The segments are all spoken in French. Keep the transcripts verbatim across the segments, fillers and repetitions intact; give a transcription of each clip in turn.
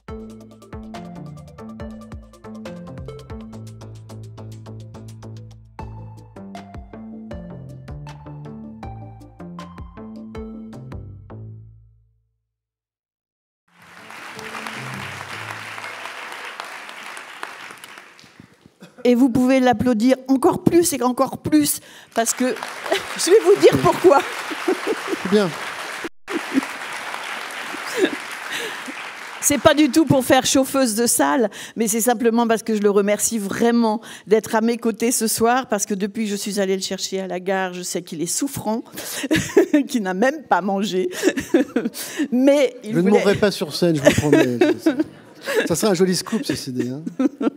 Et vous pouvez l'applaudir encore plus et encore plus, parce que je vais vous dire pourquoi. Bien. C'est pas du tout pour faire chauffeuse de salle, mais c'est simplement parce que je le remercie vraiment d'être à mes côtés ce soir, parce que depuis que je suis allée le chercher à la gare, je sais qu'il est souffrant, qu'il n'a même pas mangé. Mais il je voulait... ne mourrai pas sur scène, je vous promets. Ça sera un joli scoop, ceci dit. Hein.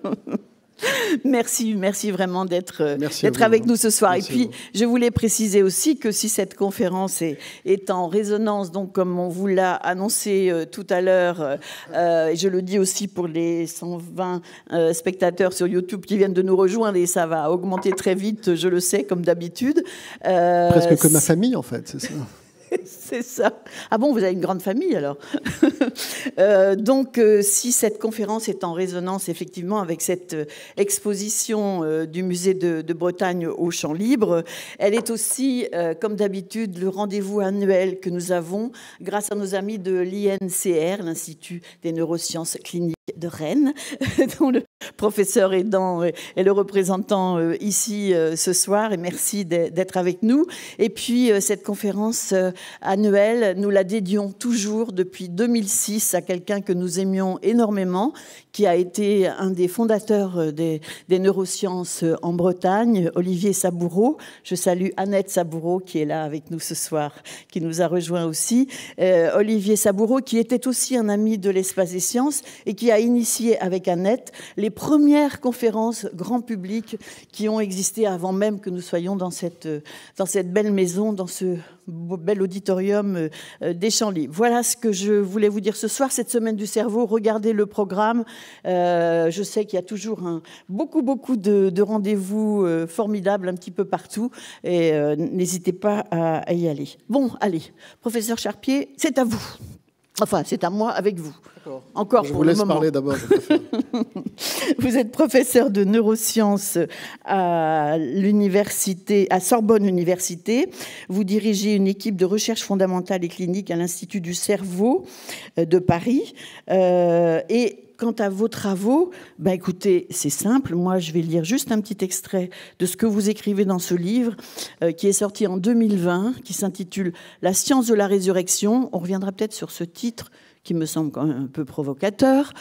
Merci, merci vraiment d'être d'être avec nous ce soir. Merci. Et puis, je voulais préciser aussi que si cette conférence est, est en résonance, donc comme on vous l'a annoncé euh, tout à l'heure, euh, et je le dis aussi pour les cent vingt euh, spectateurs sur YouTube qui viennent de nous rejoindre, et ça va augmenter très vite, je le sais, comme d'habitude. Euh, Presque comme ma famille, en fait, c'est ça. C'est ça. Ah bon, vous avez une grande famille alors. euh, donc, euh, si cette conférence est en résonance effectivement avec cette euh, exposition euh, du musée de, de Bretagne au Champ Libre, elle est aussi, euh, comme d'habitude, le rendez-vous annuel que nous avons grâce à nos amis de l'I N C R, l'Institut des neurosciences cliniques de Rennes, dont le professeur aidant est le représentant ici ce soir, et merci d'être avec nous. Et puis cette conférence annuelle, nous la dédions toujours depuis deux mille six à quelqu'un que nous aimions énormément, qui a été un des fondateurs des, des neurosciences en Bretagne, Olivier Saboureau. Je salue Annette Saboureau qui est là avec nous ce soir, qui nous a rejoint aussi. Euh, Olivier Saboureau qui était aussi un ami de l'Espace des Sciences et qui a initié avec Annette les premières conférences grand public qui ont existé avant même que nous soyons dans cette, dans cette belle maison, dans ce bel auditorium des Champs Libres. Voilà ce que je voulais vous dire ce soir. Cette semaine du cerveau, regardez le programme. Euh, je sais qu'il y a toujours un, beaucoup, beaucoup de, de rendez-vous euh, formidables un petit peu partout. Et euh, n'hésitez pas à, à y aller. Bon, allez, professeur Charpier, c'est à vous. Enfin, c'est à moi avec vous. Encore je pour vous laisse le moment. parler d'abord. Vous êtes professeur de neurosciences à l'université, à Sorbonne Université. Vous dirigez une équipe de recherche fondamentale et clinique à l'Institut du cerveau de Paris. Euh, et quant à vos travaux, ben écoutez, c'est simple. Moi, je vais lire juste un petit extrait de ce que vous écrivez dans ce livre euh, qui est sorti en deux mille vingt, qui s'intitule « La science de la résurrection ». On reviendra peut-être sur ce titre qui me semble quand même un peu provocateur.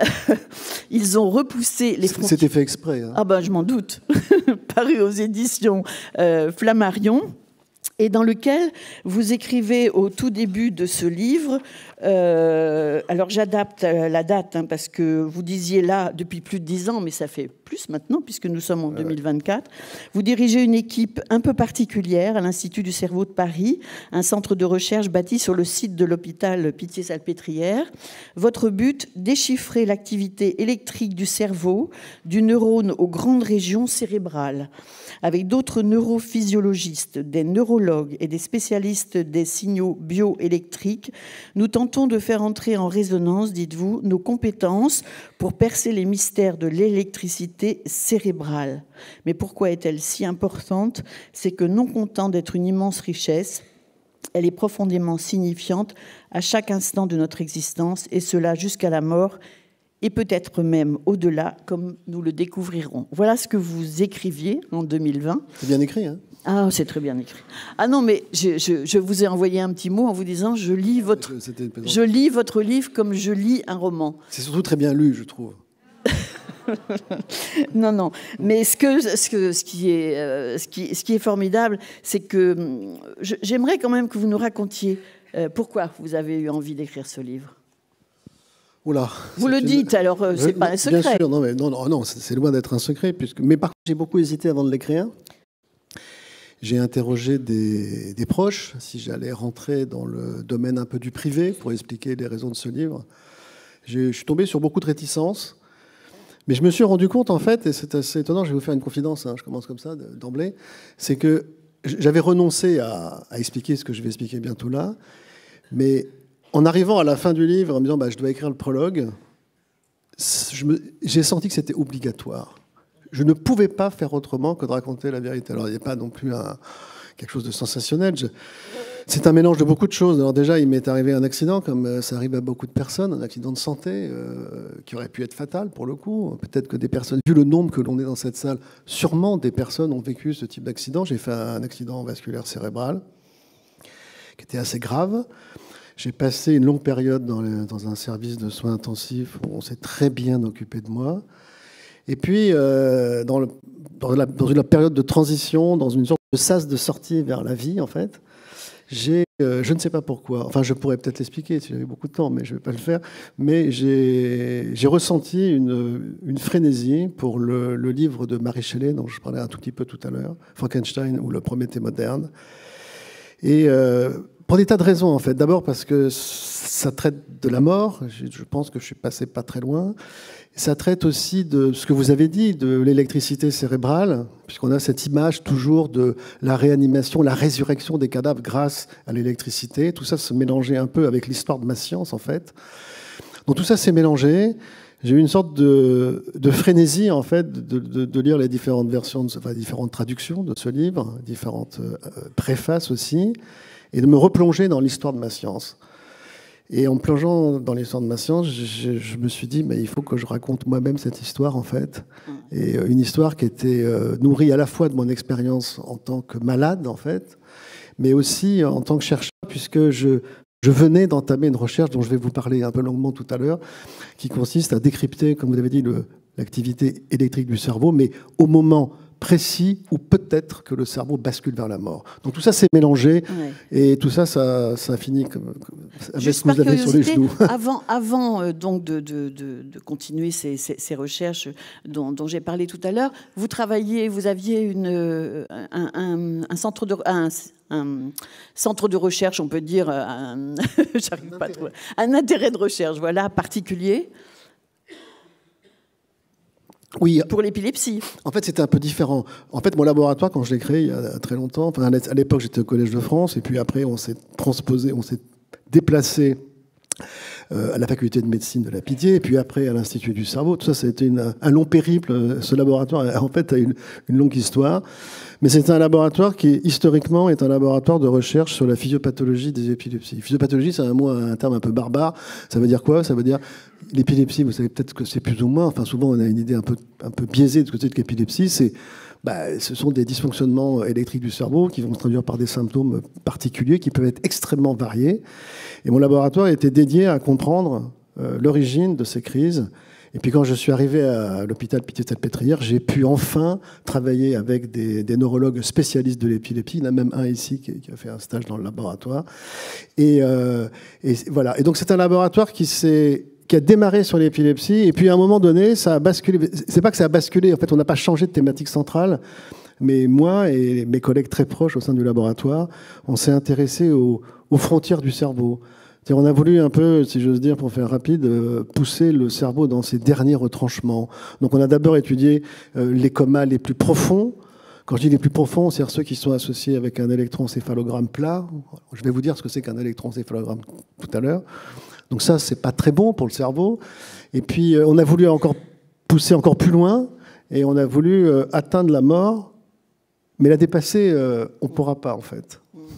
Ils ont repoussé les frontières. C'était fait exprès. Hein. Ah ben, je m'en doute. Paru aux éditions euh, Flammarion. Et dans lequel vous écrivez au tout début de ce livre, euh, alors j'adapte la date hein, parce que vous disiez là depuis plus de dix ans, mais ça fait plus maintenant puisque nous sommes en deux mille vingt-quatre. Vous dirigez une équipe un peu particulière à l'Institut du cerveau de Paris, un centre de recherche bâti sur le site de l'hôpital Pitié-Salpêtrière. Votre but, déchiffrer l'activité électrique du cerveau, du neurone aux grandes régions cérébrales. Avec d'autres neurophysiologistes, des neurologues et des spécialistes des signaux bioélectriques, nous tentons de faire entrer en résonance, dites-vous, nos compétences pour percer les mystères de l'électricité cérébrale. Mais pourquoi est-elle si importante? C'est que non content d'être une immense richesse, elle est profondément signifiante à chaque instant de notre existence, et cela jusqu'à la mort, et peut-être même au-delà, comme nous le découvrirons. Voilà ce que vous écriviez en deux mille vingt. C'est bien écrit, hein? Ah, c'est très bien écrit. Ah non, mais je, je, je vous ai envoyé un petit mot en vous disant je lis votre, je lis votre livre comme je lis un roman. C'est surtout très bien lu, je trouve. Non, non. Mais ce, que, ce, que, ce, qui, est, euh, ce, qui, ce qui est formidable, c'est que je, j'aimerais quand même que vous nous racontiez euh, pourquoi vous avez eu envie d'écrire ce livre. Oula, vous le une... dites, alors euh, c'est euh, pas un secret. Bien sûr, non, mais non, non, non c'est loin d'être un secret. Puisque... Mais par contre, j'ai beaucoup hésité avant de l'écrire. J'ai interrogé des, des proches si j'allais rentrer dans le domaine un peu du privé pour expliquer les raisons de ce livre. Je suis tombé sur beaucoup de réticences. Mais je me suis rendu compte, en fait, et c'est assez étonnant, je vais vous faire une confidence, hein, je commence comme ça, d'emblée, c'est que j'avais renoncé à, à expliquer ce que je vais expliquer bientôt là, mais en arrivant à la fin du livre, en me disant bah, « je dois écrire le prologue », j'ai senti que c'était obligatoire. Je ne pouvais pas faire autrement que de raconter la vérité. Alors, il n'y a pas non plus un, quelque chose de sensationnel. Je, c'est un mélange de beaucoup de choses. Alors déjà, il m'est arrivé un accident, comme ça arrive à beaucoup de personnes, un accident de santé euh, qui aurait pu être fatal pour le coup. Peut-être que des personnes, vu le nombre que l'on est dans cette salle, sûrement des personnes ont vécu ce type d'accident. J'ai fait un accident vasculaire cérébral qui était assez grave. J'ai passé une longue période dans, les, dans un service de soins intensifs où on s'est très bien occupé de moi. Et puis, euh, dans, le, dans, la, dans une période de transition, dans une sorte de sas de sortie vers la vie, en fait, j'ai, euh, je ne sais pas pourquoi, enfin je pourrais peut-être l'expliquer si j'avais beaucoup de temps, mais je ne vais pas le faire, mais j'ai, j'ai ressenti une, une frénésie pour le, le livre de Mary Shelley, dont je parlais un tout petit peu tout à l'heure, Frankenstein ou le Prométhée moderne. Et euh, pour des tas de raisons, en fait. D'abord parce que ça traite de la mort, je pense que je suis passé pas très loin. Ça traite aussi de ce que vous avez dit, de l'électricité cérébrale, puisqu'on a cette image toujours de la réanimation, la résurrection des cadavres grâce à l'électricité. Tout ça se mélangeait un peu avec l'histoire de ma science, en fait. Donc tout ça s'est mélangé. J'ai eu une sorte de, de frénésie, en fait, de, de, de lire les différentes versions, de ce, enfin, différentes traductions de ce livre, différentes euh, préfaces aussi, et de me replonger dans l'histoire de ma science. Et en plongeant dans l'histoire de ma science, je, je me suis dit, mais il faut que je raconte moi-même cette histoire, en fait. Et une histoire qui était euh, nourrie à la fois de mon expérience en tant que malade, en fait, mais aussi en tant que chercheur, puisque je, je venais d'entamer une recherche dont je vais vous parler un peu longuement tout à l'heure, qui consiste à décrypter, comme vous l'avez dit, le, l'activité électrique du cerveau, mais au moment précis où peut-être que le cerveau bascule vers la mort. Donc tout ça s'est mélangé, ouais. Et tout ça, ça, ça a fini comme, avec Juste ce que vous avez sur les genoux. Avant, avant euh, donc de, de, de, de continuer ces, ces, ces recherches dont, dont j'ai parlé tout à l'heure, vous travailliez, vous aviez une, un, un, un centre de... Un, un centre de recherche, on peut dire, un, j'arrive pas à trouver, un intérêt de recherche, voilà, particulier. Oui. Pour l'épilepsie. En fait, c'était un peu différent. En fait, mon laboratoire, quand je l'ai créé il y a très longtemps, enfin, à l'époque, j'étais au Collège de France, et puis après, on s'est transposé, on s'est déplacé euh, à la faculté de médecine de la Pitié, et puis après à l'Institut du cerveau. Tout ça, ça a été une, un long périple. Ce laboratoire, en fait, a une, une longue histoire. Mais c'est un laboratoire qui, historiquement, est un laboratoire de recherche sur la physiopathologie des épilepsies. Physiopathologie, c'est un mot, un terme un peu barbare. Ça veut dire quoi? Ça veut dire l'épilepsie. Vous savez peut-être que c'est plus ou moins. Enfin, souvent, on a une idée un peu, un peu biaisée de ce que c'est que l'épilepsie. C'est, bah, ce sont des dysfonctionnements électriques du cerveau qui vont se traduire par des symptômes particuliers qui peuvent être extrêmement variés. Et mon laboratoire était dédié à comprendre euh, l'origine de ces crises. Et puis quand je suis arrivé à l'hôpital Pitié-Salpêtrière, j'ai pu enfin travailler avec des, des neurologues spécialistes de l'épilepsie. Il y en a même un ici qui, qui a fait un stage dans le laboratoire. Et, euh, et voilà. Et donc c'est un laboratoire qui s'est qui a démarré sur l'épilepsie. Et puis à un moment donné, ça a basculé. C'est pas que ça a basculé. En fait, on n'a pas changé de thématique centrale. Mais moi et mes collègues très proches au sein du laboratoire, on s'est intéressés aux, aux frontières du cerveau. On a voulu un peu, si j'ose dire, pour faire rapide, pousser le cerveau dans ses derniers retranchements. Donc on a d'abord étudié les comas les plus profonds. Quand je dis les plus profonds, c'est ceux qui sont associés avec un électroencéphalogramme plat. Je vais vous dire ce que c'est qu'un électroencéphalogramme tout à l'heure. Donc ça, c'est pas très bon pour le cerveau. Et puis on a voulu encore pousser encore plus loin et on a voulu atteindre la mort, mais la dépasser, on ne pourra pas en fait.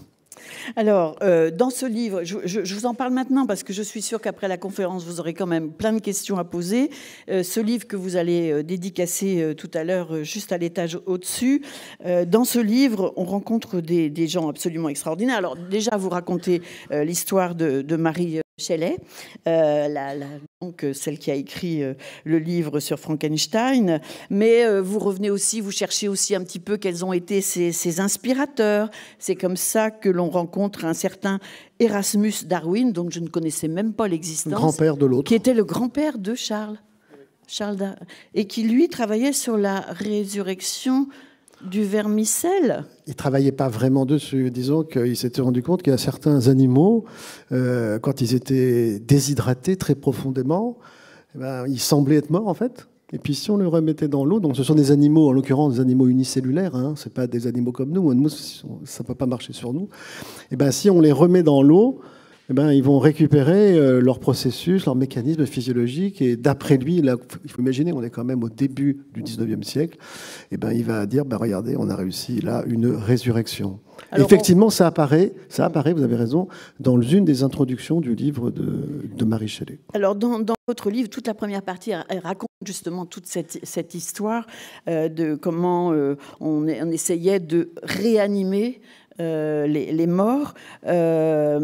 Alors, euh, dans ce livre, je, je, je vous en parle maintenant parce que je suis sûre qu'après la conférence, vous aurez quand même plein de questions à poser. Euh, ce livre que vous allez euh, dédicacer euh, tout à l'heure, euh, juste à l'étage au-dessus, euh, dans ce livre, on rencontre des, des gens absolument extraordinaires. Alors, déjà, vous racontez euh, l'histoire de, de Mary Shelley, euh, la, la, donc celle qui a écrit euh, le livre sur Frankenstein, mais euh, vous revenez aussi, vous cherchez aussi un petit peu quels ont été ses, ses inspirateurs. C'est comme ça que l'on rencontre un certain Erasmus Darwin, dont je ne connaissais même pas l'existence. Grand-père de l'autre. Qui était le grand-père de Charles. Charles Darwin, et qui, lui, travaillait sur la résurrection du vermicelle. Il ne travaillait pas vraiment dessus. Disons qu'il s'était rendu compte qu'il y a certains animaux, euh, quand ils étaient déshydratés très profondément, eh ben, ils semblaient être morts en fait. Et puis si on les remettait dans l'eau, donc ce sont des animaux, en l'occurrence des animaux unicellulaires, hein, ce n'est pas des animaux comme nous, nous ça ne peut pas marcher sur nous, et ben, si on les remet dans l'eau, eh ben, ils vont récupérer euh, leur processus, leur mécanisme physiologique. Et d'après lui, là, il faut imaginer, on est quand même au début du dix-neuvième siècle, eh ben, il va dire, ben, regardez, on a réussi là une résurrection. Alors, effectivement, on... ça apparaît, ça apparaît, vous avez raison, dans une des introductions du livre de, de Marie Shelley. Alors, dans, dans votre livre, toute la première partie, elle raconte justement toute cette, cette histoire euh, de comment euh, on, on essayait de réanimer Euh, les, les morts. Euh,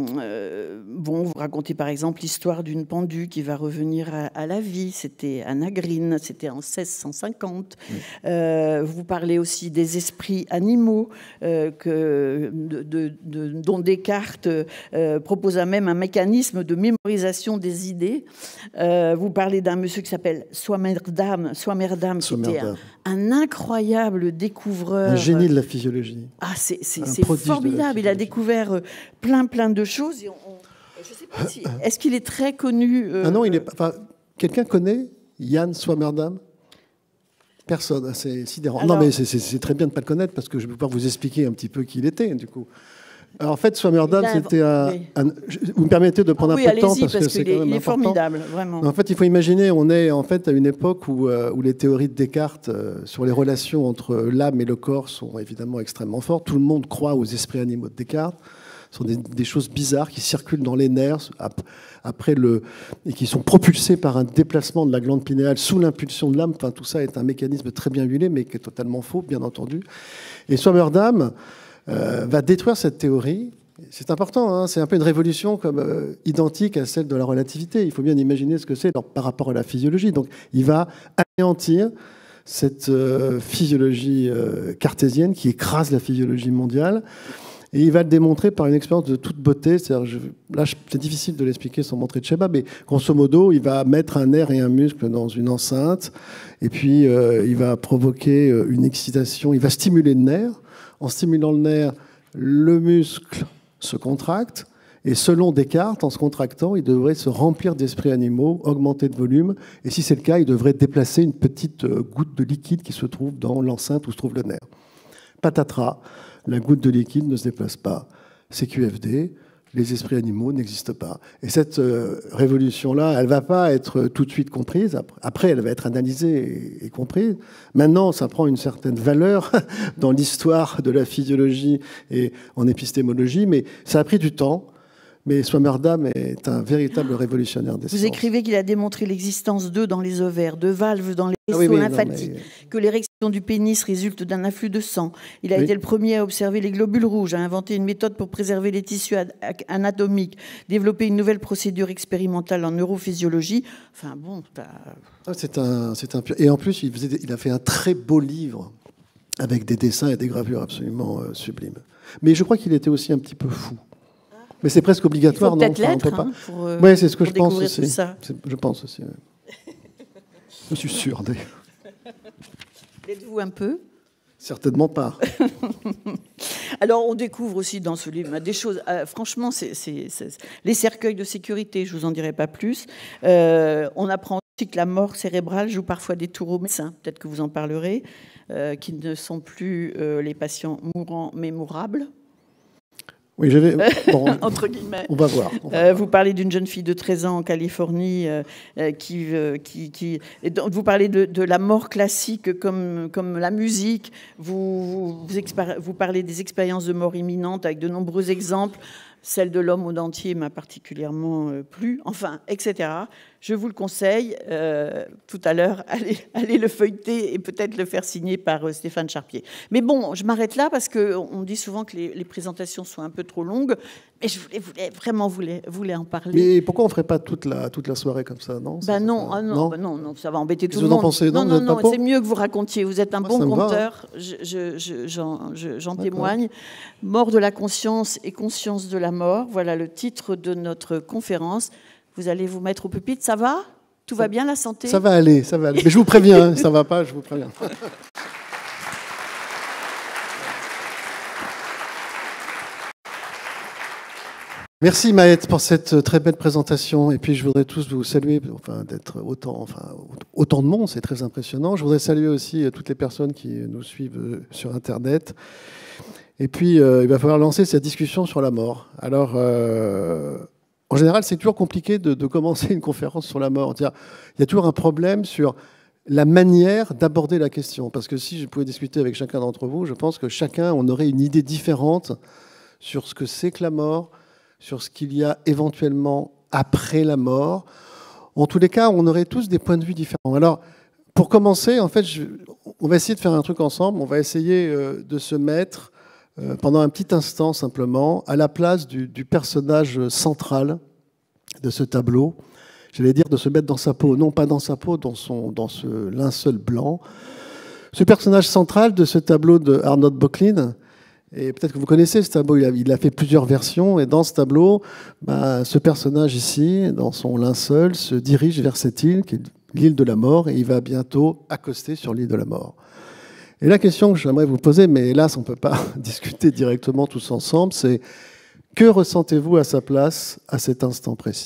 euh, bon, vous racontez par exemple l'histoire d'une pendue qui va revenir à, à la vie. C'était Anna Green, c'était en seize cent cinquante. Oui. Euh, vous parlez aussi des esprits animaux, euh, que, de, de, de, dont Descartes euh, proposa même un mécanisme de mémorisation des idées. Euh, vous parlez d'un monsieur qui s'appelle Swammerdam, Swammerdam, qui était un, un incroyable découvreur. Un génie de la physiologie. Ah, c'est C'est formidable. Il a découvert plein, plein de choses. Et on, on, je sais pas si, est-ce qu'il est très connu euh, Ah non, il est. Enfin, quelqu'un connaît Jan Swammerdam? Personne. C'est sidérant. Alors, non, mais c'est très bien de ne pas le connaître parce que je vais pouvoir vous expliquer un petit peu qui il était, du coup. Alors, en fait, Swammerdam, c'était un, oui. un. Vous me permettez de prendre ah, oui, un peu de temps parce, parce que c'est quand même il est important. Formidable, vraiment. En fait, il faut imaginer, on est en fait à une époque où, euh, où les théories de Descartes euh, sur les relations entre l'âme et le corps sont évidemment extrêmement fortes. Tout le monde croit aux esprits animaux de Descartes. Ce sont des, des choses bizarres qui circulent dans les nerfs après le, et qui sont propulsées par un déplacement de la glande pinéale sous l'impulsion de l'âme. Enfin, tout ça est un mécanisme très bien huilé, mais qui est totalement faux, bien entendu. Et Swammerdam Euh, va détruire cette théorie. C'est important, hein, c'est un peu une révolution comme, euh, identique à celle de la relativité. Il faut bien imaginer ce que c'est par rapport à la physiologie. Donc, il va anéantir cette euh, physiologie euh, cartésienne qui écrase la physiologie mondiale. Et il va le démontrer par une expérience de toute beauté. Je, là, c'est difficile de l'expliquer sans montrer de schéma, mais grosso modo, il va mettre un nerf et un muscle dans une enceinte, et puis euh, il va provoquer une excitation, il va stimuler le nerf. En stimulant le nerf, le muscle se contracte, et selon Descartes, en se contractant, il devrait se remplir d'esprits animaux, augmenter de volume, et si c'est le cas, il devrait déplacer une petite goutte de liquide qui se trouve dans l'enceinte où se trouve le nerf. Patatras, la goutte de liquide ne se déplace pas. C'est Q F D, les esprits animaux n'existent pas. Et cette euh, révolution-là, elle ne va pas être tout de suite comprise. Après, elle va être analysée et, et comprise. Maintenant, ça prend une certaine valeur dans l'histoire de la physiologie et en épistémologie, mais ça a pris du temps. Mais Swammerdam est un véritable révolutionnaire des Vous sciences. écrivez qu'il a démontré l'existence d'œufs dans les ovaires, de valves dans les vaisseaux ah oui, oui, lymphatiques, non, mais... que l'érection du pénis résulte d'un afflux de sang. Il a oui. été le premier à observer les globules rouges, à inventer une méthode pour préserver les tissus anatomiques, développer une nouvelle procédure expérimentale en neurophysiologie. Enfin bon... Bah... Ah, c'est un, c'est un... Et en plus, il, faisait, il a fait un très beau livre avec des dessins et des gravures absolument euh, sublimes. Mais je crois qu'il était aussi un petit peu fou. Mais c'est presque obligatoire, non? Peut-être l'être, hein, pour, euh, oui, c'est ce que je pense aussi. Je pense aussi. Ouais. Je suis sûr, d'ailleurs. L'êtes-vous un peu? Certainement pas. Alors, on découvre aussi dans ce livre des choses. Euh, franchement, c'est, c'est, c'est, les cercueils de sécurité, je vous en dirai pas plus. Euh, on apprend aussi que la mort cérébrale joue parfois des tours aux médecins. Peut-être que vous en parlerez, euh, qui ne sont plus euh, les patients mourants mémorables. Oui, je vais. Bon, entre guillemets. On va voir. On va euh, vous parlez d'une jeune fille de treize ans en Californie euh, qui, euh, qui, qui. Et donc, vous parlez de, de la mort classique comme, comme la musique. Vous, vous, vous, vous parlez des expériences de mort imminente avec de nombreux exemples. Celle de l'homme au dentier m'a particulièrement plu. Enfin, et cetera. Je vous le conseille. Euh, tout à l'heure, allez, allez le feuilleter et peut-être le faire signer par euh, Stéphane Charpier. Mais bon, je m'arrête là parce qu'on dit souvent que les, les présentations sont un peu trop longues. Mais je voulais, voulais vraiment voulais, voulais en parler. Mais pourquoi on ne ferait pas toute la, toute la soirée comme ça, non? Ben non, ah non, non, ben non, non, ça va embêter tout vous le monde. En pensez, non, non, non, non, c'est mieux que vous racontiez. Vous êtes un Moi, bon va, conteur, hein. je, je, je, j'en, je, j'en témoigne. Mort de la conscience et conscience de la mort. Voilà le titre de notre conférence. Vous allez vous mettre au pupitre, ça va? Tout va bien, la santé? Ça va aller, ça va aller. Mais je vous préviens, hein, ça ne va pas, je vous préviens. Merci Maët pour cette très belle présentation. Et puis je voudrais tous vous saluer, enfin d'être autant, enfin autant de monde, c'est très impressionnant. Je voudrais saluer aussi toutes les personnes qui nous suivent sur Internet. Et puis, euh, il va falloir lancer cette discussion sur la mort. Alors, euh, en général, c'est toujours compliqué de, de commencer une conférence sur la mort. Il y a toujours un problème sur la manière d'aborder la question. Parce que si je pouvais discuter avec chacun d'entre vous, je pense que chacun, on aurait une idée différente sur ce que c'est que la mort, sur ce qu'il y a éventuellement après la mort. En tous les cas, on aurait tous des points de vue différents. Alors, pour commencer, en fait, je, on va essayer de faire un truc ensemble. On va essayer euh, de se mettre, euh, pendant un petit instant simplement, à la place du, du personnage central de ce tableau. J'allais dire de se mettre dans sa peau, non pas dans sa peau, dans, son, dans ce linceul blanc. Ce personnage central de ce tableau de Arnold Böcklin, et peut-être que vous connaissez ce tableau, il a, il a fait plusieurs versions, et dans ce tableau, bah, ce personnage ici, dans son linceul, se dirige vers cette île, qui est l'île de la mort, et il va bientôt accoster sur l'île de la mort. Et la question que j'aimerais vous poser, mais hélas, on ne peut pas discuter directement tous ensemble, c'est que ressentez-vous à sa place à cet instant précis ?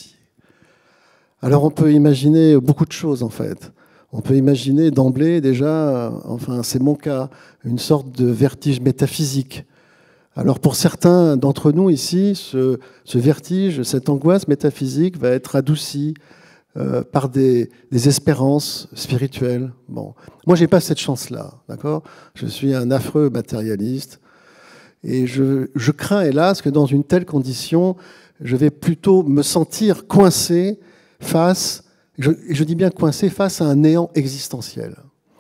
Alors on peut imaginer beaucoup de choses, en fait. On peut imaginer d'emblée déjà, enfin c'est mon cas, une sorte de vertige métaphysique. Alors pour certains d'entre nous ici, ce, ce vertige, cette angoisse métaphysique va être adoucie euh, par des, des espérances spirituelles. Bon, moi j'ai pas cette chance-là, d'accord ? Je suis un affreux matérialiste et je, je crains hélas que dans une telle condition, je vais plutôt me sentir coincé face, je, je dis bien coincé, face à un néant existentiel.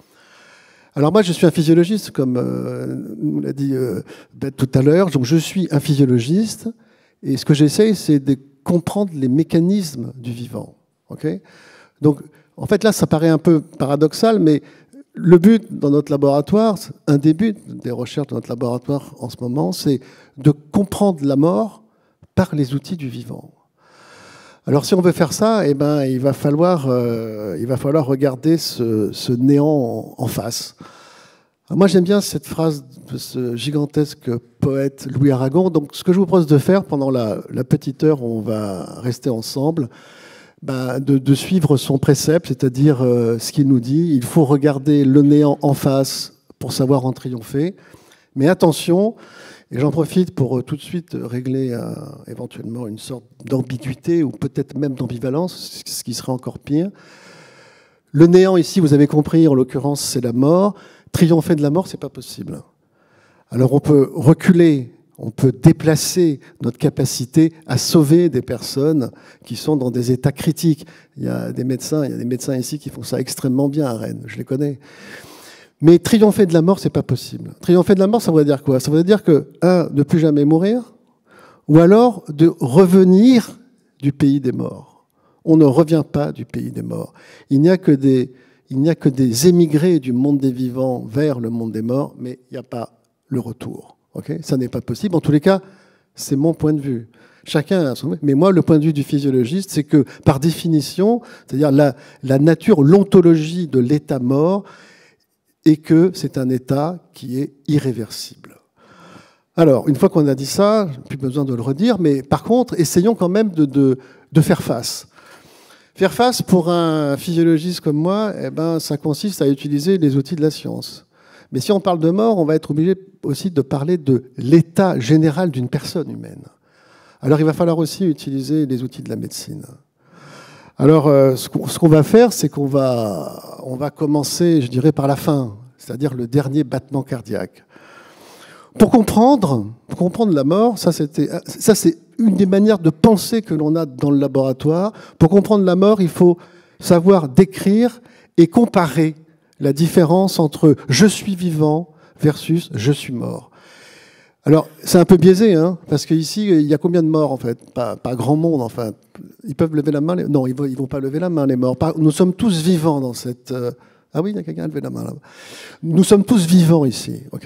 Alors moi, je suis un physiologiste, comme euh, nous l'a dit euh, Beth tout à l'heure, donc je suis un physiologiste, et ce que j'essaye, c'est de comprendre les mécanismes du vivant. Okay ? Donc, en fait, là, ça paraît un peu paradoxal, mais le but dans notre laboratoire, un des buts des recherches dans notre laboratoire en ce moment, c'est de comprendre la mort par les outils du vivant. Alors si on veut faire ça, eh ben, il va falloir, euh, il va falloir regarder ce, ce néant en, en face. Alors moi j'aime bien cette phrase de ce gigantesque poète Louis Aragon. Donc ce que je vous propose de faire pendant la, la petite heure où on va rester ensemble, ben, de, de suivre son précepte, c'est-à-dire euh, ce qu'il nous dit. Il faut regarder le néant en face pour savoir en triompher. Mais attention, et j'en profite pour tout de suite régler euh, éventuellement une sorte d'ambiguïté ou peut-être même d'ambivalence, ce qui serait encore pire. Le néant ici, vous avez compris, en l'occurrence, c'est la mort. Triompher de la mort, c'est pas possible. Alors on peut reculer, on peut déplacer notre capacité à sauver des personnes qui sont dans des états critiques. Il y a des médecins, il y a des médecins ici qui font ça extrêmement bien à Rennes, je les connais. Mais triompher de la mort, c'est pas possible. Triompher de la mort, ça veut dire quoi ? Ça veut dire que, un, ne plus jamais mourir, ou alors de revenir du pays des morts. On ne revient pas du pays des morts. Il n'y a que des, il n'y a que des émigrés du monde des vivants vers le monde des morts, mais il n'y a pas le retour. Okay ? Ça n'est pas possible. En tous les cas, c'est mon point de vue. Chacun a son... Mais moi, le point de vue du physiologiste, c'est que, par définition, c'est-à-dire la, la nature, l'ontologie de l'état mort, et que c'est un état qui est irréversible. Alors, une fois qu'on a dit ça, plus besoin de le redire, mais par contre, essayons quand même de, de, de faire face. Faire face, pour un physiologiste comme moi, eh ben, ça consiste à utiliser les outils de la science. Mais si on parle de mort, on va être obligé aussi de parler de l'état général d'une personne humaine. Alors, il va falloir aussi utiliser les outils de la médecine. Alors, euh, ce qu'on va faire, c'est qu'on va, on va commencer, je dirais, par la fin, c'est-à-dire le dernier battement cardiaque. Pour comprendre, pour comprendre la mort, ça, c'était, ça c'est une des manières de penser que l'on a dans le laboratoire. Pour comprendre la mort, il faut savoir décrire et comparer la différence entre « je suis vivant » versus « je suis mort ». Alors, c'est un peu biaisé, hein, parce qu'ici, il y a combien de morts, en fait ? Pas, pas grand monde, enfin. Ils peuvent lever la main les... Non, ils ne vont pas lever la main, les morts. Nous sommes tous vivants dans cette... Ah oui, il y a quelqu'un qui a levé la main, là. Nous sommes tous vivants ici, ok ?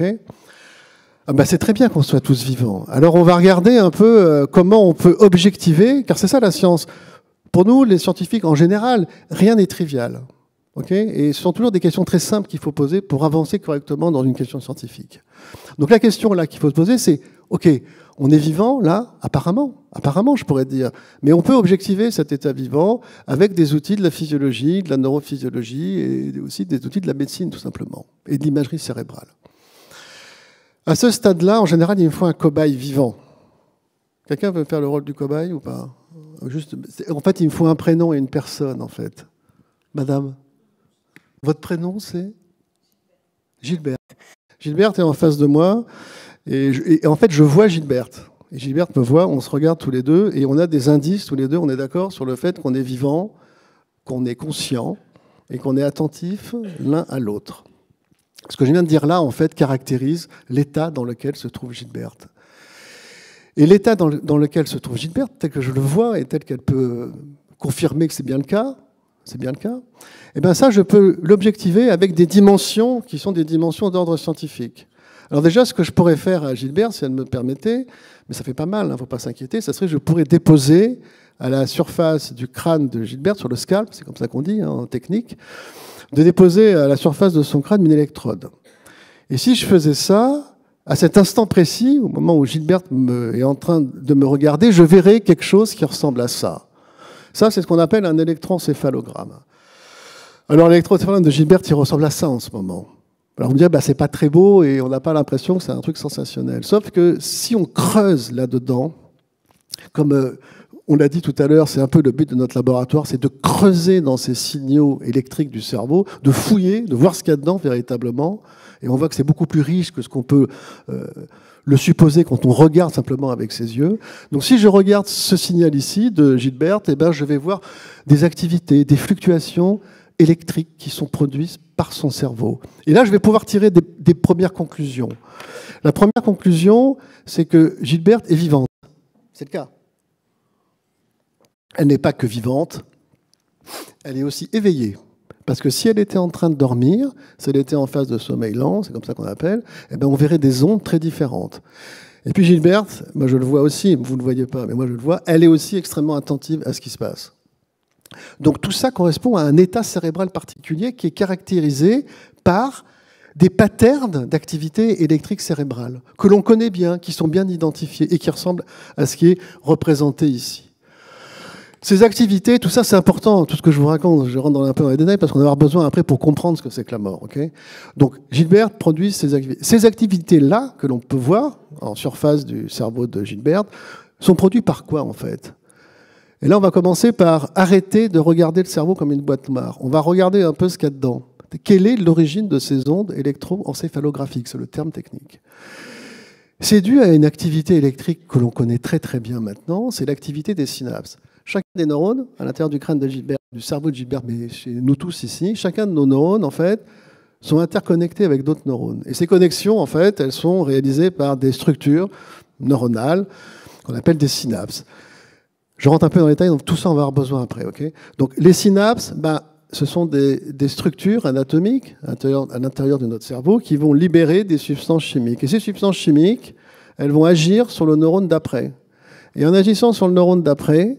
Ah ben, c'est très bien qu'on soit tous vivants. Alors, on va regarder un peu comment on peut objectiver, car c'est ça la science. Pour nous, les scientifiques, en général, rien n'est trivial. Okay, et ce sont toujours des questions très simples qu'il faut poser pour avancer correctement dans une question scientifique. Donc la question là qu'il faut se poser, c'est ok, on est vivant là, apparemment, apparemment je pourrais dire, mais on peut objectiver cet état vivant avec des outils de la physiologie, de la neurophysiologie et aussi des outils de la médecine tout simplement et de l'imagerie cérébrale. À ce stade-là, en général, il me faut un cobaye vivant. Quelqu'un veut faire le rôle du cobaye ou pas? Juste, en fait, il me faut un prénom et une personne, en fait. Madame, votre prénom, c'est Gilberte. Gilberte est en face de moi, et, je, et en fait, je vois Gilberte. Et Gilberte me voit, on se regarde tous les deux, et on a des indices, tous les deux, on est d'accord sur le fait qu'on est vivant, qu'on est conscient, et qu'on est attentif l'un à l'autre. Ce que je viens de dire là, en fait, caractérise l'état dans lequel se trouve Gilberte. Et l'état dans, le, dans lequel se trouve Gilberte, tel que je le vois, et tel qu'elle peut confirmer que c'est bien le cas, c'est bien le cas, et bien ça, je peux l'objectiver avec des dimensions qui sont des dimensions d'ordre scientifique. Alors déjà, ce que je pourrais faire à Gilberte, si elle me permettait, mais ça fait pas mal, il hein, ne faut pas s'inquiéter, ça serait que je pourrais déposer à la surface du crâne de Gilberte, sur le scalp, c'est comme ça qu'on dit hein, en technique, de déposer à la surface de son crâne une électrode. Et si je faisais ça, à cet instant précis, au moment où Gilberte me, est en train de me regarder, je verrais quelque chose qui ressemble à ça. Ça, c'est ce qu'on appelle un électroencéphalogramme. Alors l'électroencéphalogramme de Gilberte, il ressemble à ça en ce moment. Alors on me dit, bah, c'est pas très beau et on n'a pas l'impression que c'est un truc sensationnel. Sauf que si on creuse là-dedans, comme euh, on l'a dit tout à l'heure, c'est un peu le but de notre laboratoire, c'est de creuser dans ces signaux électriques du cerveau, de fouiller, de voir ce qu'il y a dedans véritablement. Et on voit que c'est beaucoup plus riche que ce qu'on peut euh, le supposer quand on regarde simplement avec ses yeux. Donc si je regarde ce signal ici de Gilberte, eh ben, je vais voir des activités, des fluctuations électriques qui sont produites par son cerveau. Et là, je vais pouvoir tirer des, des premières conclusions. La première conclusion, c'est que Gilberte est vivante. C'est le cas. Elle n'est pas que vivante, elle est aussi éveillée. Parce que si elle était en train de dormir, si elle était en phase de sommeil lent, c'est comme ça qu'on appelle, eh bien on verrait des ondes très différentes. Et puis Gilberte, moi je le vois aussi, vous ne le voyez pas, mais moi je le vois, elle est aussi extrêmement attentive à ce qui se passe. Donc tout ça correspond à un état cérébral particulier qui est caractérisé par des patterns d'activité électrique cérébrale que l'on connaît bien, qui sont bien identifiés et qui ressemblent à ce qui est représenté ici. Ces activités, tout ça c'est important, tout ce que je vous raconte, je rentre un peu dans les détails parce qu'on va avoir besoin après pour comprendre ce que c'est que la mort. Okay, donc Gilberte produit ces activités. Ces activités-là, que l'on peut voir en surface du cerveau de Gilberte, sont produites par quoi en fait? Et là on va commencer par arrêter de regarder le cerveau comme une boîte noire. On va regarder un peu ce qu'il y a dedans. Quelle est l'origine de ces ondes électroencéphalographiques? C'est le terme technique. C'est dû à une activité électrique que l'on connaît très très bien maintenant, c'est l'activité des synapses. Chacun des neurones, à l'intérieur du crâne de Gilberte, du cerveau de Gilberte, mais chez nous tous ici, chacun de nos neurones, en fait, sont interconnectés avec d'autres neurones. Et ces connexions, en fait, elles sont réalisées par des structures neuronales qu'on appelle des synapses. Je rentre un peu dans les détails, donc tout ça, on va avoir besoin après. Okay, donc les synapses, ben, ce sont des, des structures anatomiques à l'intérieur, à l'intérieur de notre cerveau qui vont libérer des substances chimiques. Et ces substances chimiques, elles vont agir sur le neurone d'après. Et en agissant sur le neurone d'après,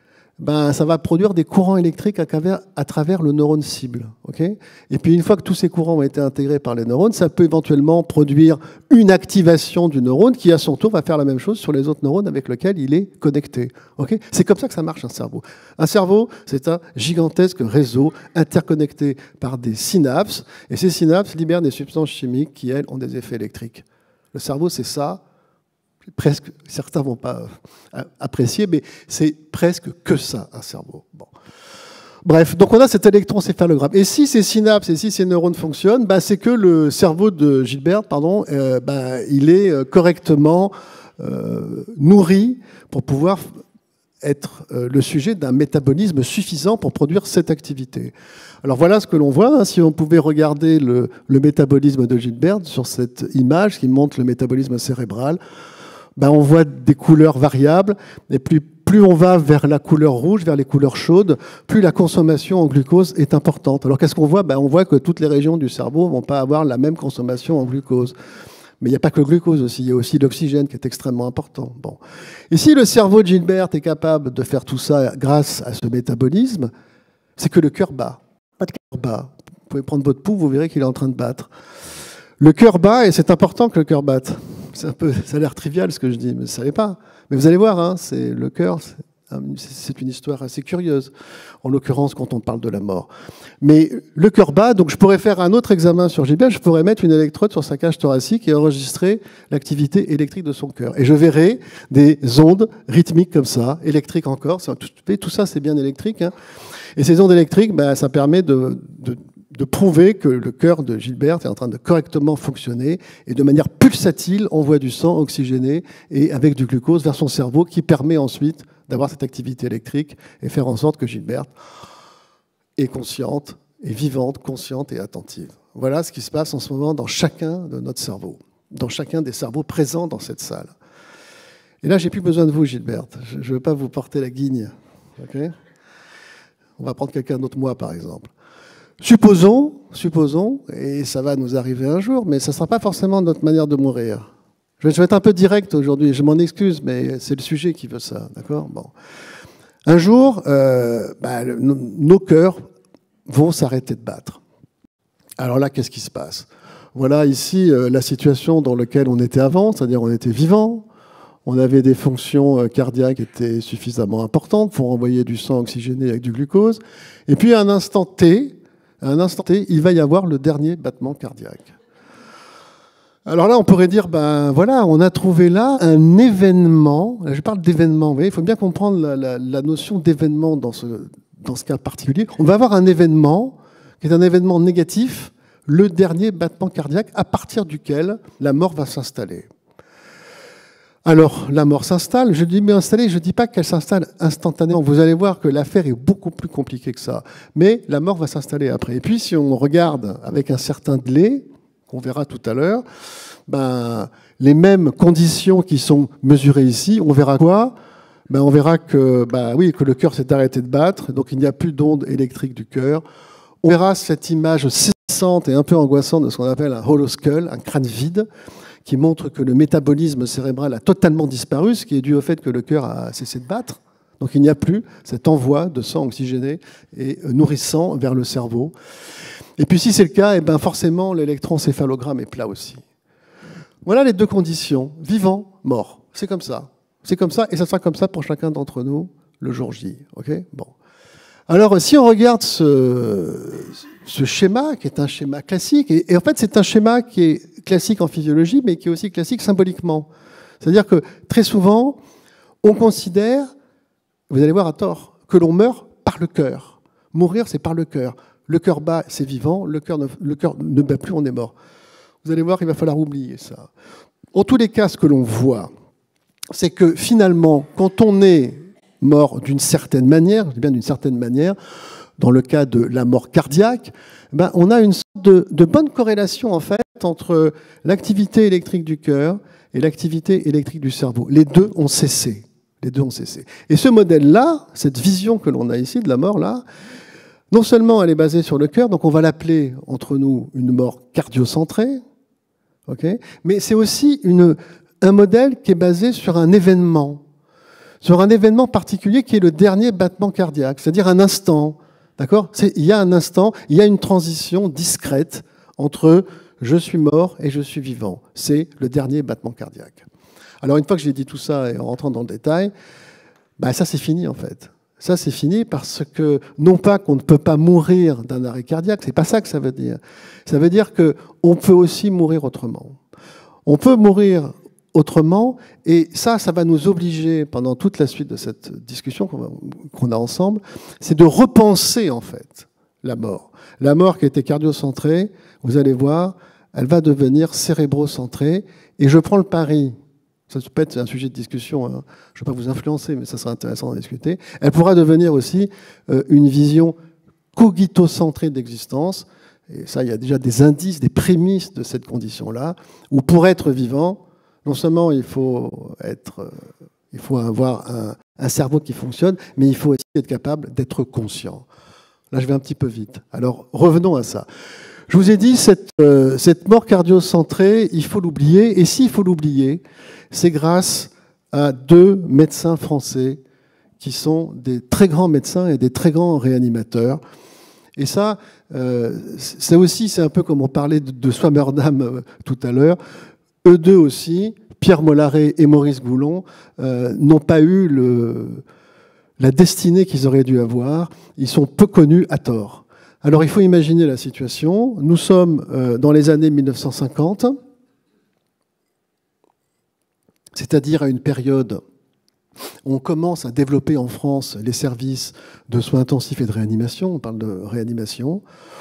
ben, ça va produire des courants électriques à travers, à travers le neurone cible. Okay, et puis une fois que tous ces courants ont été intégrés par les neurones, ça peut éventuellement produire une activation du neurone qui, à son tour, va faire la même chose sur les autres neurones avec lesquels il est connecté. Okay, c'est comme ça que ça marche un cerveau. Un cerveau, c'est un gigantesque réseau interconnecté par des synapses, et ces synapses libèrent des substances chimiques qui, elles, ont des effets électriques. Le cerveau, c'est ça. Presque, certains ne vont pas apprécier, mais c'est presque que ça, un cerveau. Bon. Bref, donc on a cet électroencéphalogramme. Et si ces synapses et si ces neurones fonctionnent, bah, c'est que le cerveau de Gilberte, pardon, euh, bah, il est correctement euh, nourri pour pouvoir être euh, le sujet d'un métabolisme suffisant pour produire cette activité. Alors voilà ce que l'on voit. Hein, si on pouvait regarder le, le métabolisme de Gilberte sur cette image qui montre le métabolisme cérébral, ben, on voit des couleurs variables, et plus, plus on va vers la couleur rouge, vers les couleurs chaudes, plus la consommation en glucose est importante. Alors qu'est-ce qu'on voit? Ben, on voit que toutes les régions du cerveau ne vont pas avoir la même consommation en glucose. Mais il n'y a pas que le glucose aussi, il y a aussi l'oxygène qui est extrêmement important. Bon. Et si le cerveau de Gilberte est capable de faire tout ça grâce à ce métabolisme, c'est que le cœur bat. Votre cœur bat. Vous pouvez prendre votre pouls, vous verrez qu'il est en train de battre. Le cœur bat, et c'est important que le cœur batte. C'est un peu, ça a l'air trivial ce que je dis, mais vous ne savez pas. Mais vous allez voir, hein, c'est le cœur, c'est C'est une histoire assez curieuse, en l'occurrence quand on parle de la mort. Mais le cœur bat, donc je pourrais faire un autre examen sur Gilbert, je pourrais mettre une électrode sur sa cage thoracique et enregistrer l'activité électrique de son cœur. Et je verrai des ondes rythmiques comme ça, électriques encore. Tout, tout ça, c'est bien électrique. Hein. Et ces ondes électriques, ben, ça permet de, de, de prouver que le cœur de Gilbert est en train de correctement fonctionner et de manière pulsatile envoie du sang oxygéné et avec du glucose vers son cerveau qui permet ensuite d'avoir cette activité électrique et faire en sorte que Gilberte est consciente, est vivante, consciente et attentive. Voilà ce qui se passe en ce moment dans chacun de notre cerveau, dans chacun des cerveaux présents dans cette salle. Et là, j'ai plus besoin de vous, Gilberte. Je ne veux pas vous porter la guigne. Okay ? On va prendre quelqu'un d'autre, moi, par exemple. Supposons, supposons, et ça va nous arriver un jour, mais ça ne sera pas forcément notre manière de mourir. Je vais être un peu direct aujourd'hui, je m'en excuse, mais c'est le sujet qui veut ça, d'accord ? Bon. Un jour, euh, bah, le, nos cœurs vont s'arrêter de battre. Alors là, qu'est-ce qui se passe ? Voilà ici euh, la situation dans laquelle on était avant, c'est-à-dire on était vivant, on avait des fonctions euh, cardiaques qui étaient suffisamment importantes pour envoyer du sang oxygéné avec du glucose, et puis à un instant T, à un instant T, il va y avoir le dernier battement cardiaque. Alors là, on pourrait dire, ben voilà, on a trouvé là un événement. Je parle d'événement, vous voyez, il faut bien comprendre la, la, la notion d'événement dans ce, dans ce cas particulier. On va avoir un événement qui est un événement négatif, le dernier battement cardiaque, à partir duquel la mort va s'installer. Alors, la mort s'installe. Je dis mais installer, je ne dis pas qu'elle s'installe instantanément. Vous allez voir que l'affaire est beaucoup plus compliquée que ça. Mais la mort va s'installer après. Et puis, si on regarde avec un certain délai, on verra tout à l'heure, ben, les mêmes conditions qui sont mesurées ici, on verra quoi ? Ben, on verra que, ben, oui, que le cœur s'est arrêté de battre, donc il n'y a plus d'onde électrique du cœur. On verra cette image saisissante et un peu angoissante de ce qu'on appelle un hollow skull, un crâne vide, qui montre que le métabolisme cérébral a totalement disparu, ce qui est dû au fait que le cœur a cessé de battre. Donc il n'y a plus cet envoi de sang oxygéné et nourrissant vers le cerveau. Et puis si c'est le cas, eh ben forcément l'électroencéphalogramme est plat aussi. Voilà les deux conditions, vivant, mort. C'est comme ça. C'est comme ça, et ça sera comme ça pour chacun d'entre nous le jour J. Okay ? Bon. Alors si on regarde ce, ce schéma, qui est un schéma classique, et, et en fait c'est un schéma qui est classique en physiologie, mais qui est aussi classique symboliquement. C'est-à-dire que très souvent, on considère, vous allez voir à tort, que l'on meurt par le cœur. Mourir, c'est par le cœur. Le cœur bat, c'est vivant. Le cœur ne, le cœur ne bat plus, on est mort. Vous allez voir, il va falloir oublier ça. En tous les cas, ce que l'on voit, c'est que finalement, quand on est mort d'une certaine manière, je dis bien d'une certaine manière, dans le cas de la mort cardiaque, ben, on a une sorte de, de bonne corrélation en fait entre l'activité électrique du cœur et l'activité électrique du cerveau. Les deux ont cessé. Les deux ont cessé. Et ce modèle-là, cette vision que l'on a ici de la mort-là, non seulement elle est basée sur le cœur, donc on va l'appeler entre nous une mort cardiocentrée, okay, mais c'est aussi une, un modèle qui est basé sur un événement, sur un événement particulier qui est le dernier battement cardiaque, c'est-à-dire un instant. D'accord ? Il y a un instant, il y a une transition discrète entre je suis mort et je suis vivant. C'est le dernier battement cardiaque. Alors une fois que j'ai dit tout ça et en rentrant dans le détail, bah, ça c'est fini en fait. Ça, c'est fini parce que, non pas qu'on ne peut pas mourir d'un arrêt cardiaque, c'est pas ça que ça veut dire. Ça veut dire qu'on peut aussi mourir autrement. On peut mourir autrement, et ça, ça va nous obliger, pendant toute la suite de cette discussion qu'on a ensemble, c'est de repenser, en fait, la mort. La mort qui était cardiocentrée, vous allez voir, elle va devenir cérébrocentrée, et je prends le pari, ça peut être un sujet de discussion, hein. Je ne vais pas vous influencer, mais ça sera intéressant d'en discuter. Elle pourra devenir aussi euh, une vision cogitocentrée d'existence. Et ça, il y a déjà des indices, des prémices de cette condition-là, où pour être vivant, non seulement il faut, être, euh, il faut avoir un, un cerveau qui fonctionne, mais il faut aussi être capable d'être conscient. Là, je vais un petit peu vite. Alors, revenons à ça. Je vous ai dit, cette, euh, cette mort cardiocentrée, il faut l'oublier. Et s'il faut l'oublier, c'est grâce à deux médecins français qui sont des très grands médecins et des très grands réanimateurs. Et ça, euh, ça aussi, c'est un peu comme on parlait de, de Swammerdam euh, tout à l'heure. Eux deux aussi, Pierre Mollaret et Maurice Goulon, euh, n'ont pas eu le... la destinée qu'ils auraient dû avoir, ils sont peu connus à tort. Alors il faut imaginer la situation. Nous sommes euh, dans les années mille neuf cent cinquante, c'est-à-dire à une période où on commence à développer en France les services de soins intensifs et de réanimation. On parle de réanimation.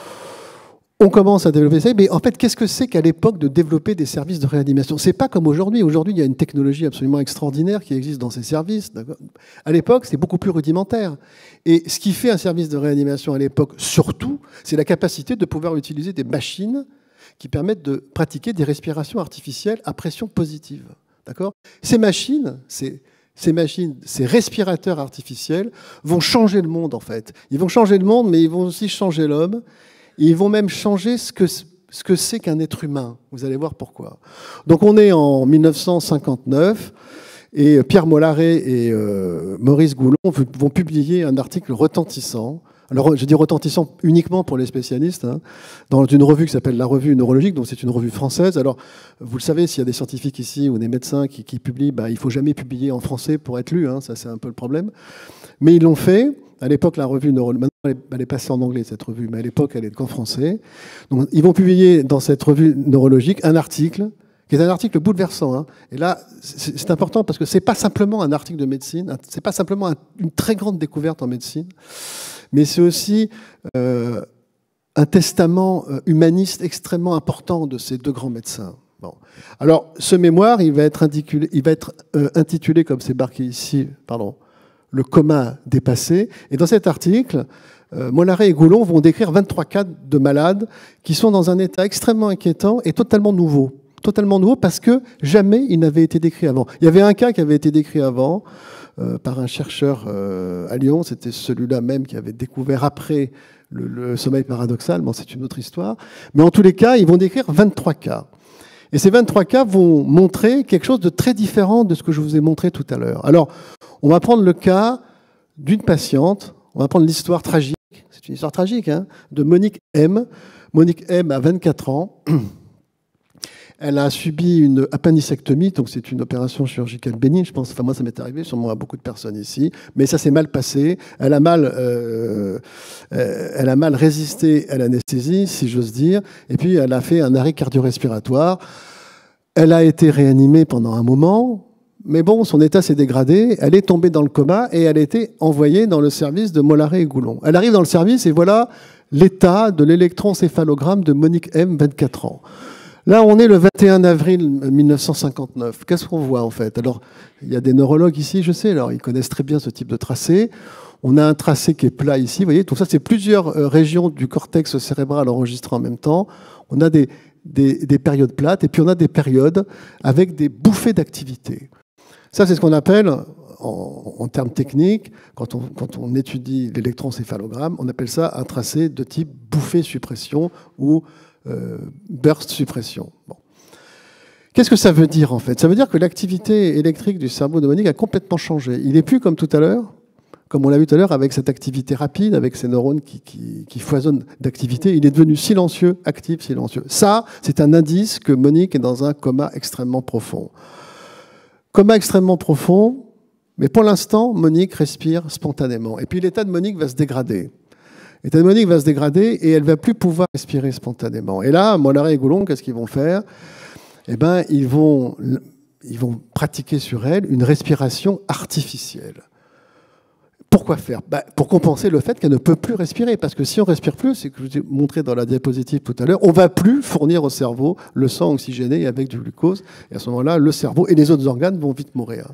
On commence à développer ça, mais en fait, qu'est-ce que c'est qu'à l'époque de développer des services de réanimation? C'est pas comme aujourd'hui. Aujourd'hui, il y a une technologie absolument extraordinaire qui existe dans ces services. À l'époque, c'est beaucoup plus rudimentaire. Et ce qui fait un service de réanimation à l'époque, surtout, c'est la capacité de pouvoir utiliser des machines qui permettent de pratiquer des respirations artificielles à pression positive. D'accord ? Ces machines, ces, ces machines, ces respirateurs artificiels vont changer le monde, en fait. Ils vont changer le monde, mais ils vont aussi changer l'homme. Ils vont même changer ce que ce que c'est qu'un être humain. Vous allez voir pourquoi. Donc on est en mille neuf cent cinquante-neuf et Pierre Mollaret et euh, Maurice Goulon vont publier un article retentissant. Alors je dis retentissant uniquement pour les spécialistes, hein, dans une revue qui s'appelle La Revue Neurologique, donc c'est une revue française. Alors vous le savez, s'il y a des scientifiques ici ou des médecins qui, qui publient, bah, il ne faut jamais publier en français pour être lu, hein, ça c'est un peu le problème. Mais ils l'ont fait. À l'époque, la revue neurologique, maintenant elle est passée en anglais, cette revue, mais à l'époque, elle est qu'en français. Donc, ils vont publier dans cette revue neurologique un article, qui est un article bouleversant. Hein. Et là, c'est important parce que ce n'est pas simplement un article de médecine, ce n'est pas simplement un, une très grande découverte en médecine, mais c'est aussi euh, un testament humaniste extrêmement important de ces deux grands médecins. Bon. Alors, ce mémoire, il va être intitulé, il va être, euh, intitulé comme c'est marqué ici, pardon, le coma dépassé. Et dans cet article, euh, Mollaret et Goulon vont décrire vingt-trois cas de malades qui sont dans un état extrêmement inquiétant et totalement nouveau. Totalement nouveau parce que jamais il n'avait été décrit avant. Il y avait un cas qui avait été décrit avant euh, par un chercheur euh, à Lyon. C'était celui-là même qui avait découvert après le, le sommeil paradoxal. Bon, c'est une autre histoire. Mais en tous les cas, ils vont décrire vingt-trois cas. Et ces vingt-trois cas vont montrer quelque chose de très différent de ce que je vous ai montré tout à l'heure. Alors, on va prendre le cas d'une patiente, on va prendre l'histoire tragique, c'est une histoire tragique, hein, de Monique M. Monique M a vingt-quatre ans. Elle a subi une appendicectomie, donc c'est une opération chirurgicale bénigne, je pense. Enfin, moi, ça m'est arrivé, sûrement à beaucoup de personnes ici. Mais ça s'est mal passé. Elle a mal, euh, elle a mal résisté à l'anesthésie, si j'ose dire. Et puis, elle a fait un arrêt cardio-respiratoire. Elle a été réanimée pendant un moment. Mais bon, son état s'est dégradé, elle est tombée dans le coma et elle a été envoyée dans le service de Mollaret et Goulon. Elle arrive dans le service et voilà l'état de l'électroencéphalogramme de Monique M, vingt-quatre ans. Là, on est le vingt et un avril mille neuf cent cinquante-neuf. Qu'est-ce qu'on voit en fait? Alors, il y a des neurologues ici, je sais, alors ils connaissent très bien ce type de tracé. On a un tracé qui est plat ici, vous voyez, tout ça, c'est plusieurs régions du cortex cérébral enregistrées en même temps. On a des, des, des périodes plates et puis on a des périodes avec des bouffées d'activité. Ça, c'est ce qu'on appelle, en, en termes techniques, quand on, quand on étudie l'électroencéphalogramme, on appelle ça un tracé de type bouffée-suppression ou euh, burst-suppression. Bon. Qu'est-ce que ça veut dire, en fait? Ça veut dire que l'activité électrique du cerveau de Monique a complètement changé. Il n'est plus comme tout à l'heure, comme on l'a vu tout à l'heure, avec cette activité rapide, avec ces neurones qui, qui, qui foisonnent d'activité. Il est devenu silencieux, actif, silencieux. Ça, c'est un indice que Monique est dans un coma extrêmement profond. Coma extrêmement profond, mais pour l'instant, Monique respire spontanément. Et puis l'état de Monique va se dégrader. L'état de Monique va se dégrader et elle ne va plus pouvoir respirer spontanément. Et là, Mollaret et Goulon, qu'est-ce qu'ils vont faire? Eh bien, ils vont, ils vont pratiquer sur elle une respiration artificielle. Pourquoi faire? Bah, pour compenser le fait qu'elle ne peut plus respirer. Parce que si on ne respire plus, c'est ce que je vous ai montré dans la diapositive tout à l'heure, on ne va plus fournir au cerveau le sang oxygéné avec du glucose. Et à ce moment-là, le cerveau et les autres organes vont vite mourir.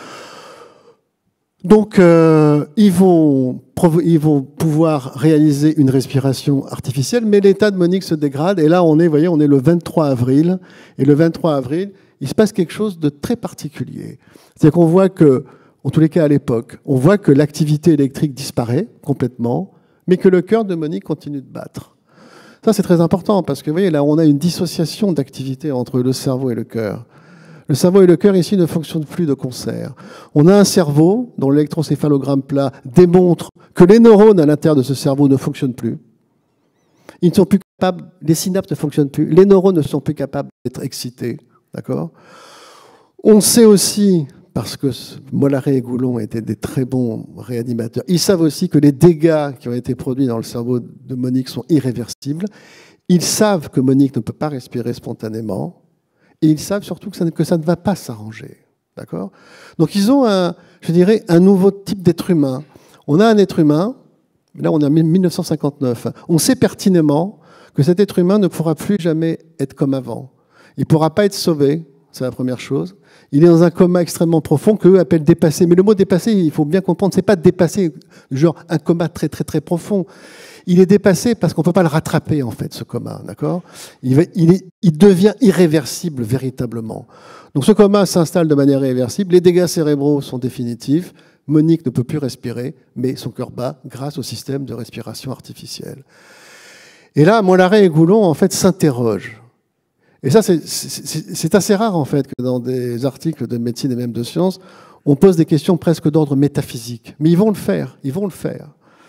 Donc, euh, ils, vont, ils vont pouvoir réaliser une respiration artificielle, mais l'état de Monique se dégrade. Et là, on est, vous voyez, on est le vingt-trois avril. Et le vingt-trois avril, il se passe quelque chose de très particulier. C'est-à-dire qu'on voit que, en tous les cas à l'époque, on voit que l'activité électrique disparaît complètement, mais que le cœur de Monique continue de battre. Ça, c'est très important, parce que vous voyez, là, on a une dissociation d'activité entre le cerveau et le cœur. Le cerveau et le cœur, ici, ne fonctionnent plus de concert. On a un cerveau dont l'électroencéphalogramme plat démontre que les neurones à l'intérieur de ce cerveau ne fonctionnent plus. Ils ne sont plus capables, les synapses ne fonctionnent plus, les neurones ne sont plus capables d'être excités. D'accord ? On sait aussi parce que Mollaret et Goulon étaient des très bons réanimateurs. Ils savent aussi que les dégâts qui ont été produits dans le cerveau de Monique sont irréversibles. Ils savent que Monique ne peut pas respirer spontanément. Et ils savent surtout que ça, que ça ne va pas s'arranger. D'accord ? Donc ils ont, un, je dirais, un nouveau type d'être humain. On a un être humain, là on est en mille neuf cent cinquante-neuf, on sait pertinemment que cet être humain ne pourra plus jamais être comme avant. Il ne pourra pas être sauvé, c'est la première chose. Il est dans un coma extrêmement profond qu'eux appellent dépassé. Mais le mot dépassé, il faut bien comprendre, ce n'est pas dépassé, genre un coma très très très profond. Il est dépassé parce qu'on ne peut pas le rattraper, en fait, ce coma, d'accord ? il, va, il, est, il devient irréversible, véritablement. Donc ce coma s'installe de manière irréversible, les dégâts cérébraux sont définitifs, Monique ne peut plus respirer, mais son cœur bat grâce au système de respiration artificielle. Et là, Mollaret et Goulon, en fait, s'interrogent. Et ça, c'est assez rare, en fait, que dans des articles de médecine et même de sciences, on pose des questions presque d'ordre métaphysique. Mais ils vont le faire, ils vont le faire.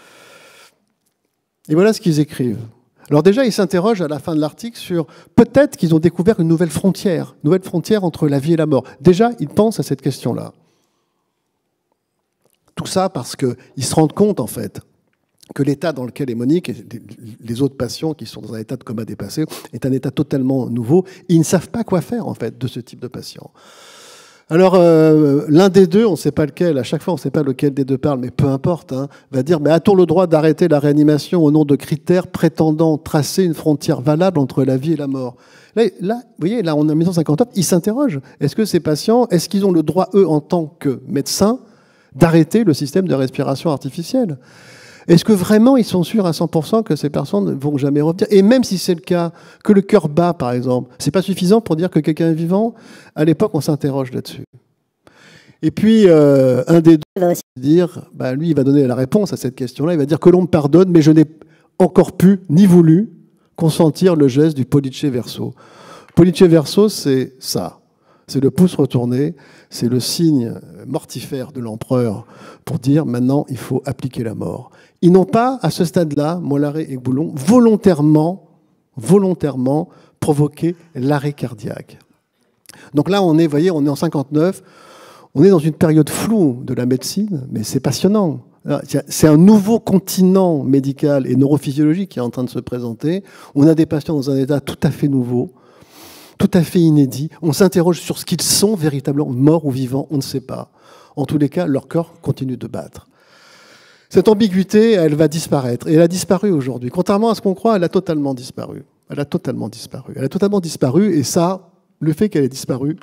Et voilà ce qu'ils écrivent. Alors déjà, ils s'interrogent à la fin de l'article sur peut-être qu'ils ont découvert une nouvelle frontière, une nouvelle frontière entre la vie et la mort. Déjà, ils pensent à cette question-là. Tout ça parce qu'ils se rendent compte, en fait, que l'état dans lequel est Monique et les autres patients qui sont dans un état de coma dépassé est un état totalement nouveau. Ils ne savent pas quoi faire, en fait, de ce type de patient. Alors, euh, l'un des deux, on ne sait pas lequel, à chaque fois on ne sait pas lequel des deux parle, mais peu importe, hein, va dire mais a-t-on le droit d'arrêter la réanimation au nom de critères prétendant tracer une frontière valable entre la vie et la mort ? Là, là, vous voyez, là, on est en mille neuf cent cinquante-neuf, ils s'interrogent. Est-ce que ces patients, est-ce qu'ils ont le droit, eux, en tant que médecins, d'arrêter le système de respiration artificielle ? Est-ce que vraiment ils sont sûrs à cent pour cent que ces personnes ne vont jamais revenir ? Et même si c'est le cas, que le cœur bat, par exemple, c'est pas suffisant pour dire que quelqu'un est vivant ? À l'époque, on s'interroge là-dessus. Et puis, euh, un des deux va dire, bah, lui, il va donner la réponse à cette question-là. Il va dire que l'on me pardonne, mais je n'ai encore pu, ni voulu, consentir le geste du pollice verso. Pollice verso, c'est ça. C'est le pouce retourné, c'est le signe mortifère de l'empereur pour dire maintenant il faut appliquer la mort. Ils n'ont pas, à ce stade-là, Mollaret et Goulon, volontairement, volontairement provoqué l'arrêt cardiaque. Donc là, on est, vous voyez, on est en cinquante-neuf, on est dans une période floue de la médecine, mais c'est passionnant. C'est un nouveau continent médical et neurophysiologique qui est en train de se présenter. On a des patients dans un état tout à fait nouveau, tout à fait inédit. On s'interroge sur ce qu'ils sont véritablement, morts ou vivants, on ne sait pas. En tous les cas, leur corps continue de battre. Cette ambiguïté, elle va disparaître. Et elle a disparu aujourd'hui. Contrairement à ce qu'on croit, elle a totalement disparu. Elle a totalement disparu. Elle a totalement disparu. Et ça, le fait qu'elle ait disparu,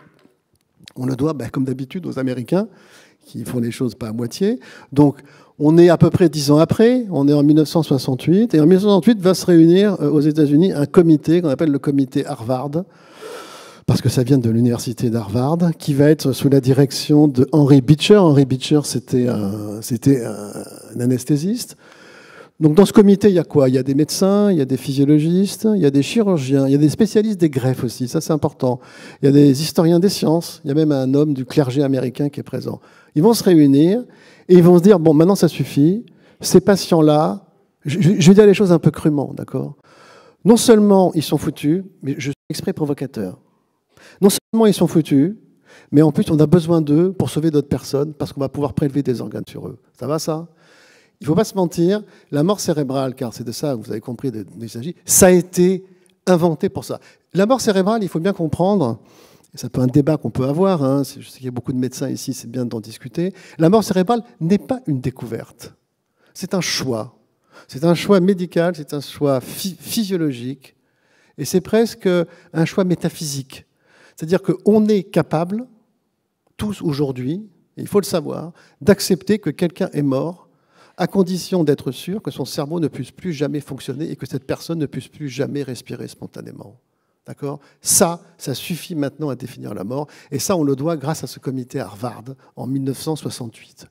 on le doit, ben, comme d'habitude, aux Américains, qui font les choses pas à moitié. Donc, on est à peu près dix ans après, on est en mille neuf cent soixante-huit. Et en mille neuf cent soixante-huit va se réunir aux États-Unis un comité qu'on appelle le comité Harvard, parce que ça vient de l'université d'Harvard, qui va être sous la direction de Henry Beecher. Henry Beecher, c'était un, c'était un, un anesthésiste. Donc dans ce comité, il y a quoi ? Il y a des médecins, il y a des physiologistes, il y a des chirurgiens, il y a des spécialistes des greffes aussi, ça c'est important. Il y a des historiens des sciences, il y a même un homme du clergé américain qui est présent. Ils vont se réunir et ils vont se dire, bon, maintenant ça suffit, ces patients-là, je, je vais dire les choses un peu crûment, d'accord ? Non seulement ils sont foutus, mais je suis exprès provocateur. Non seulement ils sont foutus, mais en plus on a besoin d'eux pour sauver d'autres personnes parce qu'on va pouvoir prélever des organes sur eux. Ça va ça ? Il ne faut pas se mentir, la mort cérébrale, car c'est de ça que vous avez compris dont il s'agit, ça a été inventé pour ça. La mort cérébrale, il faut bien comprendre, c'est un peu un débat qu'on peut avoir, hein, je sais qu'il y a beaucoup de médecins ici, c'est bien d'en discuter, la mort cérébrale n'est pas une découverte, c'est un choix. C'est un choix médical, c'est un choix physiologique, et c'est presque un choix métaphysique. C'est-à-dire qu'on est capable, tous aujourd'hui, et il faut le savoir, d'accepter que quelqu'un est mort à condition d'être sûr que son cerveau ne puisse plus jamais fonctionner et que cette personne ne puisse plus jamais respirer spontanément. D'accord ? Ça, ça suffit maintenant à définir la mort, et ça, on le doit grâce à ce comité Harvard en mille neuf cent soixante-huit.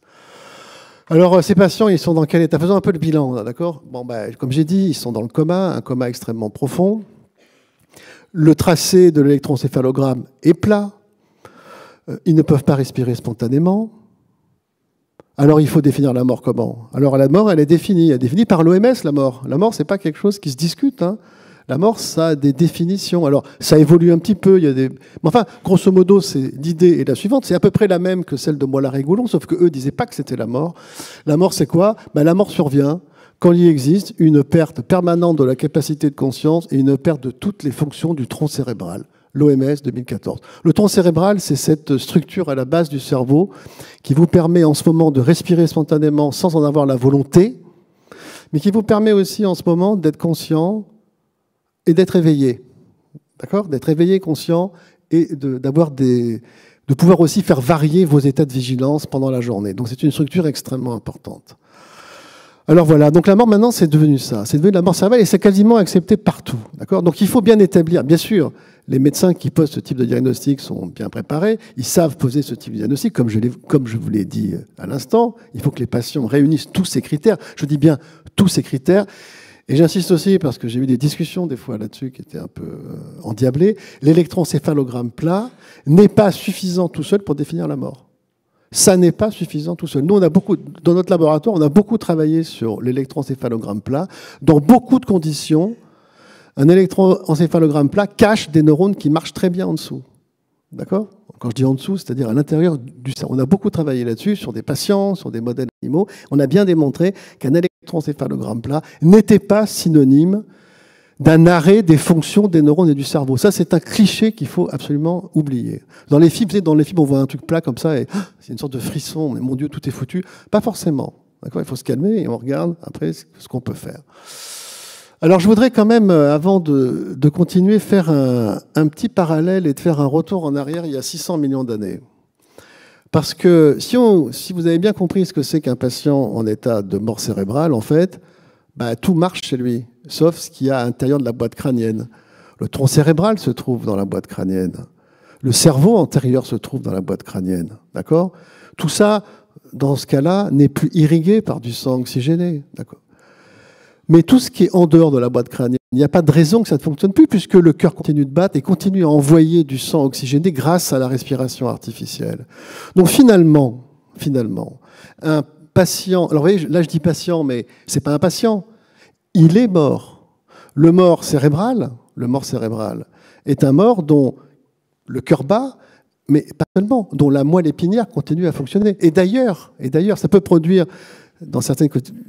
Alors, ces patients, ils sont dans quel état ? Faisons un peu le bilan, d'accord ? Bon, ben, comme j'ai dit, ils sont dans le coma, un coma extrêmement profond. Le tracé de l'électroencéphalogramme est plat. Ils ne peuvent pas respirer spontanément. Alors, il faut définir la mort comment ? Alors, la mort, elle est définie. Elle est définie par l'O M S, la mort. La mort, ce n'est pas quelque chose qui se discute. Hein. La mort, ça a des définitions. Alors, ça évolue un petit peu. Il y a des... Mais enfin, grosso modo, l'idée est la suivante. C'est à peu près la même que celle de Mollard et Goulon, sauf qu'eux ne disaient pas que c'était la mort. La mort, c'est quoi? Ben, la mort survient quand il existe une perte permanente de la capacité de conscience et une perte de toutes les fonctions du tronc cérébral. L'O M S deux mille quatorze. Le tronc cérébral, c'est cette structure à la base du cerveau qui vous permet en ce moment de respirer spontanément sans en avoir la volonté, mais qui vous permet aussi en ce moment d'être conscient et d'être éveillé. D'accord? D'être éveillé, conscient et de, d'avoir des, de pouvoir aussi faire varier vos états de vigilance pendant la journée. Donc c'est une structure extrêmement importante. Alors voilà, donc la mort maintenant c'est devenu ça, c'est devenu la mort cérébrale et c'est quasiment accepté partout. D'accord? Donc il faut bien établir, bien sûr, les médecins qui posent ce type de diagnostic sont bien préparés, ils savent poser ce type de diagnostic, comme je, comme je vous l'ai dit à l'instant, il faut que les patients réunissent tous ces critères, je dis bien tous ces critères, et j'insiste aussi parce que j'ai eu des discussions des fois là-dessus qui étaient un peu euh, endiablées, l'électroencéphalogramme plat n'est pas suffisant tout seul pour définir la mort. Ça n'est pas suffisant tout seul. Nous, on a beaucoup, dans notre laboratoire, on a beaucoup travaillé sur l'électroencéphalogramme plat. Dans beaucoup de conditions, un électroencéphalogramme plat cache des neurones qui marchent très bien en dessous. D'accord? Quand je dis en dessous, c'est-à-dire à, à l'intérieur du cerveau. On a beaucoup travaillé là-dessus, sur des patients, sur des modèles animaux. On a bien démontré qu'un électroencéphalogramme plat n'était pas synonyme d'un arrêt des fonctions des neurones et du cerveau. Ça, c'est un cliché qu'il faut absolument oublier. Dans les fibres, dans les fibres, on voit un truc plat comme ça et c'est une sorte de frisson. Mon Dieu, tout est foutu. Pas forcément. D'accord ? Il faut se calmer et on regarde après ce qu'on peut faire. Alors, je voudrais quand même, avant de, de continuer, faire un, un petit parallèle et de faire un retour en arrière il y a six cents millions d'années. Parce que si, on, si vous avez bien compris ce que c'est qu'un patient en état de mort cérébrale, en fait, bah, tout marche chez lui, sauf ce qu'il y a à l'intérieur de la boîte crânienne. Le tronc cérébral se trouve dans la boîte crânienne. Le cerveau antérieur se trouve dans la boîte crânienne. D'accord ? Tout ça, dans ce cas-là, n'est plus irrigué par du sang oxygéné. D'accord ? Mais tout ce qui est en dehors de la boîte crânienne, il n'y a pas de raison que ça ne fonctionne plus, puisque le cœur continue de battre et continue à envoyer du sang oxygéné grâce à la respiration artificielle. Donc finalement, finalement, un patient, alors vous voyez, là je dis patient, mais c'est pas un patient, il est mort. Le mort cérébral, le mort cérébral est un mort dont le cœur bat, mais pas seulement, dont la moelle épinière continue à fonctionner. Et d'ailleurs, et d'ailleurs, ça peut produire, dans certaines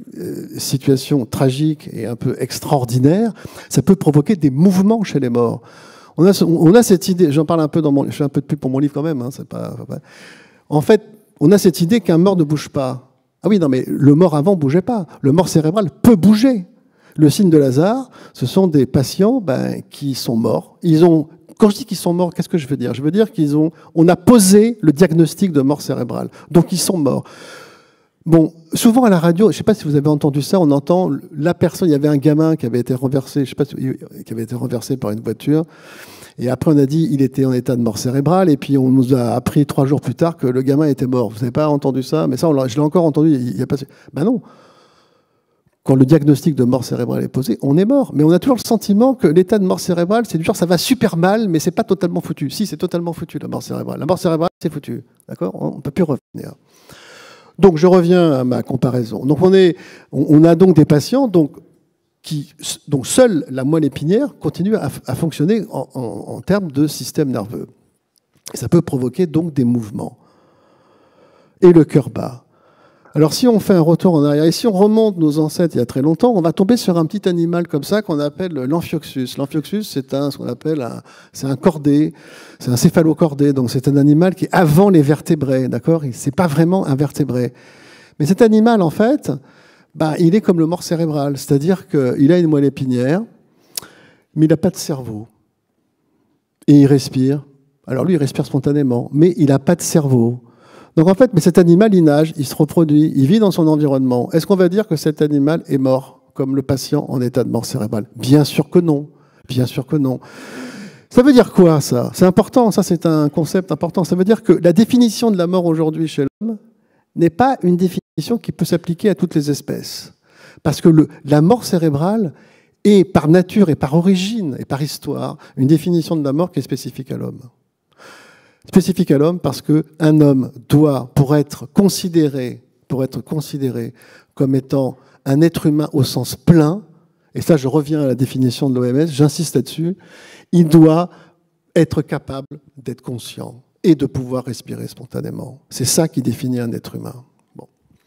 situations tragiques et un peu extraordinaires, ça peut provoquer des mouvements chez les morts. On a, on a cette idée, j'en parle un peu dans mon, je fais un peu de pub pour mon livre quand même, hein, c'est pas, pas, en fait, on a cette idée qu'un mort ne bouge pas. Ah oui, non, mais le mort avant ne bougeait pas. Le mort cérébral peut bouger. Le signe de Lazare, ce sont des patients ben, qui sont morts. Ils ont, quand je dis qu'ils sont morts, qu'est-ce que je veux dire? Je veux dire qu'ils ont, on a posé le diagnostic de mort cérébrale. Donc ils sont morts. Bon, souvent à la radio, je ne sais pas si vous avez entendu ça, on entend la personne, il y avait un gamin qui avait été renversé, je sais pas, qui avait été renversé par une voiture, et après on a dit il était en état de mort cérébrale, et puis on nous a appris trois jours plus tard que le gamin était mort. Vous n'avez pas entendu ça? Mais ça, on je l'ai encore entendu, il y a pas... Ben non. Quand le diagnostic de mort cérébrale est posé, on est mort. Mais on a toujours le sentiment que l'état de mort cérébrale, c'est du genre ça va super mal, mais c'est pas totalement foutu. Si, c'est totalement foutu, la mort cérébrale. La mort cérébrale, c'est foutu. D'accord? On ne peut plus revenir. Donc, je reviens à ma comparaison. Donc, on, est, on a donc des patients donc, qui, donc seule la moelle épinière continue à, à fonctionner en, en, en termes de système nerveux. Et ça peut provoquer donc des mouvements. Et le cœur bat. Alors, si on fait un retour en arrière, et si on remonte nos ancêtres il y a très longtemps, on va tomber sur un petit animal comme ça qu'on appelle l'amphioxus. L'amphioxus, c'est un, ce qu'on appelle un, c'est un cordé, c'est un céphalocordé, donc c'est un animal qui est avant les vertébrés, d'accord? C'est pas vraiment un vertébré. Mais cet animal, en fait, bah, il est comme le mort cérébral, c'est-à-dire qu'il a une moelle épinière, mais il n'a pas de cerveau. Et il respire. Alors lui, il respire spontanément, mais il n'a pas de cerveau. Donc en fait, mais cet animal, il nage, il se reproduit, il vit dans son environnement. Est-ce qu'on va dire que cet animal est mort, comme le patient en état de mort cérébrale? Bien sûr que non. Bien sûr que non. Ça veut dire quoi, ça? C'est important, ça c'est un concept important. Ça veut dire que la définition de la mort aujourd'hui chez l'homme n'est pas une définition qui peut s'appliquer à toutes les espèces. Parce que le, la mort cérébrale est par nature et par origine et par histoire une définition de la mort qui est spécifique à l'homme. Spécifique à l'homme parce qu'un homme doit, pour être considéré, pour être considéré comme étant un être humain au sens plein, et ça je reviens à la définition de l'O M S, j'insiste là-dessus, il doit être capable d'être conscient et de pouvoir respirer spontanément. C'est ça qui définit un être humain. Bon.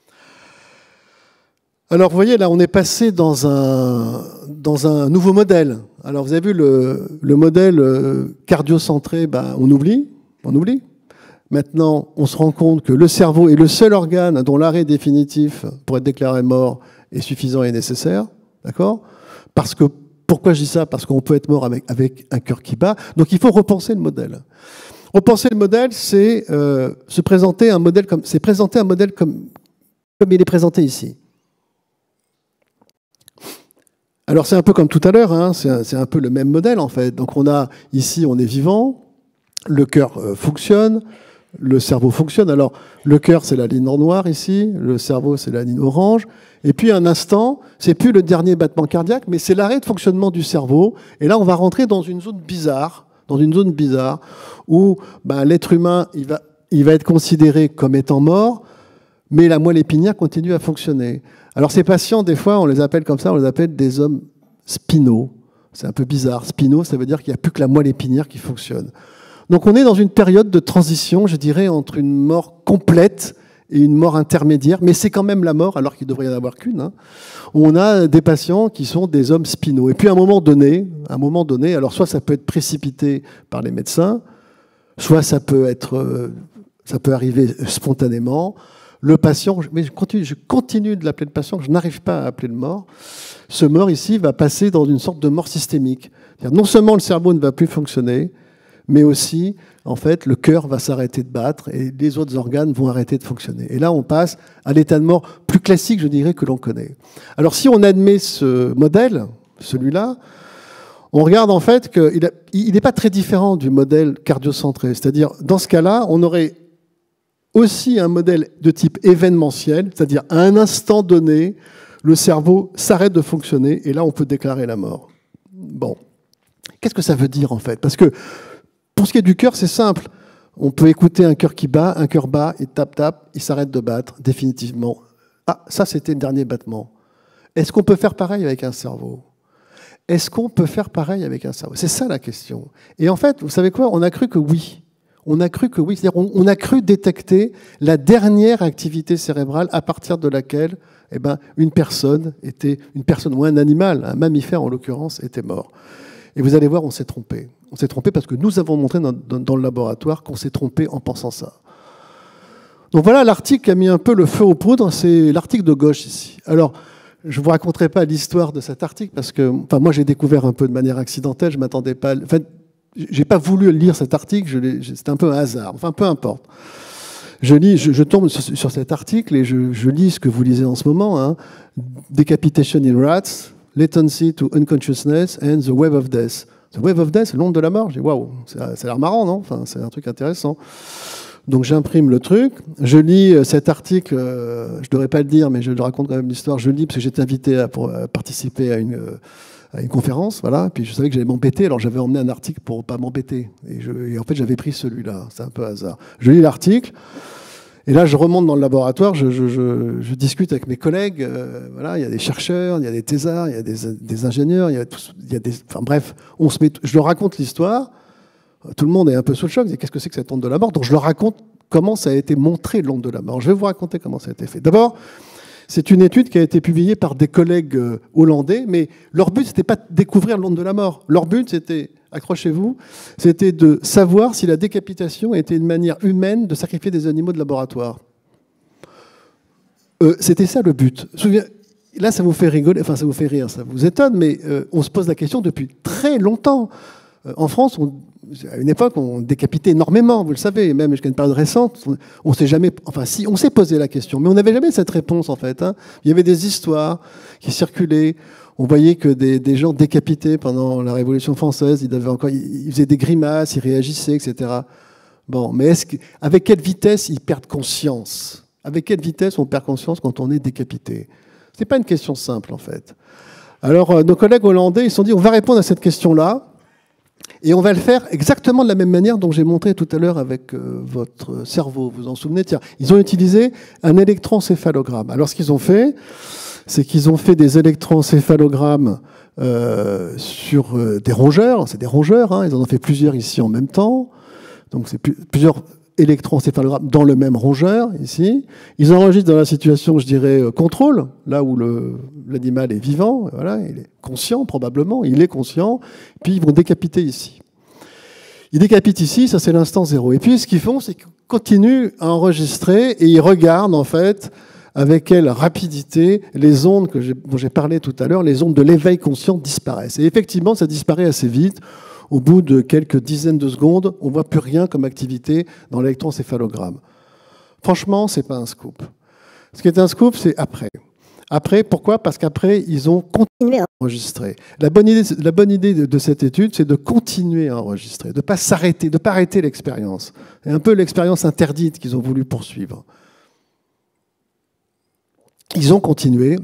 Alors vous voyez, là on est passé dans un, dans un nouveau modèle. Alors vous avez vu le, le modèle cardio-centré, ben, on oublie, on oublie. Maintenant, on se rend compte que le cerveau est le seul organe dont l'arrêt définitif pour être déclaré mort est suffisant et nécessaire. D'accord ? Parce que, pourquoi je dis ça ? Parce qu'on peut être mort avec, avec un cœur qui bat. Donc il faut repenser le modèle. Repenser le modèle, c'est euh, se présenter un modèle comme, c'est présenter un modèle comme, comme il est présenté ici. Alors c'est un peu comme tout à l'heure, hein, c'est un, c'est un peu le même modèle en fait. Donc on a ici, on est vivant, le cœur euh, fonctionne, le cerveau fonctionne. Alors le cœur c'est la ligne en noir ici, le cerveau c'est la ligne orange. Et puis un instant, c'est plus le dernier battement cardiaque, mais c'est l'arrêt de fonctionnement du cerveau. Et là on va rentrer dans une zone bizarre, dans une zone bizarre où ben, l'être humain il va, il va être considéré comme étant mort, mais la moelle épinière continue à fonctionner. Alors ces patients, des fois, on les appelle comme ça, on les appelle des hommes spinaux. C'est un peu bizarre. Spinaux, ça veut dire qu'il n'y a plus que la moelle épinière qui fonctionne. Donc on est dans une période de transition, je dirais, entre une mort complète et une mort intermédiaire, mais c'est quand même la mort, alors qu'il ne devrait y en avoir qu'une. Hein. On a des patients qui sont des hommes spinaux. Et puis à un moment donné, à un moment donné, alors soit ça peut être précipité par les médecins, soit ça peut être, ça peut arriver spontanément. Le patient, mais je continue, je continue de l'appeler le patient, je n'arrive pas à appeler le mort. Ce mort ici va passer dans une sorte de mort systémique. C'est-à-dire, non seulement le cerveau ne va plus fonctionner, mais aussi, en fait, le cœur va s'arrêter de battre et les autres organes vont arrêter de fonctionner. Et là, on passe à l'état de mort plus classique, je dirais, que l'on connaît. Alors, si on admet ce modèle, celui-là, on regarde en fait qu'il n'est pas très différent du modèle cardio-centré. C'est-à-dire, dans ce cas-là, on aurait aussi un modèle de type événementiel, c'est-à-dire à un instant donné, le cerveau s'arrête de fonctionner et là, on peut déclarer la mort. Bon, qu'est-ce que ça veut dire en fait ? Parce que pour ce qui est du cœur, c'est simple. On peut écouter un cœur qui bat, un cœur bat, il tape, tape, il s'arrête de battre définitivement. Ah, ça c'était le dernier battement. Est-ce qu'on peut faire pareil avec un cerveau ? Est-ce qu'on peut faire pareil avec un cerveau ? C'est ça la question. Et en fait, vous savez quoi ? On a cru que oui. On a cru que oui, c'est-à-dire on, on a cru détecter la dernière activité cérébrale à partir de laquelle eh ben, une personne était, une personne ou un animal, un mammifère en l'occurrence, était mort. Et vous allez voir, on s'est trompé. On s'est trompé parce que nous avons montré dans, dans, dans le laboratoire qu'on s'est trompé en pensant ça. Donc voilà l'article qui a mis un peu le feu aux poudres, c'est l'article de gauche ici. Alors, je ne vous raconterai pas l'histoire de cet article parce que, enfin, moi j'ai découvert un peu de manière accidentelle, je ne m'attendais pas... Enfin, j'ai pas voulu lire cet article, c'était un peu un hasard. Enfin, peu importe. Je lis, je, je tombe sur, sur cet article et je, je lis ce que vous lisez en ce moment. Hein. Decapitation in rats, latency to unconsciousness and the wave of death. The wave of death, l'onde de la mort. Je dis waouh, ça a l'air marrant, non ? Enfin, c'est un truc intéressant. Donc j'imprime le truc, je lis cet article. Euh, je devrais pas le dire, mais je raconte quand même l'histoire. Je le lis parce que j'étais invité à, pour, à participer à une euh, à une conférence, voilà, puis je savais que j'allais m'embêter, alors j'avais emmené un article pour ne pas m'embêter. Et, je, et en fait, j'avais pris celui-là, c'est un peu hasard. Je lis l'article, et là, je remonte dans le laboratoire, je, je, je, je discute avec mes collègues, euh, voilà, il y a des chercheurs, il y a des thésards, il y a des, des ingénieurs, il y a, tout, il y a des... Enfin bref, on se met, je leur raconte l'histoire, tout le monde est un peu sous le choc, qu'est-ce que c'est que cette onde de la mort ? Donc je leur raconte comment ça a été montré, l'onde de la mort. Je vais vous raconter comment ça a été fait. D'abord, c'est une étude qui a été publiée par des collègues hollandais, mais leur but, c'était pas de découvrir l'onde de la mort. Leur but, c'était, accrochez-vous, c'était de savoir si la décapitation était une manière humaine de sacrifier des animaux de laboratoire. Euh, c'était ça le but. Souviens, là, ça vous fait rigoler, enfin, ça vous fait rire, ça vous étonne, mais euh, on se pose la question depuis très longtemps. Euh, en France, on, à une époque, on décapitait énormément, vous le savez, même jusqu'à une période récente, on, on s'est jamais, enfin si, on s'est posé la question, mais on n'avait jamais cette réponse en fait. Hein. Il y avait des histoires qui circulaient, on voyait que des, des gens décapités pendant la Révolution française, ils, avaient encore, ils faisaient des grimaces, ils réagissaient, et cetera. Bon, mais est-ce que, avec quelle vitesse ils perdent conscience ? Avec quelle vitesse on perd conscience quand on est décapité ? C'est pas une question simple en fait. Alors euh, nos collègues hollandais, ils se sont dit, on va répondre à cette question-là. Et on va le faire exactement de la même manière dont j'ai montré tout à l'heure avec euh, votre cerveau. Vous vous en souvenez ? Tiens, ils ont utilisé un électroencéphalogramme. Alors, ce qu'ils ont fait, c'est qu'ils ont fait des électroencéphalogrammes euh, sur euh, des rongeurs. C'est des rongeurs, hein, ils en ont fait plusieurs ici en même temps. Donc c'est plus, plusieurs électroencéphalogrammes dans le même rongeur, ici. Ils enregistrent dans la situation, je dirais, euh, contrôle, là où l'animal est vivant, voilà, il est conscient probablement, il est conscient, puis ils vont décapiter ici. Ils décapitent ici, ça c'est l'instant zéro. Et puis ce qu'ils font, c'est qu'ils continuent à enregistrer et ils regardent en fait avec quelle rapidité les ondes que dont j'ai parlé tout à l'heure, les ondes de l'éveil conscient disparaissent. Et effectivement, ça disparaît assez vite. Au bout de quelques dizaines de secondes, on ne voit plus rien comme activité dans l'électroencéphalogramme. Franchement, ce n'est pas un scoop. Ce qui est un scoop, c'est après. Après, pourquoi? Parce qu'après, ils ont continué à enregistrer. La bonne idée, la bonne idée de cette étude, c'est de continuer à enregistrer, de ne pas s'arrêter, de ne pas arrêter l'expérience. C'est un peu l'expérience interdite qu'ils ont voulu poursuivre. Ils ont continué,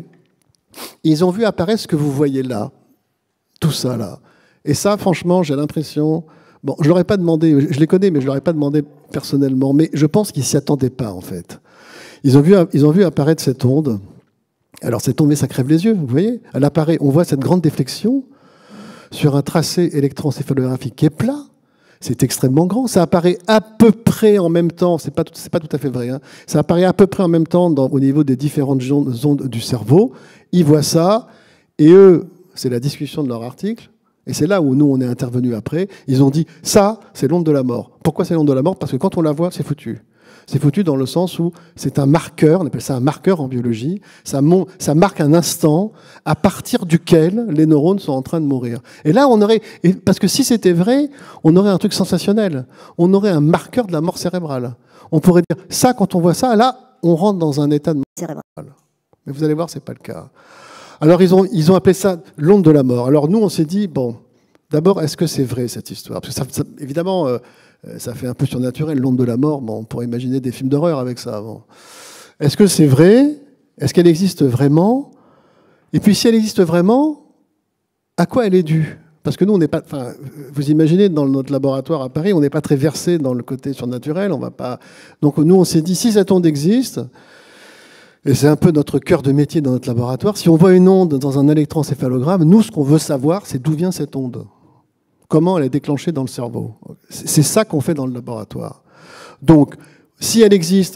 ils ont vu apparaître ce que vous voyez là, tout ça là. Et ça, franchement, j'ai l'impression... Bon, je ne leur ai pas demandé, je les connais, mais je ne leur ai pas demandé personnellement, mais je pense qu'ils ne s'y attendaient pas, en fait. Ils ont vu, ils ont vu apparaître cette onde. Alors, cette onde, mais ça crève les yeux, vous voyez? Elle apparaît, on voit cette grande déflexion sur un tracé électroencéphalographique qui est plat. C'est extrêmement grand. Ça apparaît à peu près en même temps, c'est pas, c'est pas tout à fait vrai, hein. Ça apparaît à peu près en même temps dans, au niveau des différentes ondes du cerveau. Ils voient ça, et eux, c'est la discussion de leur article, et c'est là où nous, on est intervenus après. Ils ont dit, ça, c'est l'onde de la mort. Pourquoi c'est l'onde de la mort? Parce que quand on la voit, c'est foutu. C'est foutu dans le sens où c'est un marqueur, on appelle ça un marqueur en biologie, ça, ça marque un instant à partir duquel les neurones sont en train de mourir. Et là, on aurait, parce que si c'était vrai, on aurait un truc sensationnel, on aurait un marqueur de la mort cérébrale. On pourrait dire, ça, quand on voit ça, là, on rentre dans un état de mort cérébrale. Mais vous allez voir, c'est pas le cas. Alors, ils ont, ils ont appelé ça l'onde de la mort. Alors, nous, on s'est dit, bon, d'abord, est-ce que c'est vrai, cette histoire? Parce que ça, ça, évidemment... Euh, ça fait un peu surnaturel, l'onde de la mort. Bon, on pourrait imaginer des films d'horreur avec ça. Bon. Est-ce que c'est vrai? Est-ce qu'elle existe vraiment? Et puis, si elle existe vraiment, à quoi elle est due? Parce que nous, on n'est pas. Enfin, vous imaginez, dans notre laboratoire à Paris, on n'est pas très versé dans le côté surnaturel. On va pas. Donc, nous, on s'est dit, si cette onde existe, et c'est un peu notre cœur de métier dans notre laboratoire, si on voit une onde dans un électroencéphalogramme, nous, ce qu'on veut savoir, c'est d'où vient cette onde. Comment elle est déclenchée dans le cerveau. C'est ça qu'on fait dans le laboratoire. Donc, si elle existe,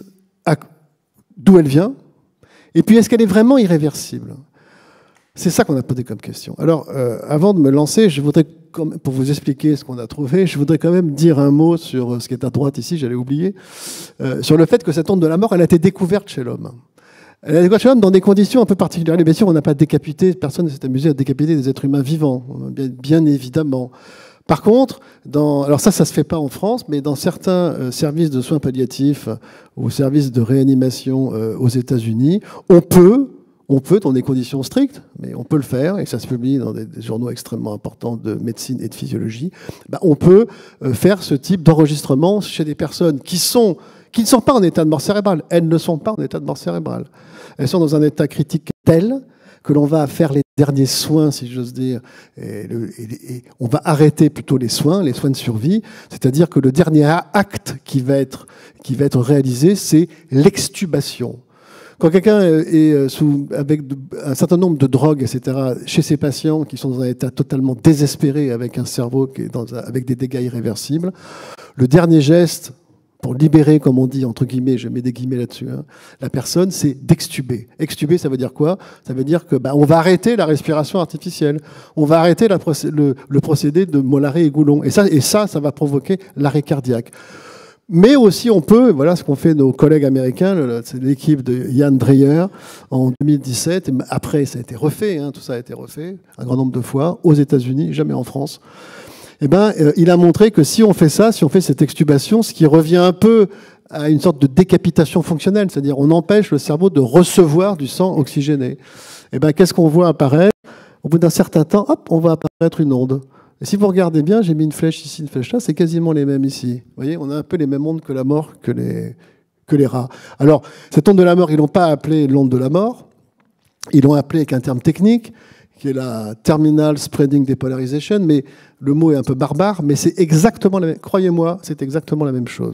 d'où elle vient? Et puis, est-ce qu'elle est vraiment irréversible? C'est ça qu'on a posé comme question. Alors, euh, avant de me lancer, je voudrais, pour vous expliquer ce qu'on a trouvé, je voudrais quand même dire un mot sur ce qui est à droite ici, j'allais oublier, euh, sur le fait que cette onde de la mort, elle a été découverte chez l'homme. Elle a été découverte chez l'homme dans des conditions un peu particulières. Bien sûr, on n'a pas décapité, personne ne s'est amusé à décapiter des êtres humains vivants, bien, bien évidemment. Par contre, dans, alors ça, ça ne se fait pas en France, mais dans certains euh, services de soins palliatifs euh, ou services de réanimation euh, aux États-Unis, on peut, on peut, dans des conditions strictes, mais on peut le faire, et ça se publie dans des, des journaux extrêmement importants de médecine et de physiologie, bah, on peut euh, faire ce type d'enregistrement chez des personnes qui, sont, qui ne sont pas en état de mort cérébrale. Elles ne sont pas en état de mort cérébrale. Elles sont dans un état critique tel que l'on va faire les derniers soins, si j'ose dire, et, le, et, et on va arrêter plutôt les soins, les soins de survie, c'est-à-dire que le dernier acte qui va être, qui va être réalisé, c'est l'extubation. Quand quelqu'un est sous, avec un certain nombre de drogues, et cetera, chez ses patients qui sont dans un état totalement désespéré, avec un cerveau qui est dans, avec des dégâts irréversibles, le dernier geste pour libérer, comme on dit, entre guillemets, je mets des guillemets là-dessus, hein, la personne, c'est d'extuber. Extuber, ça veut dire quoi? Ça veut dire que bah, on va arrêter la respiration artificielle. On va arrêter la procé le, le procédé de Mollaret et Goulon. Et ça, et ça, ça va provoquer l'arrêt cardiaque. Mais aussi, on peut, voilà ce qu'ont fait nos collègues américains, c'est l'équipe de Ian Dreyer en deux mille dix-sept. Et après, ça a été refait, hein, tout ça a été refait un grand nombre de fois aux États-Unis, jamais en France. Eh ben, euh, il a montré que si on fait ça, si on fait cette extubation, ce qui revient un peu à une sorte de décapitation fonctionnelle, c'est-à-dire on empêche le cerveau de recevoir du sang oxygéné. Eh ben, qu'est-ce qu'on voit apparaître? Au bout d'un certain temps, hop, on va apparaître une onde. Et si vous regardez bien, j'ai mis une flèche ici, une flèche là, c'est quasiment les mêmes ici. Vous voyez, on a un peu les mêmes ondes que la mort, que les, que les rats. Alors, cette onde de la mort, ils l'ont pas appelée l'onde de la mort, ils l'ont appelée avec un terme technique, qui est la Terminal Spreading Depolarization, mais le mot est un peu barbare, mais c'est exactement la même, croyez-moi, c'est exactement la même chose.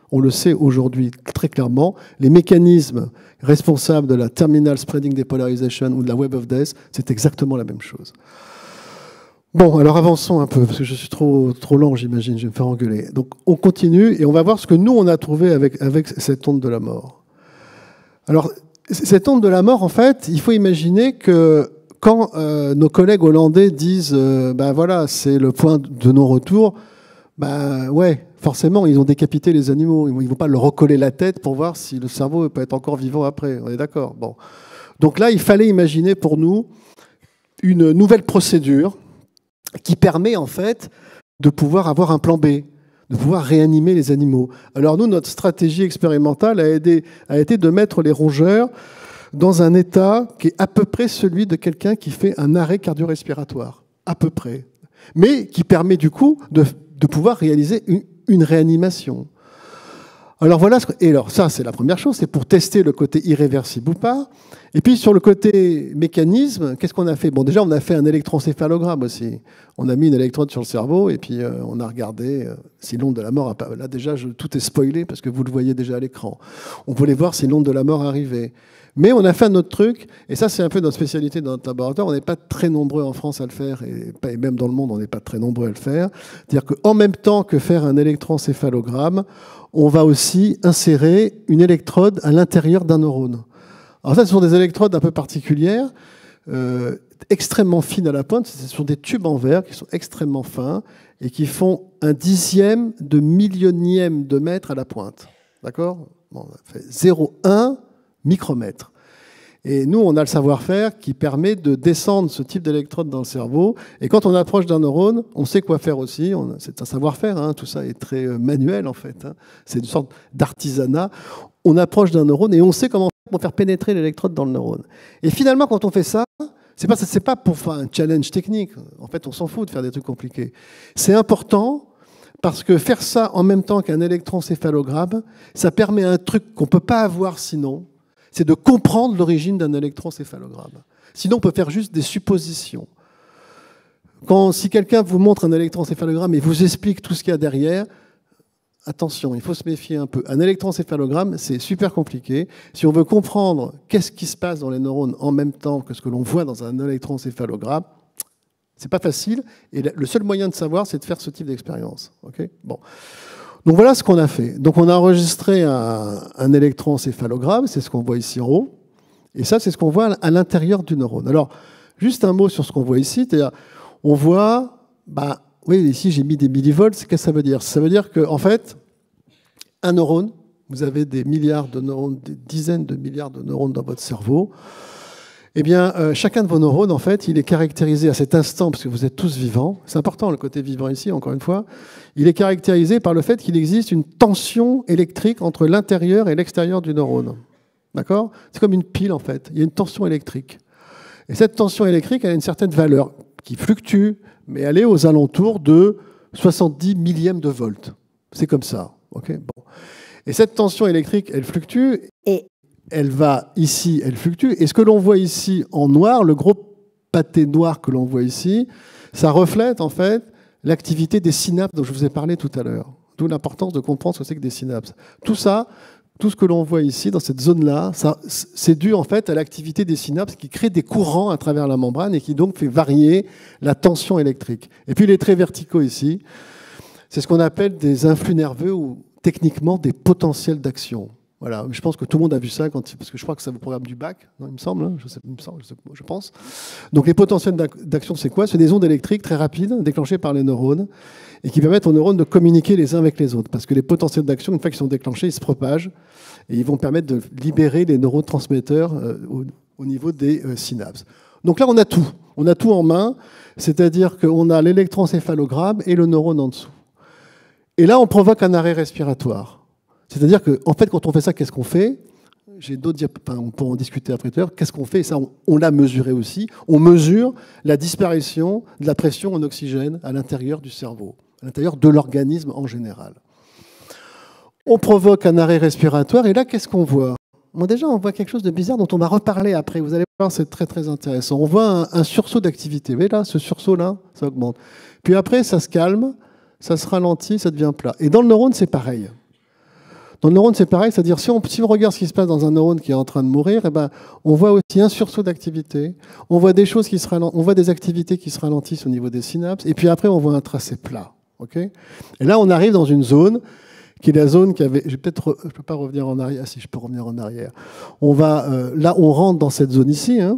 On le sait aujourd'hui très clairement. Les mécanismes responsables de la terminal spreading depolarization ou de la web of death, c'est exactement la même chose. Bon, alors avançons un peu, parce que je suis trop, trop lent, j'imagine, je vais me faire engueuler. Donc on continue et on va voir ce que nous, on a trouvé avec, avec cette onde de la mort. Alors, cette onde de la mort, en fait, il faut imaginer que quand euh, nos collègues hollandais disent euh, ben voilà, c'est le point de non-retour, ben ouais, forcément, ils ont décapité les animaux. Ils ne vont pas leur recoller la tête pour voir si le cerveau peut être encore vivant après. On est d'accord? Bon. Donc là, il fallait imaginer pour nous une nouvelle procédure qui permet en fait de pouvoir avoir un plan B, de pouvoir réanimer les animaux. Alors nous, notre stratégie expérimentale a, aidé, a été de mettre les rongeurs dans un état qui est à peu près celui de quelqu'un qui fait un arrêt cardio-respiratoire, à peu près, mais qui permet du coup de, de pouvoir réaliser une, une réanimation. Alors voilà, ce que, et alors ça c'est la première chose, c'est pour tester le côté irréversible ou pas. Et puis sur le côté mécanisme, qu'est-ce qu'on a fait? Bon, déjà on a fait un électroencéphalogramme aussi. On a mis une électrode sur le cerveau et puis euh, on a regardé euh, si l'onde de la mort... A, là déjà je, tout est spoilé parce que vous le voyez déjà à l'écran. On voulait voir si l'onde de la mort arrivait. Mais on a fait un autre truc, et ça c'est un peu notre spécialité dans notre laboratoire, on n'est pas très nombreux en France à le faire, et même dans le monde on n'est pas très nombreux à le faire. C'est-à-dire qu'en même temps que faire un électroencéphalogramme, on va aussi insérer une électrode à l'intérieur d'un neurone. Alors ça, ce sont des électrodes un peu particulières, euh, extrêmement fines à la pointe. Ce sont des tubes en verre qui sont extrêmement fins et qui font un dixième de millionième de mètre à la pointe. D'accord? Bon, ça fait zéro virgule un micromètre. Et nous, on a le savoir-faire qui permet de descendre ce type d'électrode dans le cerveau. Et quand on approche d'un neurone, on sait quoi faire aussi. C'est un savoir-faire, hein. Tout ça est très manuel en fait. Hein. C'est une sorte d'artisanat. On approche d'un neurone et on sait comment faire pour faire pénétrer l'électrode dans le neurone. Et finalement, quand on fait ça, c'est pas, c'est pas pour faire un challenge technique. En fait, on s'en fout de faire des trucs compliqués. C'est important parce que faire ça en même temps qu'un électroencéphalogramme, ça permet un truc qu'on ne peut pas avoir sinon, c'est de comprendre l'origine d'un électroencéphalogramme. Sinon, on peut faire juste des suppositions. Quand, si quelqu'un vous montre un électroencéphalogramme et vous explique tout ce qu'il y a derrière, attention, il faut se méfier un peu. Un électroencéphalogramme, c'est super compliqué. Si on veut comprendre qu'est-ce qui se passe dans les neurones en même temps que ce que l'on voit dans un électroencéphalogramme, c'est pas facile. Et le seul moyen de savoir, c'est de faire ce type d'expérience. Okay ? Bon. Donc voilà ce qu'on a fait. Donc on a enregistré un, un électroencéphalogramme, c'est ce qu'on voit ici en haut, et ça c'est ce qu'on voit à l'intérieur du neurone. Alors juste un mot sur ce qu'on voit ici, c'est-à-dire on voit, bah, oui ici j'ai mis des millivolts, qu'est-ce que ça veut dire? Ça veut dire qu'en en fait, un neurone, vous avez des milliards de neurones, des dizaines de milliards de neurones dans votre cerveau, eh bien, euh, chacun de vos neurones, en fait, il est caractérisé à cet instant, parce que vous êtes tous vivants, c'est important le côté vivant ici, encore une fois, il est caractérisé par le fait qu'il existe une tension électrique entre l'intérieur et l'extérieur du neurone. D'accord? C'est comme une pile, en fait. Il y a une tension électrique. Et cette tension électrique, elle a une certaine valeur qui fluctue, mais elle est aux alentours de soixante-dix millièmes de volts. C'est comme ça. Okay? Bon. Et cette tension électrique, elle fluctue, et elle va ici, elle fluctue. Et ce que l'on voit ici en noir, le gros pâté noir que l'on voit ici, ça reflète en fait l'activité des synapses dont je vous ai parlé tout à l'heure. D'où l'importance de comprendre ce que c'est que des synapses. Tout ça, tout ce que l'on voit ici, dans cette zone-là, c'est dû en fait à l'activité des synapses qui crée des courants à travers la membrane et qui donc fait varier la tension électrique. Et puis les traits verticaux ici, c'est ce qu'on appelle des influx nerveux ou techniquement des potentiels d'action. Voilà, je pense que tout le monde a vu ça, quand, parce que je crois que c'est le programme du bac, non, il me semble, hein, je, sais, il me semble je, je pense. Donc les potentiels d'action, c'est quoi? C'est des ondes électriques très rapides, déclenchées par les neurones, et qui permettent aux neurones de communiquer les uns avec les autres. Parce que les potentiels d'action, une fois qu'ils sont déclenchés, ils se propagent, et ils vont permettre de libérer les neurotransmetteurs euh, au, au niveau des euh, synapses. Donc là, on a tout. On a tout en main, c'est-à-dire qu'on a l'électroencéphalogramme et le neurone en dessous. Et là, on provoque un arrêt respiratoire. C'est-à-dire qu'en en fait, quand on fait ça, qu'est-ce qu'on fait? J'ai d'autres diapositives, on peut en discuter après tout à l'heure. Qu'est-ce qu'on fait? Et ça, on, on l'a mesuré aussi. On mesure la disparition de la pression en oxygène à l'intérieur du cerveau, à l'intérieur de l'organisme en général. On provoque un arrêt respiratoire, et là, qu'est-ce qu'on voit? Bon, déjà, on voit quelque chose de bizarre dont on va reparler après. Vous allez voir, c'est très, très intéressant. On voit un, un sursaut d'activité. Vous voyez là, ce sursaut-là, ça augmente. Puis après, ça se calme, ça se ralentit, ça devient plat. Et dans le neurone, c'est pareil. Dans le neurone, c'est pareil, c'est-à-dire si on, si on regarde ce qui se passe dans un neurone qui est en train de mourir, eh ben, on voit aussi un sursaut d'activité, on voit des choses qui se ralent- on voit des activités qui se ralentissent au niveau des synapses, et puis après on voit un tracé plat. Okay, et là, on arrive dans une zone qui est la zone qui avait. Je peut-être, je peux pas revenir en arrière. Ah, si je peux revenir en arrière. On va euh, là, on rentre dans cette zone ici, hein,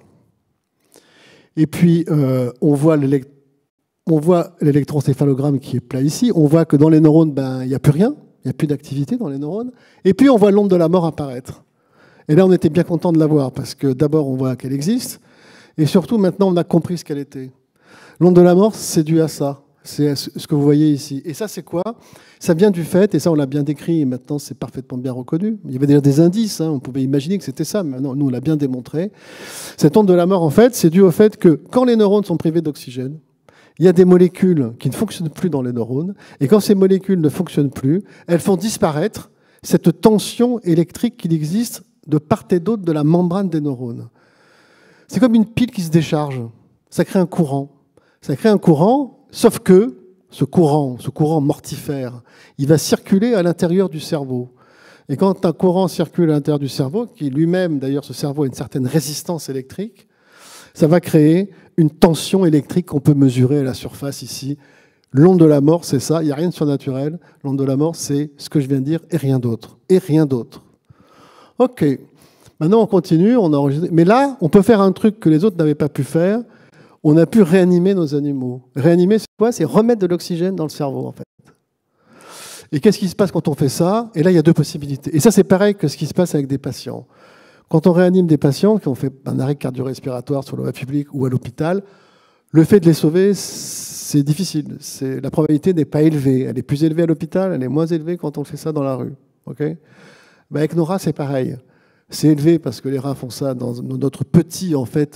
et puis euh, on voit l'élect- on voit l'électroencéphalogramme qui est plat ici. On voit que dans les neurones, ben il n'y a plus rien. Il n'y a plus d'activité dans les neurones. Et puis, on voit l'onde de la mort apparaître. Et là, on était bien content de la voir, parce que d'abord, on voit qu'elle existe, et surtout, maintenant, on a compris ce qu'elle était. L'onde de la mort, c'est dû à ça. C'est ce que vous voyez ici. Et ça, c'est quoi? Ça vient du fait, et ça, on l'a bien décrit, et maintenant, c'est parfaitement bien reconnu. Il y avait d'ailleurs des indices, hein, on pouvait imaginer que c'était ça, mais non, nous, on l'a bien démontré. Cette onde de la mort, en fait, c'est dû au fait que quand les neurones sont privés d'oxygène, il y a des molécules qui ne fonctionnent plus dans les neurones, et quand ces molécules ne fonctionnent plus, elles font disparaître cette tension électrique qu'il existe de part et d'autre de la membrane des neurones. C'est comme une pile qui se décharge. Ça crée un courant. Ça crée un courant, sauf que ce courant, ce courant mortifère, il va circuler à l'intérieur du cerveau. Et quand un courant circule à l'intérieur du cerveau, qui lui-même, d'ailleurs, ce cerveau a une certaine résistance électrique, ça va créer une tension électrique qu'on peut mesurer à la surface ici. L'onde de la mort, c'est ça, il n'y a rien de surnaturel. L'onde de la mort, c'est ce que je viens de dire et rien d'autre. Et rien d'autre. OK. Maintenant, on continue, on enregistre. Mais là, on peut faire un truc que les autres n'avaient pas pu faire. On a pu réanimer nos animaux. Réanimer, c'est quoi? C'est remettre de l'oxygène dans le cerveau, en fait. Et qu'est-ce qui se passe quand on fait ça? Et là, il y a deux possibilités. Et ça, c'est pareil que ce qui se passe avec des patients. Quand on réanime des patients qui ont fait un arrêt cardio-respiratoire sur le voie publique ou à l'hôpital, le fait de les sauver, c'est difficile. C'est, la probabilité n'est pas élevée. Elle est plus élevée à l'hôpital, elle est moins élevée quand on fait ça dans la rue. Okay, ben avec nos rats, c'est pareil. C'est élevé parce que les rats font ça dans notre petit en fait,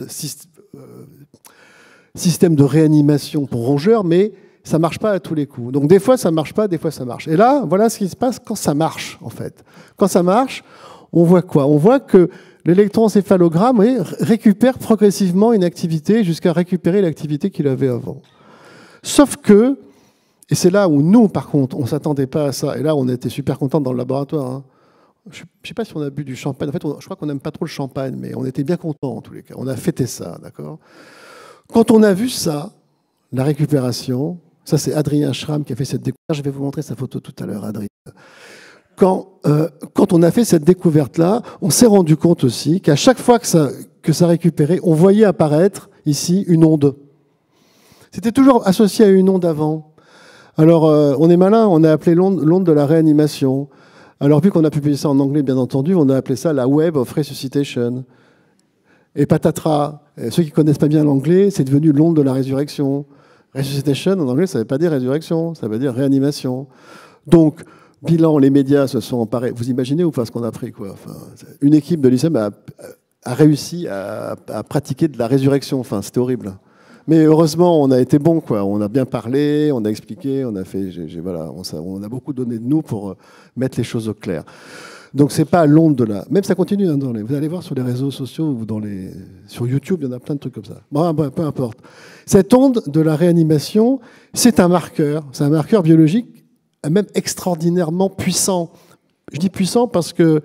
système de réanimation pour rongeurs, mais ça ne marche pas à tous les coups. Donc des fois, ça ne marche pas, des fois, ça marche. Et là, voilà ce qui se passe quand ça marche, en fait. Quand ça marche, on voit quoi? On voit que l'électroencéphalogramme oui, récupère progressivement une activité jusqu'à récupérer l'activité qu'il avait avant. Sauf que, et c'est là où nous, par contre, on ne s'attendait pas à ça, et là, on était super contents dans le laboratoire. Hein. Je ne sais pas si on a bu du champagne. En fait, on, je crois qu'on n'aime pas trop le champagne, mais on était bien contents en tous les cas. On a fêté ça, d'accord? Quand on a vu ça, la récupération, ça c'est Adrien Schramm qui a fait cette découverte. Je vais vous montrer sa photo tout à l'heure, Adrien. Quand, euh, quand on a fait cette découverte-là, on s'est rendu compte aussi qu'à chaque fois que ça, que ça récupérait, on voyait apparaître ici une onde. C'était toujours associé à une onde avant. Alors, euh, on est malin, on a appelé l'onde, l'onde de la réanimation. Alors, vu qu'on a publié ça en anglais, bien entendu, on a appelé ça la Wave of Resuscitation. Et patatras, ceux qui ne connaissent pas bien l'anglais, c'est devenu l'onde de la résurrection. Resuscitation, en anglais, ça ne veut pas dire résurrection, ça veut dire réanimation. Donc, bilan, les médias se sont emparés. Vous imaginez ou pas ce qu'on a pris, quoi. Enfin, une équipe de l'I C E M a, a réussi à, à pratiquer de la résurrection. Enfin, c'était horrible. Mais heureusement, on a été bon, quoi. On a bien parlé, on a expliqué, on a fait, j'ai, j'ai, voilà, on, on a beaucoup donné de nous pour mettre les choses au clair. Donc c'est pas l'onde de la. Même ça continue. Hein, dans les... Vous allez voir sur les réseaux sociaux ou dans les, sur YouTube, il y en a plein de trucs comme ça. Bon, peu importe. Cette onde de la réanimation, c'est un marqueur, c'est un marqueur biologique, même extraordinairement puissant. Je dis puissant parce que,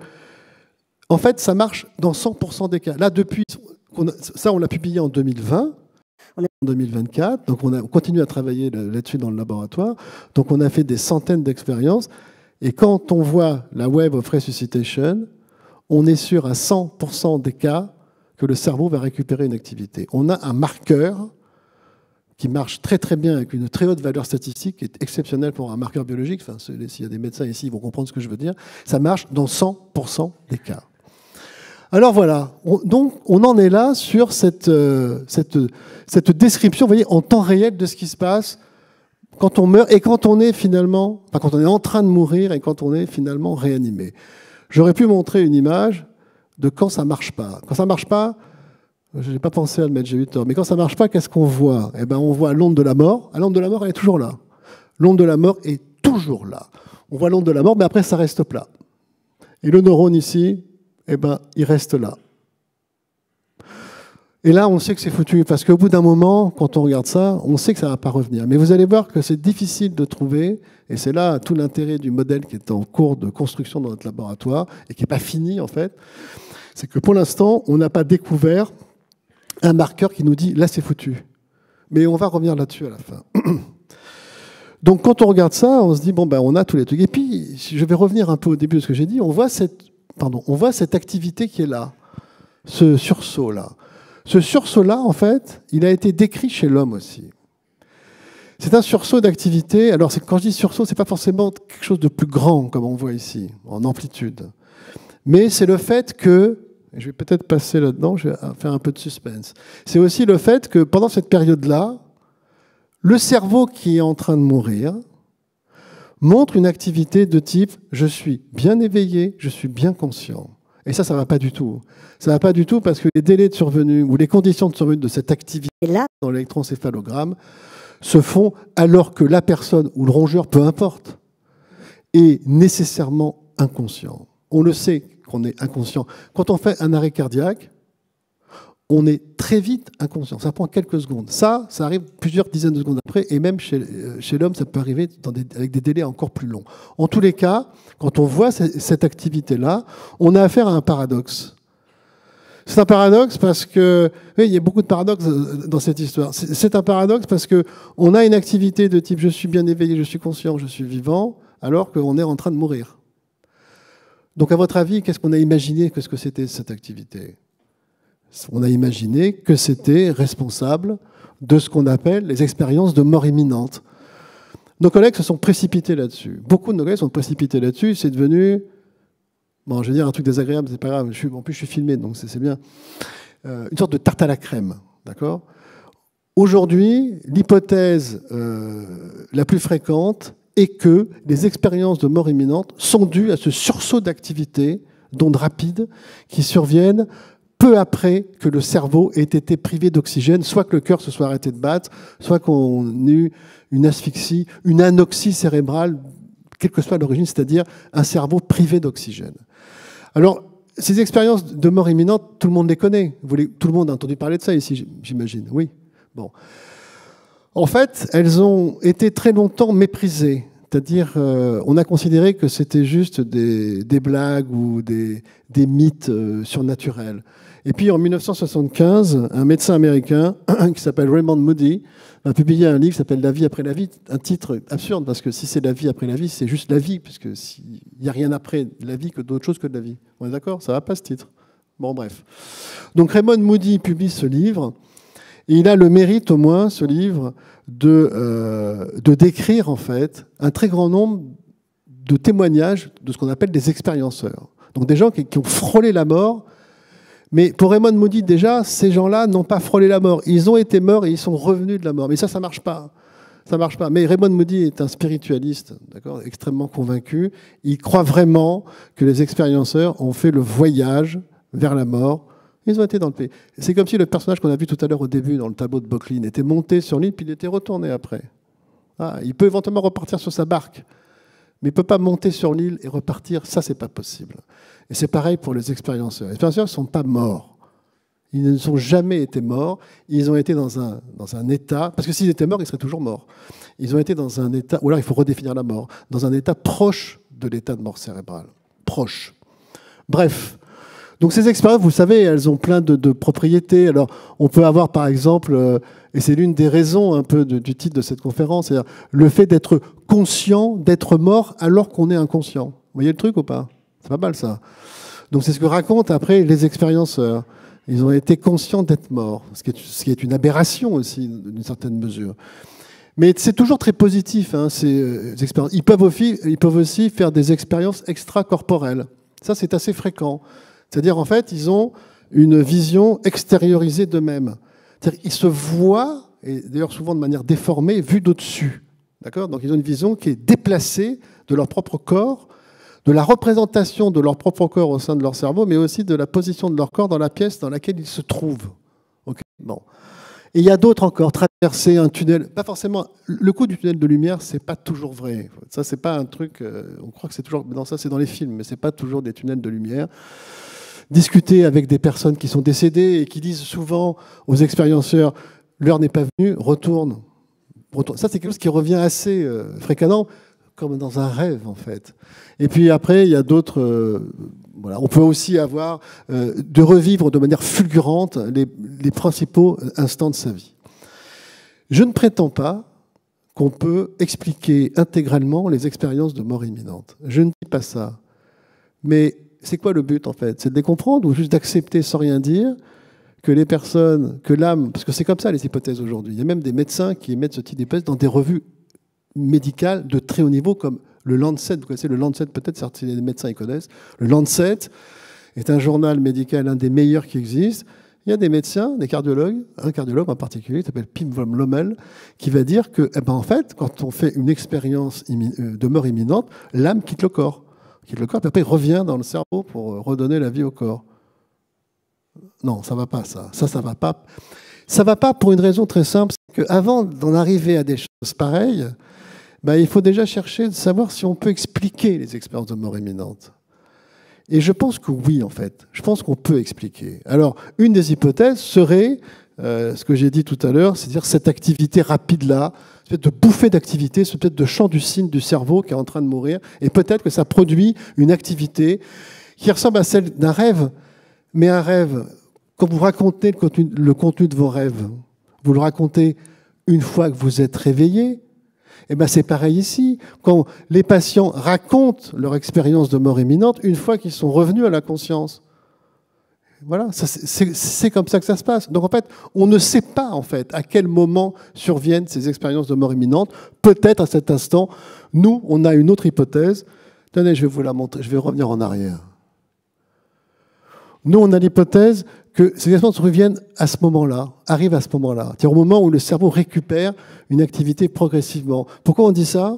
en fait, ça marche dans cent pour cent des cas. Là, depuis, on a... ça, on l'a publié en deux mille vingt. On est en deux mille vingt-quatre, donc on, a, on continue à travailler là-dessus dans le laboratoire. Donc on a fait des centaines d'expériences. Et quand on voit la Wave of Resuscitation, on est sûr à cent pour cent des cas que le cerveau va récupérer une activité. On a un marqueur qui marche très très bien avec une très haute valeur statistique, qui est exceptionnelle pour un marqueur biologique. Enfin, s'il y a des médecins ici, ils vont comprendre ce que je veux dire. Ça marche dans cent pour cent des cas. Alors voilà, on, donc on en est là sur cette, euh, cette, cette description, vous voyez, en temps réel de ce qui se passe quand on meurt et quand on est finalement, enfin quand on est en train de mourir et quand on est finalement réanimé. J'aurais pu montrer une image de quand ça marche pas. Quand ça marche pas, je n'ai pas pensé à le mettre, j'ai eu tort, mais quand ça marche pas, qu'est-ce qu'on voit? Eh ben, on voit l'onde de la mort. Ah, l'onde de la mort, elle est toujours là. L'onde de la mort est toujours là. On voit l'onde de la mort, mais après ça reste plat. Et le neurone ici, eh ben, il reste là. Et là, on sait que c'est foutu, parce qu'au bout d'un moment, quand on regarde ça, on sait que ça ne va pas revenir. Mais vous allez voir que c'est difficile de trouver, et c'est là tout l'intérêt du modèle qui est en cours de construction dans notre laboratoire, et qui n'est pas fini en fait, c'est que pour l'instant, on n'a pas découvert un marqueur qui nous dit « là, c'est foutu ». Mais on va revenir là-dessus à la fin. Donc quand on regarde ça, on se dit « bon, ben, on a tous les trucs ». Et puis, je vais revenir un peu au début de ce que j'ai dit, on voit cette, pardon, on voit cette activité qui est là, ce sursaut-là. Ce sursaut-là, en fait, il a été décrit chez l'homme aussi. C'est un sursaut d'activité. Alors, quand je dis sursaut, ce n'est pas forcément quelque chose de plus grand, comme on voit ici, en amplitude. Mais c'est le fait que, et je vais peut-être passer là-dedans, je vais faire un peu de suspense. C'est aussi le fait que pendant cette période-là, le cerveau qui est en train de mourir montre une activité de type « je suis bien éveillé, je suis bien conscient ». Et ça, ça ne va pas du tout. Ça ne va pas du tout parce que les délais de survenue ou les conditions de survenue de cette activité-là dans l'électroencéphalogramme se font alors que la personne ou le rongeur, peu importe, est nécessairement inconscient. On le sait qu'on est inconscient. Quand on fait un arrêt cardiaque, on est très vite inconscient. Ça prend quelques secondes. Ça, ça arrive plusieurs dizaines de secondes après, et même chez, chez l'homme, ça peut arriver dans des, avec des délais encore plus longs. En tous les cas, quand on voit cette activité-là, on a affaire à un paradoxe. C'est un paradoxe parce que, oui, il y a beaucoup de paradoxes dans cette histoire. C'est un paradoxe parce qu'on a une activité de type « je suis bien éveillé, je suis conscient, je suis vivant », alors qu'on est en train de mourir. Donc, à votre avis, qu'est-ce qu'on a imaginé que ce que c'était cette activité ? On a imaginé que c'était responsable de ce qu'on appelle les expériences de mort imminente. Nos collègues se sont précipités là-dessus. Beaucoup de nos collègues se sont précipités là-dessus. C'est devenu, bon, je vais dire un truc désagréable, c'est pas grave. Je suis, en plus, je suis filmé, donc c'est bien. Euh, une sorte de tarte à la crème, d'accord ? Aujourd'hui, l'hypothèse euh, la plus fréquente est que les expériences de mort imminente sont dues à ce sursaut d'activité, d'ondes rapides, qui surviennent peu après que le cerveau ait été privé d'oxygène, soit que le cœur se soit arrêté de battre, soit qu'on ait eu une asphyxie, une anoxie cérébrale, quelle que soit l'origine, c'est-à-dire un cerveau privé d'oxygène. Alors, ces expériences de mort imminente, tout le monde les connaît. Vous les, tout le monde a entendu parler de ça ici, j'imagine. Oui. Bon. En fait, elles ont été très longtemps méprisées. C'est-à-dire, euh, on a considéré que c'était juste des, des blagues ou des, des mythes euh, surnaturels. Et puis, en mille neuf cent soixante-quinze, un médecin américain qui s'appelle Raymond Moody a publié un livre qui s'appelle « La vie après la vie », un titre absurde, parce que si c'est la vie après la vie, c'est juste la vie, puisque il n'y a rien après la vie que d'autre chose que de la vie. On est d'accord ? Ça ne va pas, ce titre. Bon, bref. Donc, Raymond Moody publie ce livre, et il a le mérite, au moins, ce livre, de, euh, de décrire, en fait, un très grand nombre de témoignages de ce qu'on appelle des expérienceurs. Donc, des gens qui, qui ont frôlé la mort. Mais pour Raymond Moody, déjà, ces gens-là n'ont pas frôlé la mort. Ils ont été morts et ils sont revenus de la mort. Mais ça, ça ne marche pas. Ça marche pas. Mais Raymond Moody est un spiritualiste, d'accord, extrêmement convaincu. Il croit vraiment que les expérienceurs ont fait le voyage vers la mort. Ils ont été dans le pays. C'est comme si le personnage qu'on a vu tout à l'heure au début, dans le tableau de Bocklin, était monté sur l'île, puis il était retourné après. Ah, il peut éventuellement repartir sur sa barque, mais il ne peut pas monter sur l'île et repartir. Ça, c'est pas possible. Et c'est pareil pour les expérienceurs. Les expérienceurs ne sont pas morts. Ils ne sont jamais été morts. Ils ont été dans un, dans un état, parce que s'ils étaient morts, ils seraient toujours morts. Ils ont été dans un état, ou alors il faut redéfinir la mort, dans un état proche de l'état de mort cérébrale. Proche. Bref. Donc ces expériences, vous savez, elles ont plein de, de propriétés. Alors, on peut avoir, par exemple, euh, et c'est l'une des raisons un peu de, du titre de cette conférence, c'est-à-dire le fait d'être conscient, d'être mort alors qu'on est inconscient. Vous voyez le truc ou pas ? C'est pas mal, ça. Donc c'est ce que racontent après les expérienceurs. Ils ont été conscients d'être morts, ce qui est, ce qui est une aberration aussi, d'une certaine mesure. Mais c'est toujours très positif, hein, ces expériences. Ils peuvent aussi, ils peuvent aussi faire des expériences extracorporelles. Ça, c'est assez fréquent. C'est-à-dire, en fait, ils ont une vision extériorisée d'eux-mêmes. C'est-à-dire, ils se voient, et d'ailleurs souvent de manière déformée, vus d'au-dessus. D'accord ? Donc, ils ont une vision qui est déplacée de leur propre corps, de la représentation de leur propre corps au sein de leur cerveau, mais aussi de la position de leur corps dans la pièce dans laquelle ils se trouvent. Okay ? Bon. Et il y a d'autres encore, traverser un tunnel. Pas forcément. Le coup du tunnel de lumière, c'est pas toujours vrai. Ça, c'est pas un truc. Euh, on croit que c'est toujours. Non, ça, c'est dans les films, mais c'est pas toujours des tunnels de lumière. discuter avec des personnes qui sont décédées et qui disent souvent aux expérienceurs « l'heure n'est pas venue, retourne ». Ça, c'est quelque chose qui revient assez euh, fréquemment, comme dans un rêve, en fait. Et puis après, il y a d'autres... Euh, voilà. On peut aussi avoir euh, de revivre de manière fulgurante les, les principaux instants de sa vie. Je ne prétends pas qu'on peut expliquer intégralement les expériences de mort imminente. Je ne dis pas ça. Mais c'est quoi le but, en fait? C'est de les comprendre ou juste d'accepter sans rien dire que les personnes, que l'âme... Parce que c'est comme ça, les hypothèses aujourd'hui. Il y a même des médecins qui émettent ce type d'hypothèse dans des revues médicales de très haut niveau, comme le Lancet. Vous connaissez le Lancet, peut-être, certains les médecins y connaissent. Le Lancet est un journal médical, un des meilleurs qui existe. Il y a des médecins, des cardiologues, un cardiologue en particulier, qui s'appelle Pim von Lommel, qui va dire que, eh ben, en fait, quand on fait une expérience de mort imminente, l'âme quitte le corps. Quitte le corps, puis après, il revient dans le cerveau pour redonner la vie au corps. Non, ça ne va pas, ça. Ça, ça ne va pas. Ça ne va pas pour une raison très simple, c'est qu'avant d'en arriver à des choses pareilles, ben, il faut déjà chercher de savoir si on peut expliquer les expériences de mort imminente. Et je pense que oui, en fait. Je pense qu'on peut expliquer. Alors, une des hypothèses serait, euh, ce que j'ai dit tout à l'heure, c'est-à-dire cette activité rapide-là, de bouffée d'activité, c'est peut-être de champ du cygne du cerveau qui est en train de mourir, et peut-être que ça produit une activité qui ressemble à celle d'un rêve, mais un rêve, quand vous racontez le contenu, le contenu de vos rêves, vous le racontez une fois que vous êtes réveillé. Eh ben c'est pareil ici. Quand les patients racontent leur expérience de mort imminente, une fois qu'ils sont revenus à la conscience. Voilà, c'est comme ça que ça se passe. Donc en fait, on ne sait pas en fait à quel moment surviennent ces expériences de mort imminente. Peut-être à cet instant, nous, on a une autre hypothèse. Tenez, je vais vous la montrer. Je vais revenir en arrière. Nous, on a l'hypothèse que ces expériences reviennent à ce moment-là, arrivent à ce moment-là, c'est-à-dire au moment où le cerveau récupère une activité progressivement. Pourquoi on dit ça?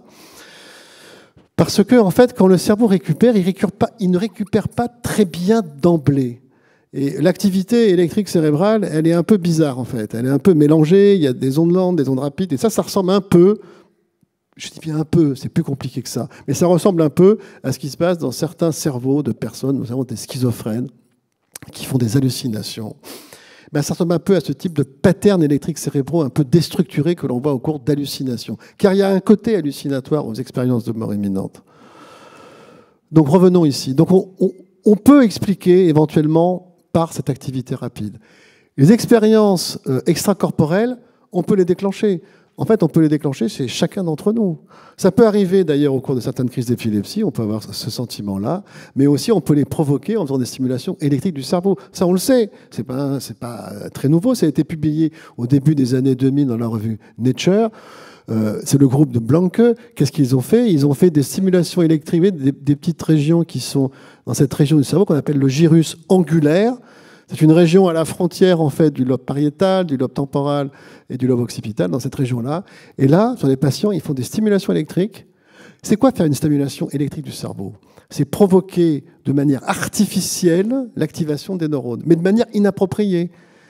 Parce que, en fait, quand le cerveau récupère, il, récupère pas, il ne récupère pas très bien d'emblée. Et l'activité électrique cérébrale, elle est un peu bizarre, en fait. Elle est un peu mélangée, il y a des ondes lentes, des ondes rapides, et ça, ça ressemble un peu, je dis bien un peu, c'est plus compliqué que ça, mais ça ressemble un peu à ce qui se passe dans certains cerveaux de personnes, notamment des schizophrènes, qui font des hallucinations. Ben, ça ressemble un peu à ce type de pattern électrique cérébraux un peu déstructuré que l'on voit au cours d'hallucinations. Car il y a un côté hallucinatoire aux expériences de mort imminente. Donc revenons ici. Donc on, on, on peut expliquer éventuellement par cette activité rapide. Les expériences euh, extracorporelles, on peut les déclencher. En fait, on peut les déclencher chez chacun d'entre nous. Ça peut arriver d'ailleurs au cours de certaines crises d'épilepsie, on peut avoir ce sentiment-là, mais aussi on peut les provoquer en faisant des stimulations électriques du cerveau. Ça, on le sait, c'est pas, c'est pas très nouveau, ça a été publié au début des années deux mille dans la revue Nature. Euh, c'est le groupe de Blanke. Qu'est-ce qu'ils ont fait? Ils ont fait des stimulations électriques, des, des petites régions qui sont dans cette région du cerveau qu'on appelle le gyrus angulaire. C'est une région à la frontière en fait du lobe pariétal, du lobe temporal et du lobe occipital, dans cette région-là. Et là, sur les patients, ils font des stimulations électriques. C'est quoi faire une stimulation électrique du cerveau? C'est provoquer de manière artificielle l'activation des neurones, mais de manière inappropriée.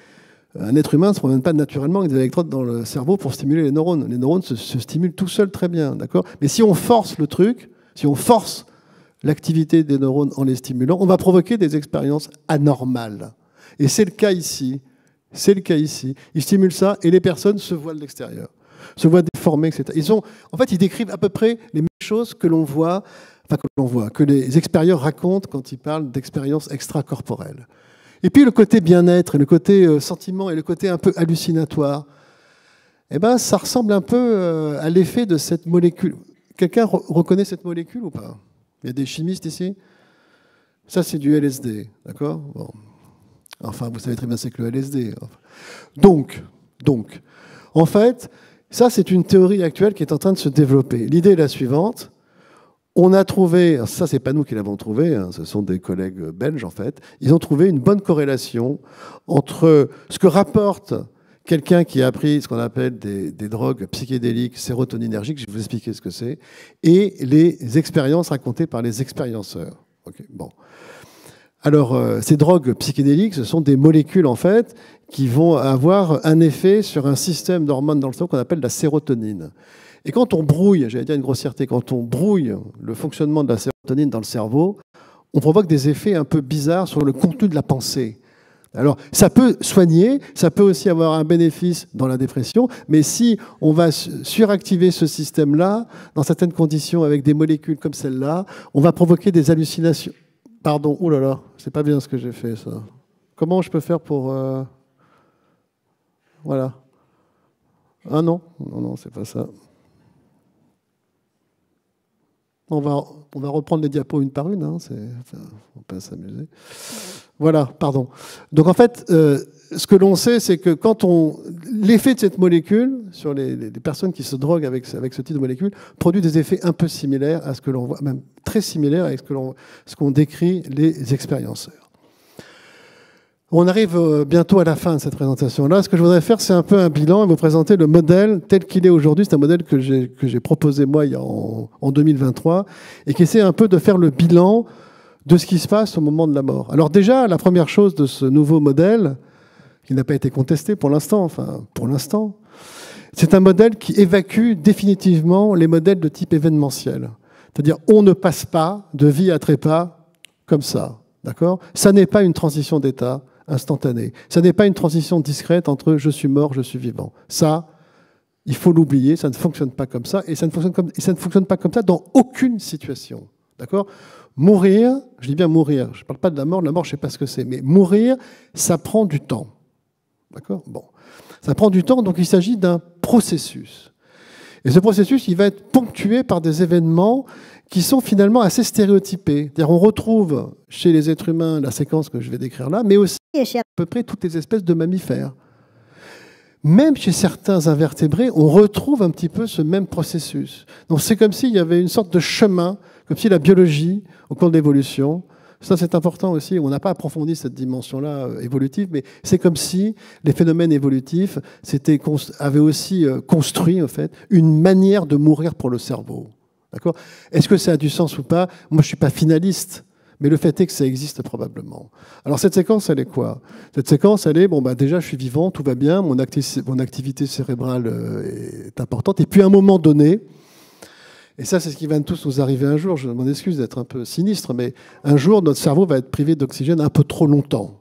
Un être humain ne se promène pas naturellement avec des électrodes dans le cerveau pour stimuler les neurones. Les neurones se, se stimulent tout seuls très bien, d'accord? Mais si on force le truc, si on force l'activité des neurones en les stimulant, on va provoquer des expériences anormales. Et c'est le cas ici. C'est le cas ici. Ils stimulent ça et les personnes se voient de l'extérieur, se voient déformées, et cetera. Ils ont, en fait, ils décrivent à peu près les mêmes choses que l'on voit, enfin que l'on voit, que les expérieurs racontent quand ils parlent d'expériences extracorporelles. Et puis le côté bien-être, et le côté euh, sentiment et le côté un peu hallucinatoire, eh ben, ça ressemble un peu euh, à l'effet de cette molécule. Quelqu'un re reconnaît cette molécule ou pas? Il y a des chimistes ici? Ça, c'est du L S D, d'accord? Bon. Enfin, vous savez très bien c'est que le L S D. Donc, donc, en fait, ça c'est une théorie actuelle qui est en train de se développer. L'idée est la suivante. On a trouvé, ça c'est pas nous qui l'avons trouvé, hein, ce sont des collègues belges en fait, ils ont trouvé une bonne corrélation entre ce que rapporte quelqu'un qui a pris ce qu'on appelle des, des drogues psychédéliques sérotoninergiques, je vais vous expliquer ce que c'est, et les expériences racontées par les expérienceurs. Okay, bon. Alors, euh, ces drogues psychédéliques, ce sont des molécules, en fait, qui vont avoir un effet sur un système d'hormones dans le cerveau qu'on appelle la sérotonine. Et quand on brouille, j'allais dire une grossièreté, quand on brouille le fonctionnement de la sérotonine dans le cerveau, on provoque des effets un peu bizarres sur le contenu de la pensée. Alors, ça peut soigner, ça peut aussi avoir un bénéfice dans la dépression, mais si on va suractiver ce système-là, dans certaines conditions, avec des molécules comme celle-là, on va provoquer des hallucinations. Pardon, oh là là, c'est pas bien ce que j'ai fait, ça. Comment je peux faire pour... Euh... Voilà. Ah non, non, non, c'est pas ça. On va, on va reprendre les diapos une par une, hein, c'est, enfin, on peut s'amuser. Voilà, pardon. Donc en fait, euh, ce que l'on sait, c'est que quand on, l'effet de cette molécule sur les, les personnes qui se droguent avec, avec ce type de molécule produit des effets un peu similaires à ce que l'on voit, même très similaires à ce que l'on, ce qu'on décrit les expérienceurs. On arrive bientôt à la fin de cette présentation-là. Ce que je voudrais faire, c'est un peu un bilan et vous présenter le modèle tel qu'il est aujourd'hui. C'est un modèle que j'ai, que j'ai proposé, moi, il y a en, en deux mille vingt-trois, et qui essaie un peu de faire le bilan de ce qui se passe au moment de la mort. Alors déjà, la première chose de ce nouveau modèle, qui n'a pas été contesté pour l'instant, enfin, pour l'instant, c'est un modèle qui évacue définitivement les modèles de type événementiel. C'est-à-dire, on ne passe pas de vie à trépas comme ça. D'accord ? Ça n'est pas une transition d'état instantanée. Ça n'est pas une transition discrète entre je suis mort, je suis vivant. Ça, il faut l'oublier, ça ne fonctionne pas comme ça, et ça ne fonctionne, comme, et ça ne fonctionne pas comme ça dans aucune situation. D'accord ? Mourir, je dis bien mourir, je ne parle pas de la mort, la mort je ne sais pas ce que c'est, mais mourir, ça prend du temps. D'accord ? Bon. Ça prend du temps, donc il s'agit d'un processus. Et ce processus, il va être ponctué par des événements qui sont finalement assez stéréotypés. C'est-à-dire, on retrouve chez les êtres humains la séquence que je vais décrire là, mais aussi chez à peu près toutes les espèces de mammifères. Même chez certains invertébrés, on retrouve un petit peu ce même processus. Donc c'est comme s'il y avait une sorte de chemin, comme si la biologie, au cours de l'évolution, ça c'est important aussi, on n'a pas approfondi cette dimension-là euh, évolutive, mais c'est comme si les phénomènes évolutifs avaient aussi euh, construit en fait, une manière de mourir pour le cerveau. D'accord ? Est-ce que ça a du sens ou pas ? Moi, je ne suis pas finaliste, mais le fait est que ça existe probablement. Alors, cette séquence, elle est quoi ? Cette séquence, elle est, bon, bah, déjà, je suis vivant, tout va bien, mon, acti- mon activité cérébrale euh, est importante, et puis à un moment donné, et ça, c'est ce qui va tous nous arriver un jour, je m'en excuse d'être un peu sinistre, mais un jour, notre cerveau va être privé d'oxygène un peu trop longtemps.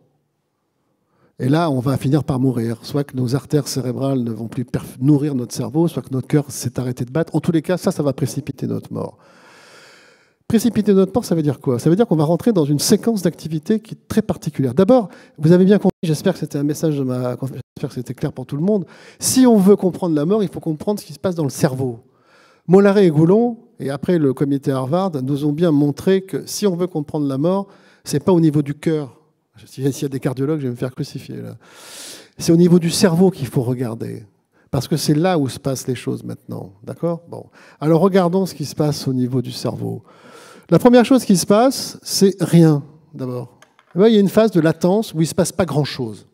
Et là, on va finir par mourir. Soit que nos artères cérébrales ne vont plus nourrir notre cerveau, soit que notre cœur s'est arrêté de battre. En tous les cas, ça, ça va précipiter notre mort. Précipiter notre mort, ça veut dire quoi ? Ça veut dire qu'on va rentrer dans une séquence d'activités qui est très particulière. D'abord, vous avez bien compris, j'espère que c'était un message de ma... J'espère que c'était clair pour tout le monde. Si on veut comprendre la mort, il faut comprendre ce qui se passe dans le cerveau. Mollaret et Goulon, et après le comité Harvard, nous ont bien montré que si on veut comprendre la mort, ce n'est pas au niveau du cœur. S'il y a des cardiologues, je vais me faire crucifier là. C'est au niveau du cerveau qu'il faut regarder. Parce que c'est là où se passent les choses maintenant. D'accord ? Bon. Alors regardons ce qui se passe au niveau du cerveau. La première chose qui se passe, c'est rien, d'abord. Il y a une phase de latence où il ne se passe pas grand-chose.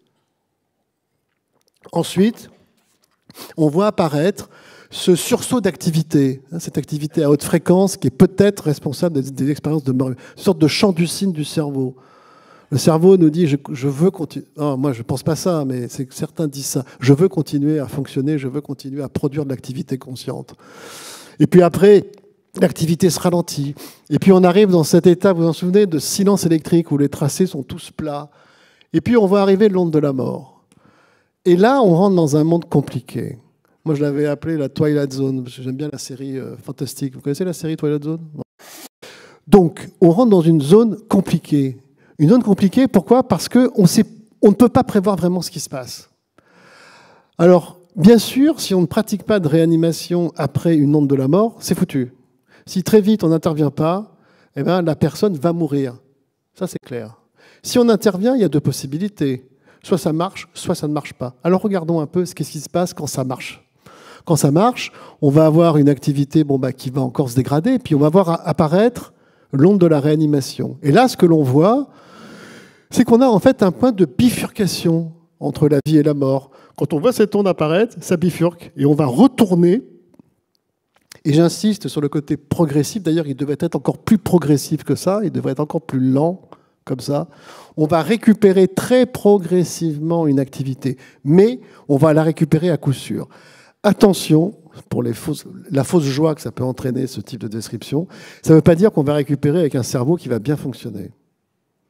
Ensuite, on voit apparaître ce sursaut d'activité, cette activité à haute fréquence qui est peut-être responsable des, des expériences de mort, une sorte de chant du cygne du cerveau. Le cerveau nous dit, je, je veux continuer. Oh, moi, je ne pense pas ça, mais c'est que certains disent ça. Je veux continuer à fonctionner, je veux continuer à produire de l'activité consciente. Et puis après, l'activité se ralentit. Et puis on arrive dans cet état, vous vous en souvenez, de silence électrique où les tracés sont tous plats. Et puis on va arriver l'onde de la mort. Et là, on rentre dans un monde compliqué. Moi, je l'avais appelé la Twilight Zone, parce que j'aime bien la série euh, fantastique. Vous connaissez la série Twilight Zone ? Bon. Donc, on rentre dans une zone compliquée. Une zone compliquée, pourquoi ? Parce qu'on sait, on ne peut pas prévoir vraiment ce qui se passe. Alors, bien sûr, si on ne pratique pas de réanimation après une onde de la mort, c'est foutu. Si très vite on n'intervient pas, eh bien, la personne va mourir. Ça, c'est clair. Si on intervient, il y a deux possibilités. Soit ça marche, soit ça ne marche pas. Alors, regardons un peu ce qui se passe quand ça marche. Quand ça marche, on va avoir une activité bon, bah, qui va encore se dégrader, puis on va voir apparaître l'onde de la réanimation. Et là, ce que l'on voit, c'est qu'on a en fait un point de bifurcation entre la vie et la mort. Quand on voit cette onde apparaître, ça bifurque, et on va retourner. Et j'insiste sur le côté progressif. D'ailleurs, il devrait être encore plus progressif que ça, il devrait être encore plus lent, comme ça. On va récupérer très progressivement une activité, mais on va la récupérer à coup sûr. attention, pour les fausses, la fausse joie que ça peut entraîner, ce type de description, ça ne veut pas dire qu'on va récupérer avec un cerveau qui va bien fonctionner. D'accord ?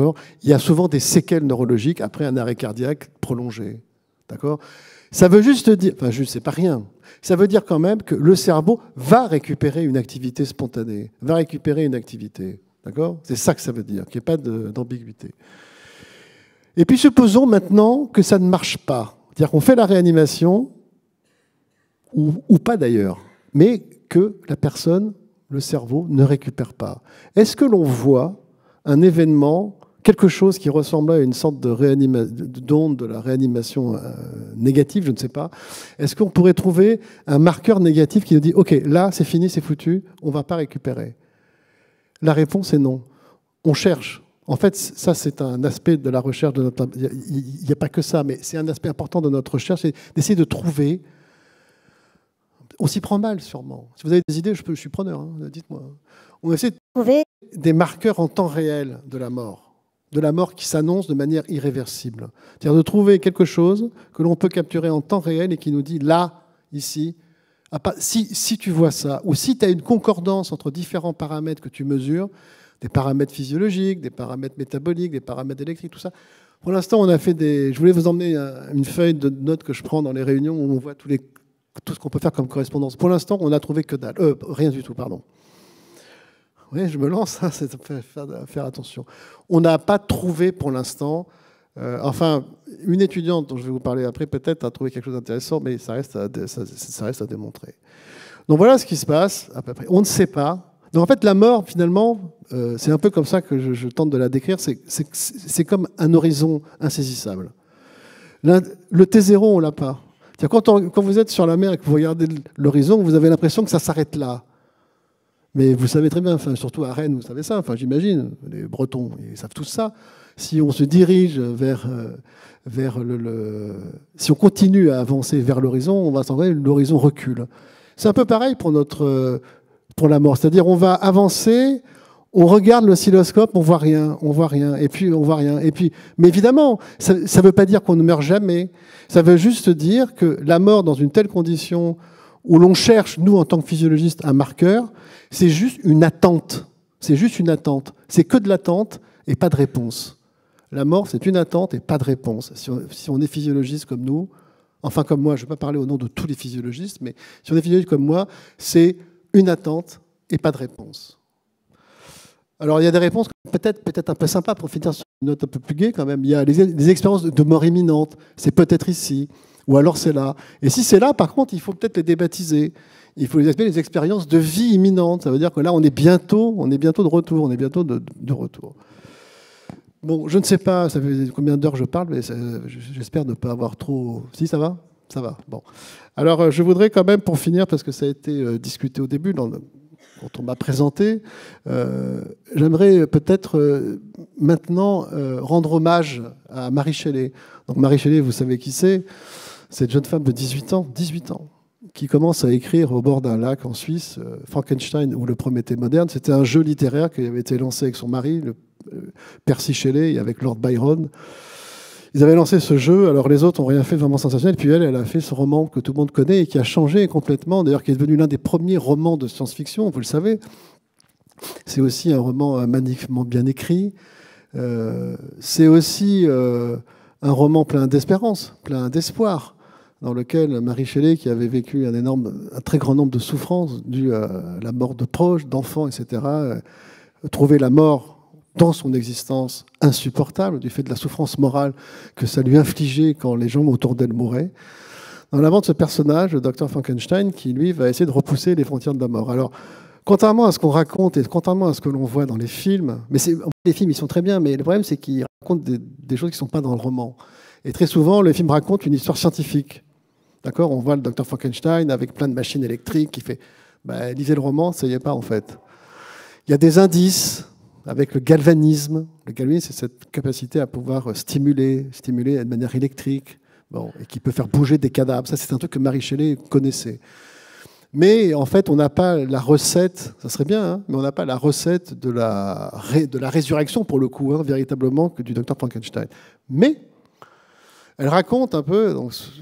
Il y a souvent des séquelles neurologiques après un arrêt cardiaque prolongé. D'accord ? Ça veut juste dire, enfin, juste, c'est pas rien. Ça veut dire quand même que le cerveau va récupérer une activité spontanée, va récupérer une activité. D'accord ? C'est ça que ça veut dire, qu'il n'y ait pas de, d'ambiguïté. Et puis supposons maintenant que ça ne marche pas. C'est-à-dire qu'on fait la réanimation, ou, ou pas d'ailleurs, mais que la personne, le cerveau, ne récupère pas. Est-ce que l'on voit un événement, quelque chose qui ressemble à une sorte de réanima- d'onde de la réanimation euh, négative, je ne sais pas. Est-ce qu'on pourrait trouver un marqueur négatif qui nous dit « Ok, là, c'est fini, c'est foutu, on ne va pas récupérer ». La réponse est non. On cherche. En fait, ça, c'est un aspect de la recherche de notre... Il n'y a pas que ça, mais c'est un aspect important de notre recherche, c'est d'essayer de trouver... On s'y prend mal, sûrement. Si vous avez des idées, je, peux, je suis preneur, hein, dites-moi. On essaie de trouver des marqueurs en temps réel de la mort, de la mort qui s'annonce de manière irréversible. C'est-à-dire de trouver quelque chose que l'on peut capturer en temps réel et qui nous dit, là, ici, si, si tu vois ça, ou si tu as une concordance entre différents paramètres que tu mesures, des paramètres physiologiques, des paramètres métaboliques, des paramètres électriques, tout ça. Pour l'instant, on a fait des... Je voulais vous emmener une feuille de notes que je prends dans les réunions où on voit tous les... tout ce qu'on peut faire comme correspondance. Pour l'instant, on n'a trouvé que dalle. Euh, rien du tout, pardon. Oui, je me lance, hein, c'est faire, faire attention. On n'a pas trouvé pour l'instant... Euh, enfin, une étudiante dont je vais vous parler après, peut-être, a trouvé quelque chose d'intéressant, mais ça reste, à, ça, ça reste à démontrer. Donc voilà ce qui se passe, à peu près. On ne sait pas. Donc en fait, la mort, finalement, euh, c'est un peu comme ça que je, je tente de la décrire, c'est, c'est, c'est comme un horizon insaisissable. Là, le T zéro, on ne l'a pas. Quand, on, quand vous êtes sur la mer et que vous regardez l'horizon, vous avez l'impression que ça s'arrête là. Mais vous savez très bien, enfin, surtout à Rennes, vous savez ça, enfin, j'imagine, les Bretons, ils savent tous ça. Si on se dirige vers, vers le, le... Si on continue à avancer vers l'horizon, on va s'en l'horizon recule. C'est un peu pareil pour, notre, pour la mort. C'est-à-dire on va avancer, on regarde l'oscilloscope, on voit rien, on voit rien, et puis on voit rien. Et puis, mais évidemment, ça ne veut pas dire qu'on ne meurt jamais. Ça veut juste dire que la mort dans une telle condition où l'on cherche, nous, en tant que physiologistes, un marqueur, c'est juste une attente. C'est juste une attente. C'est que de l'attente et pas de réponse. La mort, c'est une attente et pas de réponse. Si on, si on est physiologiste comme nous, enfin comme moi, je ne vais pas parler au nom de tous les physiologistes, mais si on est physiologiste comme moi, c'est une attente et pas de réponse. Alors, il y a des réponses peut-être, peut-être un peu sympas pour finir sur une note un peu plus gaie quand même. Il y a les, les expériences de mort imminente. C'est peut-être ici, ou alors c'est là. Et si c'est là, par contre, il faut peut-être les débaptiser. Il faut les appeler les expériences de vie imminente. Ça veut dire que là, on est bientôt, on est bientôt de retour. On est bientôt de, de retour. Bon, je ne sais pas, ça fait combien d'heures je parle, mais j'espère ne pas avoir trop... Si, ça va ? Ça va, bon. Alors, je voudrais quand même, pour finir, parce que ça a été discuté au début, dans le... quand on m'a présenté, euh, j'aimerais peut-être euh, maintenant euh, rendre hommage à Marie Shelley. Donc Marie Shelley, vous savez qui c'est ? Cette jeune femme de dix-huit ans, dix-huit ans, qui commence à écrire au bord d'un lac en Suisse, euh, Frankenstein ou le Prométhée moderne. C'était un jeu littéraire qui avait été lancé avec son mari, le euh, Percy Shelley, et avec Lord Byron. Ils avaient lancé ce jeu, alors les autres n'ont rien fait vraiment sensationnel, puis elle, elle a fait ce roman que tout le monde connaît et qui a changé complètement, d'ailleurs qui est devenu l'un des premiers romans de science-fiction, vous le savez. C'est aussi un roman magnifiquement bien écrit. Euh, c'est aussi euh, un roman plein d'espérance, plein d'espoir, dans lequel Marie Shelley, qui avait vécu un, énorme, un très grand nombre de souffrances dues à la mort de proches, d'enfants, et cetera, euh, trouvait la mort dans son existence insupportable, du fait de la souffrance morale que ça lui infligeait quand les gens autour d'elle mouraient. Dans l'avant de ce personnage, le docteur Frankenstein, qui, lui, va essayer de repousser les frontières de la mort. Alors, contrairement à ce qu'on raconte et contrairement à ce que l'on voit dans les films, mais les films, ils sont très bien, mais le problème, c'est qu'ils racontent des, des choses qui ne sont pas dans le roman. Et très souvent, le film raconte une histoire scientifique. D'accord ? On voit le docteur Frankenstein avec plein de machines électriques qui fait bah, « lisez le roman, ça y est pas, en fait ». Il y a des indices avec le galvanisme. Le galvanisme, c'est cette capacité à pouvoir stimuler, stimuler de manière électrique, bon, et qui peut faire bouger des cadavres. Ça, c'est un truc que Marie Shelley connaissait. Mais en fait, on n'a pas la recette, ça serait bien, hein, mais on n'a pas la recette de la, ré, de la résurrection, pour le coup, hein, véritablement, que du docteur Frankenstein. Mais elle raconte un peu, donc,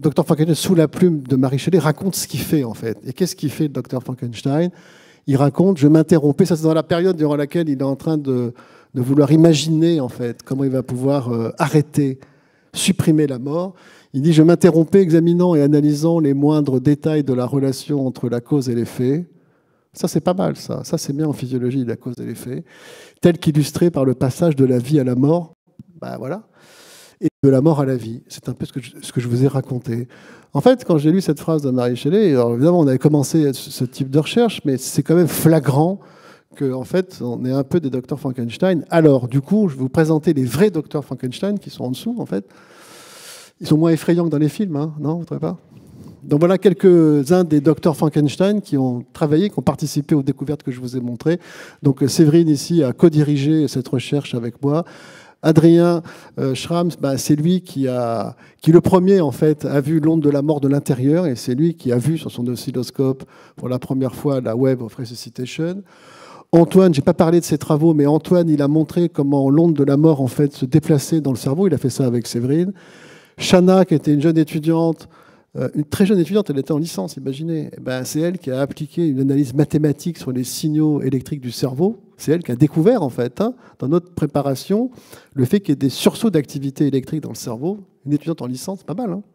docteur Frankenstein, sous la plume de Mary Shelley, raconte ce qu'il fait, en fait. Et qu'est-ce qu'il fait, le docteur Frankenstein? Il raconte, je m'interrompais, ça c'est dans la période durant laquelle il est en train de, de vouloir imaginer, en fait, comment il va pouvoir euh, arrêter, supprimer la mort. Il dit, je m'interrompais examinant et analysant les moindres détails de la relation entre la cause et l'effet. Ça, c'est pas mal, ça. Ça, c'est bien en physiologie, la cause et l'effet. Tel qu'illustré par le passage de la vie à la mort. Ben voilà. Et de la mort à la vie. C'est un peu ce que, je, ce que je vous ai raconté. En fait, quand j'ai lu cette phrase de Mary Shelley, alors évidemment, on avait commencé ce type de recherche, mais c'est quand même flagrant qu'en fait, on est un peu des docteurs Frankenstein. Alors, du coup, je vais vous présenter les vrais docteurs Frankenstein qui sont en dessous, en fait. Ils sont moins effrayants que dans les films, hein, non, vous ne trouvez pas? Donc voilà quelques-uns des docteurs Frankenstein qui ont travaillé, qui ont participé aux découvertes que je vous ai montrées. Donc Séverine ici a co-dirigé cette recherche avec moi. Adrien euh, Schrams, bah, c'est lui qui a, qui le premier en fait a vu l'onde de la mort de l'intérieur, et c'est lui qui a vu sur son oscilloscope pour la première fois la wave of resuscitation. Antoine, j'ai pas parlé de ses travaux, mais Antoine, il a montré comment l'onde de la mort en fait se déplaçait dans le cerveau. Il a fait ça avec Séverine. Shana, qui était une jeune étudiante, euh, une très jeune étudiante, elle était en licence, imaginez. Eh ben, c'est elle qui a appliqué une analyse mathématique sur les signaux électriques du cerveau. C'est elle qui a découvert, en fait, hein, dans notre préparation, le fait qu'il y ait des sursauts d'activité électrique dans le cerveau. Une étudiante en licence, c'est pas mal. Hein.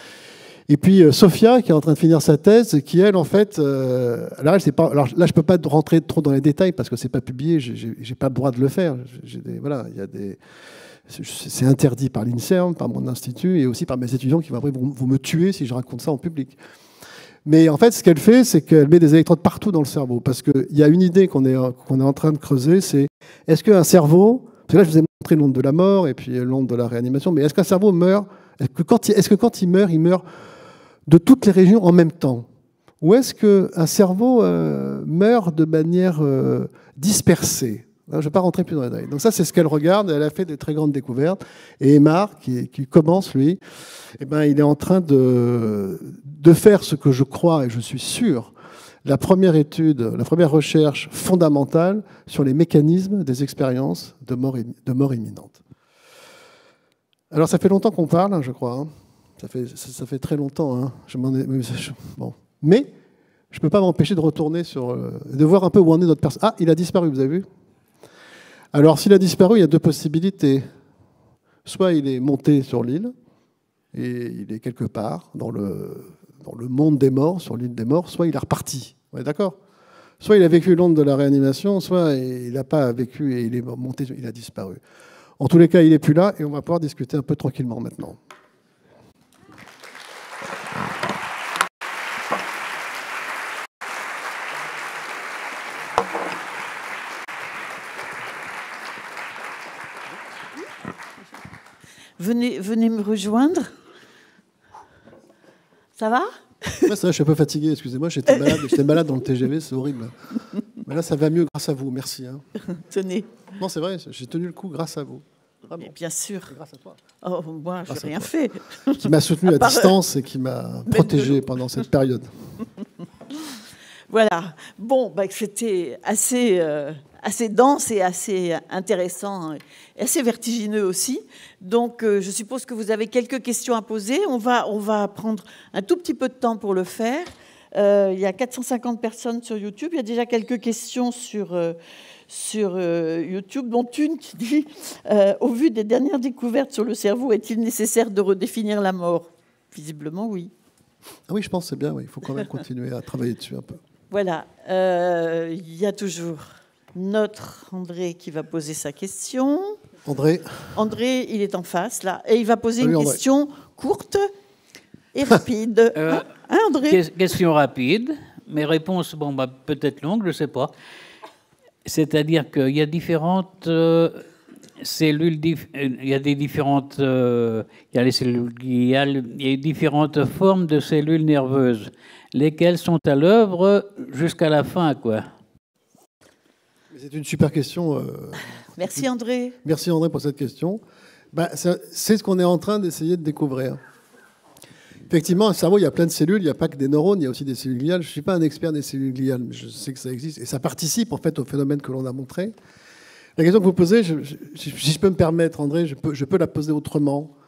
Et puis euh, Sophia, qui est en train de finir sa thèse, qui elle, en fait, euh, alors, elle, c'est pas, alors là, je peux pas rentrer trop dans les détails parce que c'est pas publié, j'ai, j'ai pas le droit de le faire. J'ai des, voilà, il y a des C'est interdit par l'INSERM, par mon institut, et aussi par mes étudiants qui vont, après, vont, vont me tuer si je raconte ça en public. Mais en fait, ce qu'elle fait, c'est qu'elle met des électrodes partout dans le cerveau. Parce qu'il y a une idée qu'on est, qu'on est en train de creuser, c'est est-ce qu'un cerveau... Parce que là, je vous ai montré l'onde de la mort et puis l'onde de la réanimation, mais est-ce qu'un cerveau meurt... Est-ce que, quand il, est-ce que quand il meurt, il meurt de toutes les régions en même temps? Ou est-ce qu'un cerveau euh, meurt de manière euh, dispersée? Je ne vais pas rentrer plus dans les détails. Donc ça, c'est ce qu'elle regarde. Elle a fait des très grandes découvertes. Et Aymar, qui, qui commence, lui, eh ben, il est en train de, de faire ce que je crois, et je suis sûr, la première étude, la première recherche fondamentale sur les mécanismes des expériences de mort, de mort imminente. Alors, ça fait longtemps qu'on parle, hein, je crois. Hein. Ça, fait, ça, ça fait très longtemps. Hein. Je m'en ai, bon. Mais je ne peux pas m'empêcher de retourner sur... de voir un peu où en est notre personne. Ah, il a disparu, vous avez vu ? Alors, s'il a disparu, il y a deux possibilités. Soit il est monté sur l'île, et il est quelque part dans le, dans le monde des morts, sur l'île des morts, soit il est reparti. Vous êtes d'accord? Soit il a vécu l'onde de la réanimation, soit il n'a pas vécu et il est monté, il a disparu. En tous les cas, il n'est plus là, et on va pouvoir discuter un peu tranquillement maintenant. Venez, venez me rejoindre. Ça va? Ouais, ça va, je suis un peu fatigué, excusez-moi, j'étais malade, j'étais malade dans le T G V, c'est horrible. Mais là, ça va mieux grâce à vous, merci. Hein. Tenez. Non, c'est vrai, j'ai tenu le coup grâce à vous. Vraiment. Bien sûr. Grâce à toi. Oh, moi, je n'ai rien fait. Qui m'a soutenu à, à distance et qui m'a protégé pendant cette période. Voilà. Bon, bah, c'était assez, euh, assez dense et assez intéressant, et assez vertigineux aussi. Donc, euh, je suppose que vous avez quelques questions à poser. On va, on va prendre un tout petit peu de temps pour le faire. Euh, il y a quatre cent cinquante personnes sur YouTube. Il y a déjà quelques questions sur, euh, sur euh, YouTube, dont une qui dit euh, « Au vu des dernières découvertes sur le cerveau, est-il nécessaire de redéfinir la mort ?» Visiblement, oui. Ah oui, je pense que c'est bien. Oui. Il faut quand même continuer à travailler dessus un peu. Voilà. Euh, il y a toujours notre André qui va poser sa question. André. André, il est en face, là. Et il va poser Salut, une André. question courte et rapide. Euh, hein, hein, André? Question rapide. Mes réponses, bon, bah, peut-être longues, je ne sais pas. C'est-à-dire qu'il y a différentes euh, cellules, dif il y a des différentes, euh, il y a les cellules gliales, il y a différentes formes de cellules nerveuses, lesquelles sont à l'œuvre jusqu'à la fin, quoi. C'est une super question. Euh... Merci André. Merci André pour cette question. Ben, c'est ce qu'on est en train d'essayer de découvrir. Effectivement, un cerveau, il y a plein de cellules, il n'y a pas que des neurones, il y a aussi des cellules gliales. Je ne suis pas un expert des cellules gliales, mais je sais que ça existe. Et ça participe en fait au phénomène que l'on a montré. La question que vous posez, je, je, si je peux me permettre, André, je peux, je peux la poser autrement.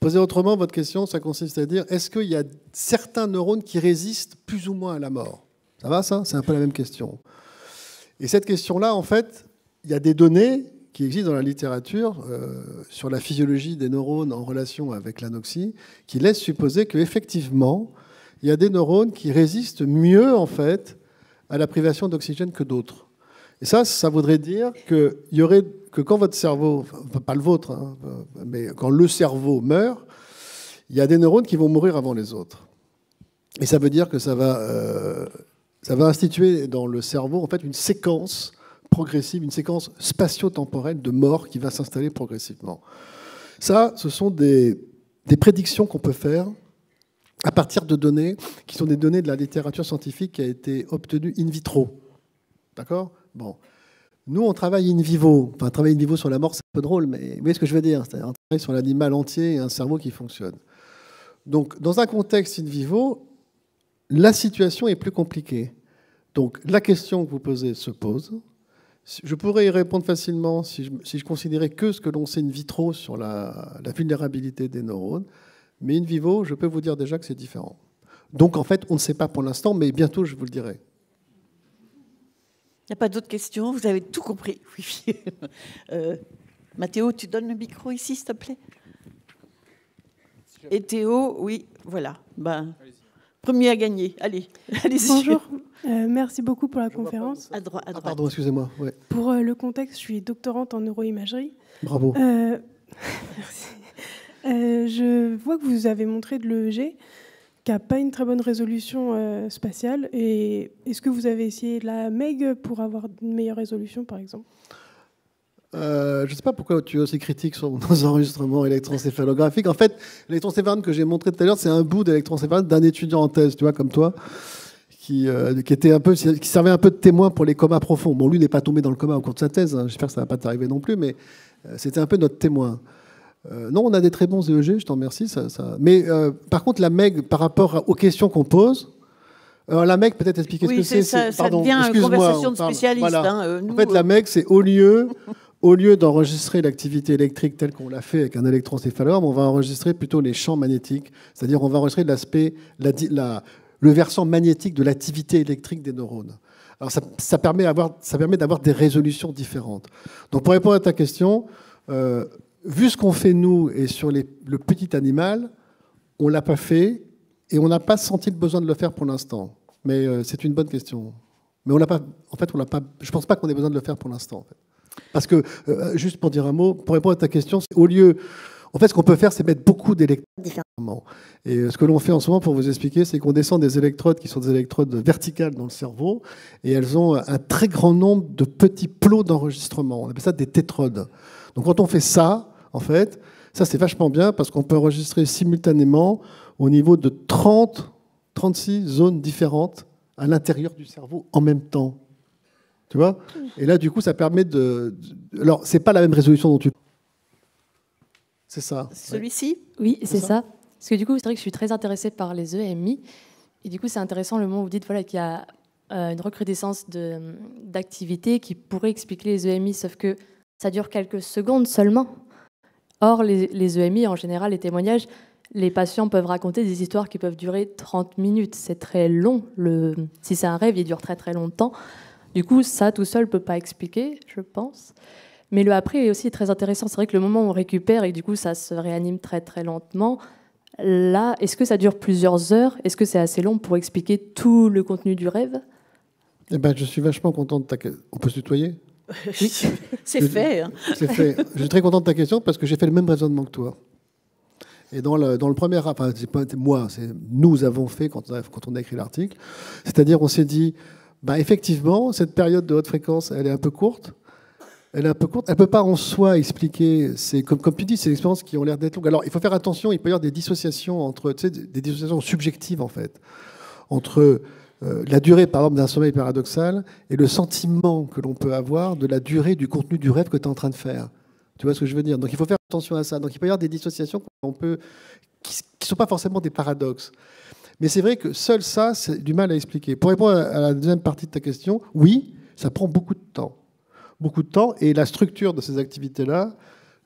Posé autrement, votre question, ça consiste à dire, est-ce qu'il y a certains neurones qui résistent plus ou moins à la mort? Ça va, ça? C'est un peu la même question. Et cette question-là, en fait, il y a des données qui existent dans la littérature euh, sur la physiologie des neurones en relation avec l'anoxie, qui laissent supposer qu'effectivement, il y a des neurones qui résistent mieux, en fait, à la privation d'oxygène que d'autres. Et ça, ça voudrait dire que, y aurait, que quand votre cerveau, enfin, pas le vôtre, hein, mais quand le cerveau meurt, il y a des neurones qui vont mourir avant les autres. Et ça veut dire que ça va, euh, ça va instituer dans le cerveau en fait, une séquence progressive, une séquence spatio-temporelle de mort qui va s'installer progressivement. Ça, ce sont des, des prédictions qu'on peut faire à partir de données qui sont des données de la littérature scientifique qui a été obtenue in vitro. D'accord ? Bon. Nous, on travaille in vivo. Enfin, travailler in vivo sur la mort, c'est un peu drôle, mais vous voyez ce que je veux dire ? C'est-à-dire on travaille sur l'animal entier et un cerveau qui fonctionne. Donc, dans un contexte in vivo, la situation est plus compliquée. Donc, la question que vous posez se pose. Je pourrais y répondre facilement si je, si je considérais que ce que l'on sait in vitro sur la, la vulnérabilité des neurones. Mais in vivo, je peux vous dire déjà que c'est différent. Donc, en fait, on ne sait pas pour l'instant, mais bientôt, je vous le dirai. Il n'y a pas d'autres questions? Vous avez tout compris. Oui. euh, Mathéo, tu donnes le micro ici, s'il te plaît. Et Théo, oui, voilà. Ben, premier à gagner. Allez, allez-y. Bonjour. Euh, merci beaucoup pour la conférence. À droite. À droite. Ah, pardon, excusez-moi. Ouais. Pour euh, le contexte, je suis doctorante en neuroimagerie. Bravo. Euh, merci. Euh, je vois que vous avez montré de l'E E G qui n'a pas une très bonne résolution euh, spatiale. Et est-ce que vous avez essayé la M E G pour avoir une meilleure résolution, par exemple? Euh, je ne sais pas pourquoi tu es aussi critique sur nos enregistrements électroencéphalographiques. En fait, l'électroencéphalogramme que j'ai montré tout à l'heure, c'est un bout d'électroencéphalogramme d'un étudiant en thèse, tu vois, comme toi, qui, euh, qui, était un peu, qui servait un peu de témoin pour les comas profonds. Bon, lui n'est pas tombé dans le coma au cours de sa thèse, hein. J'espère que ça ne va pas t'arriver non plus, mais euh, c'était un peu notre témoin. Euh, non, on a des très bons E E G, je t'en remercie. Ça, ça... Mais euh, par contre, la M E G, par rapport aux questions qu'on pose, euh, la M E G, peut-être expliquer oui, ce que c'est. Ça, ça devient une conversation de spécialistes. Voilà. Hein, euh, nous, en fait, la M E G, c'est au lieu... Au lieu d'enregistrer l'activité électrique telle qu'on l'a fait avec un électroencéphalogramme, on va enregistrer plutôt les champs magnétiques. C'est-à-dire on va enregistrer l'aspect, la, la, le versant magnétique de l'activité électrique des neurones. Alors ça, ça permet avoir, ça permet d'avoir des résolutions différentes. Donc pour répondre à ta question, euh, vu ce qu'on fait nous et sur les, le petit animal, on ne l'a pas fait et on n'a pas senti le besoin de le faire pour l'instant. Mais euh, c'est une bonne question. Mais on l'a pas, en fait, on l'a pas, je ne pense pas qu'on ait besoin de le faire pour l'instant. En fait. Parce que, euh, juste pour dire un mot, pour répondre à ta question, au lieu... En fait, ce qu'on peut faire, c'est mettre beaucoup d'électrodes différemment. Et euh, ce que l'on fait en ce moment, pour vous expliquer, c'est qu'on descend des électrodes qui sont des électrodes verticales dans le cerveau, et elles ont un très grand nombre de petits plots d'enregistrement. On appelle ça des tétrodes. Donc quand on fait ça, en fait, ça c'est vachement bien, parce qu'on peut enregistrer simultanément au niveau de trente, trente-six zones différentes à l'intérieur du cerveau en même temps. Tu vois ? Et là, du coup, ça permet de... de... Alors, c'est pas la même résolution dont tu... C'est ça. Celui-ci ? Oui, c'est ça. ça. Parce que du coup, c'est vrai que je suis très intéressée par les E M I. Et du coup, c'est intéressant le moment où vous dites voilà, qu'il y a euh, une recrudescence de, d'activité qui pourrait expliquer les E M I, sauf que ça dure quelques secondes seulement. Or, les, les E M I, en général, les témoignages, les patients peuvent raconter des histoires qui peuvent durer trente minutes. C'est très long. Le... Si c'est un rêve, il dure très très longtemps. Du coup, ça, tout seul, ne peut pas expliquer, je pense. Mais le après est aussi très intéressant. C'est vrai que le moment où on récupère et que du coup, ça se réanime très, très lentement, là, est-ce que ça dure plusieurs heures? Est-ce que c'est assez long pour expliquer tout le contenu du rêve? Eh ben, je suis vachement content de ta question. On peut se tutoyer? Oui. C'est fait. Hein. C'est fait. Je suis très content de ta question parce que j'ai fait le même raisonnement que toi. Et dans le, dans le premier... Enfin, c'est pas moi, c'est nous avons fait quand on a, quand on a écrit l'article. C'est-à-dire, on s'est dit... Bah, effectivement, cette période de haute fréquence, elle est un peu courte. Elle est un peu courte. Elle ne peut pas en soi expliquer. C'est comme, comme tu dis, c'est des expériences qui ont l'air d'être longues. Alors, il faut faire attention. Il peut y avoir des dissociations entre, tu sais, des dissociations subjectives en fait, entre euh, la durée, par exemple, d'un sommeil paradoxal et le sentiment que l'on peut avoir de la durée du contenu du rêve que tu es en train de faire. Tu vois ce que je veux dire? Donc, il faut faire attention à ça. Donc, il peut y avoir des dissociations qu'on peut, qui ne sont pas forcément des paradoxes. Mais c'est vrai que seul ça, c'est du mal à expliquer. Pour répondre à la deuxième partie de ta question, oui, ça prend beaucoup de temps. Beaucoup de temps, et la structure de ces activités-là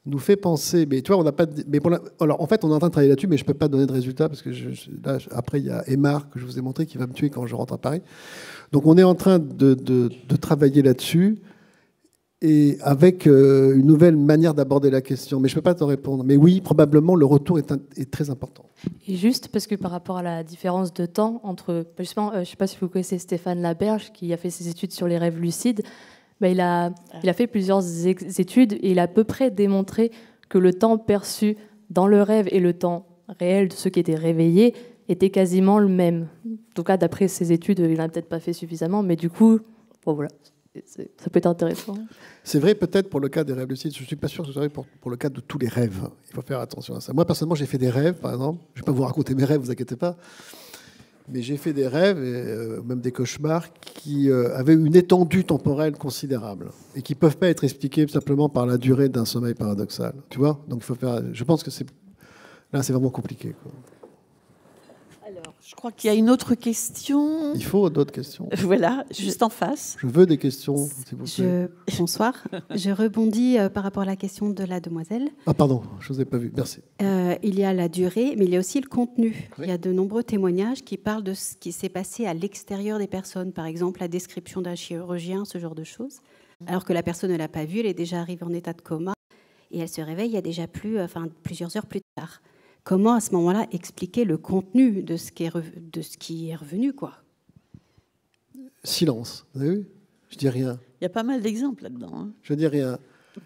nous fait penser, mais tu vois, on n'a pas, de, mais pour la, alors en fait, on est en train de travailler là-dessus, mais je peux pas donner de résultats parce que je, là, après, il y a Aymar que je vous ai montré qui va me tuer quand je rentre à Paris. Donc, on est en train de, de, de travailler là-dessus et avec euh, une nouvelle manière d'aborder la question. Mais je peux pas te répondre. Mais oui, probablement, le retour est, un, est très important. Et juste parce que par rapport à la différence de temps entre, justement, euh, je sais pas si vous connaissez Stéphane Laberge qui a fait ses études sur les rêves lucides. Ben, il, a, il a fait plusieurs études et il a à peu près démontré que le temps perçu dans le rêve et le temps réel de ceux qui étaient réveillés était quasiment le même. En tout cas, d'après ses études, il n'a peut-être pas fait suffisamment, mais du coup, bon, voilà, c'est, ça peut être intéressant. C'est vrai peut-être pour le cas des rêves lucides. Je ne suis pas sûr que ce soit vrai pour, pour le cas de tous les rêves. Il faut faire attention à ça. Moi, personnellement, j'ai fait des rêves, par exemple. Je ne vais pas vous raconter mes rêves, vous inquiétez pas. Mais j'ai fait des rêves, et euh, même des cauchemars, qui euh, avaient une étendue temporelle considérable et qui ne peuvent pas être expliqués simplement par la durée d'un sommeil paradoxal. Tu vois ? Donc, il faut faire. Je pense que c'est là, c'est vraiment compliqué, quoi. Alors, je crois qu'il y a une autre question. Il faut d'autres questions. Voilà, juste en face. Je veux des questions, s'il vous plaît. Je... Bonsoir. Je rebondis euh, par rapport à la question de la demoiselle. Ah, pardon, je ne vous ai pas vu. Merci. Euh, il y a la durée, mais il y a aussi le contenu. Oui. Il y a de nombreux témoignages qui parlent de ce qui s'est passé à l'extérieur des personnes. Par exemple, la description d'un chirurgien, ce genre de choses. Alors que la personne ne l'a pas vu, elle est déjà arrivée en état de coma et elle se réveille il y a déjà plus, enfin, plusieurs heures plus tard. Comment, à ce moment-là, expliquer le contenu de ce qui est, re... de ce qui est revenu, quoi ? Silence. Vous avez vu ? Je dis rien. Il y a pas mal d'exemples là-dedans. Hein. Je dis rien.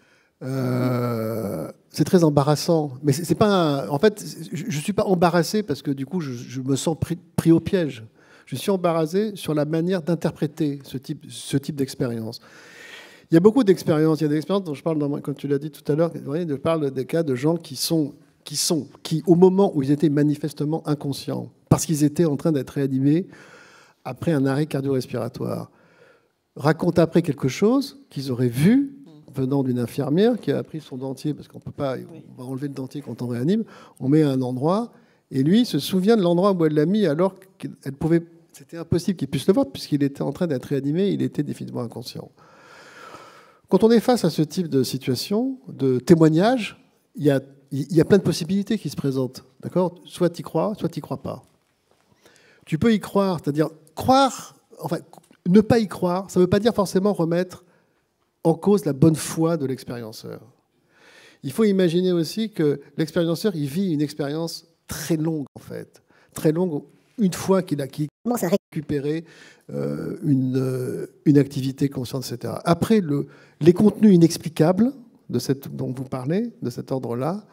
Euh, c'est très embarrassant. Mais c'est, c'est pas un, en fait, je ne suis pas embarrassé parce que du coup, je, je me sens pris, pris au piège. Je suis embarrassé sur la manière d'interpréter ce type, ce type d'expérience. Il y a beaucoup d'expériences. Il y a des expériences dont je parle, dans, comme tu l'as dit tout à l'heure, je parle des cas de gens qui sont... qui sont, qui au moment où ils étaient manifestement inconscients, parce qu'ils étaient en train d'être réanimés après un arrêt cardio-respiratoire, racontent après quelque chose qu'ils auraient vu venant d'une infirmière qui a pris son dentier, parce qu'on peut pas, on va enlever le dentier quand on réanime, on met à un endroit, et lui se souvient de l'endroit où elle l'a mis alors qu'elle pouvait, c'était impossible qu'il puisse le voir puisqu'il était en train d'être réanimé, il était définitivement inconscient. Quand on est face à ce type de situation, de témoignage, il y a Il y a plein de possibilités qui se présentent, d'accord ? Soit tu y crois, soit tu n'y crois pas. Tu peux y croire, c'est-à-dire croire, enfin, ne pas y croire, ça ne veut pas dire forcément remettre en cause la bonne foi de l'expérienceur. Il faut imaginer aussi que l'expérienceur, il vit une expérience très longue, en fait. Très longue, une fois qu'il a qu'il commence à récupérer euh, une, euh, une activité consciente, et cetera. Après, le, les contenus inexplicables de cette, dont vous parlez, de cet ordre-là,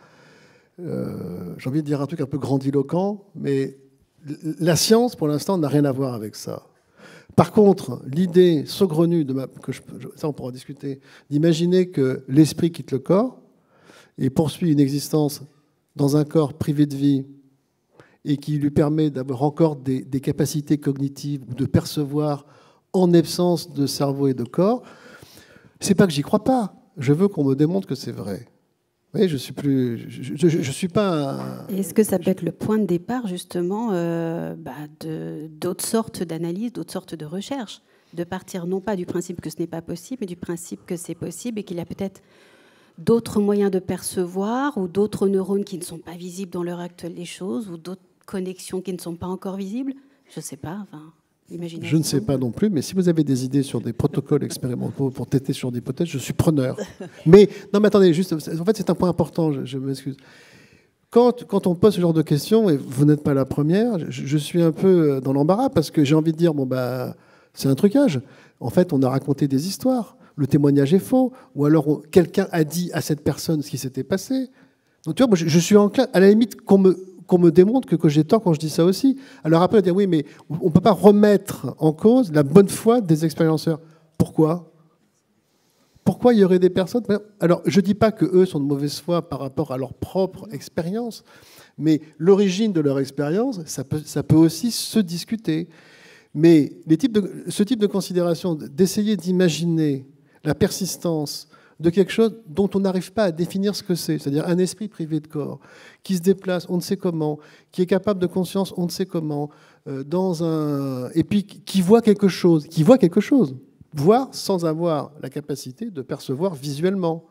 Euh, j'ai envie de dire un truc un peu grandiloquent, mais la science, pour l'instant, n'a rien à voir avec ça. Par contre, l'idée saugrenue, de ma, que je, ça on pourra discuter, d'imaginer que l'esprit quitte le corps et poursuit une existence dans un corps privé de vie et qui lui permet d'avoir encore des, des capacités cognitives ou de percevoir en absence de cerveau et de corps, c'est pas que j'y crois pas. Je veux qu'on me démontre que c'est vrai. Oui, je suis plus, je, je, je, je suis pas. Un... Est-ce que ça peut être le point de départ justement euh, bah, de, d'autres sortes d'analyses, d'autres sortes de recherches, de partir non pas du principe que ce n'est pas possible, mais du principe que c'est possible et qu'il y a peut-être d'autres moyens de percevoir ou d'autres neurones qui ne sont pas visibles dans l'heure actuelle des choses ou d'autres connexions qui ne sont pas encore visibles. Je ne sais pas. Enfin, je ne sais pas non plus, mais si vous avez des idées sur des protocoles expérimentaux pour tester sur des hypothèses, je suis preneur. Mais, non, mais attendez, juste, en fait, c'est un point important, je, je m'excuse. Quand, quand on pose ce genre de questions, et vous n'êtes pas la première, je, je suis un peu dans l'embarras parce que j'ai envie de dire, bon, bah, c'est un trucage. En fait, on a raconté des histoires. Le témoignage est faux. Ou alors, on, quelqu'un a dit à cette personne ce qui s'était passé. Donc, tu vois, moi, je, je suis enclin, à la limite, qu'on me... qu'on me démontre que, que j'ai tort quand je dis ça aussi. Alors après, on va dire, oui, mais on ne peut pas remettre en cause la bonne foi des expérienceurs. Pourquoi ? Pourquoi il y aurait des personnes... Alors, je ne dis pas qu'eux sont de mauvaise foi par rapport à leur propre expérience, mais l'origine de leur expérience, ça peut, ça peut aussi se discuter. Mais les types de, ce type de considération, d'essayer d'imaginer la persistance de quelque chose dont on n'arrive pas à définir ce que c'est, c'est-à-dire un esprit privé de corps, qui se déplace, on ne sait comment, qui est capable de conscience, on ne sait comment, euh, dans un... et puis qui voit quelque chose, qui voit quelque chose, voir sans avoir la capacité de percevoir visuellement.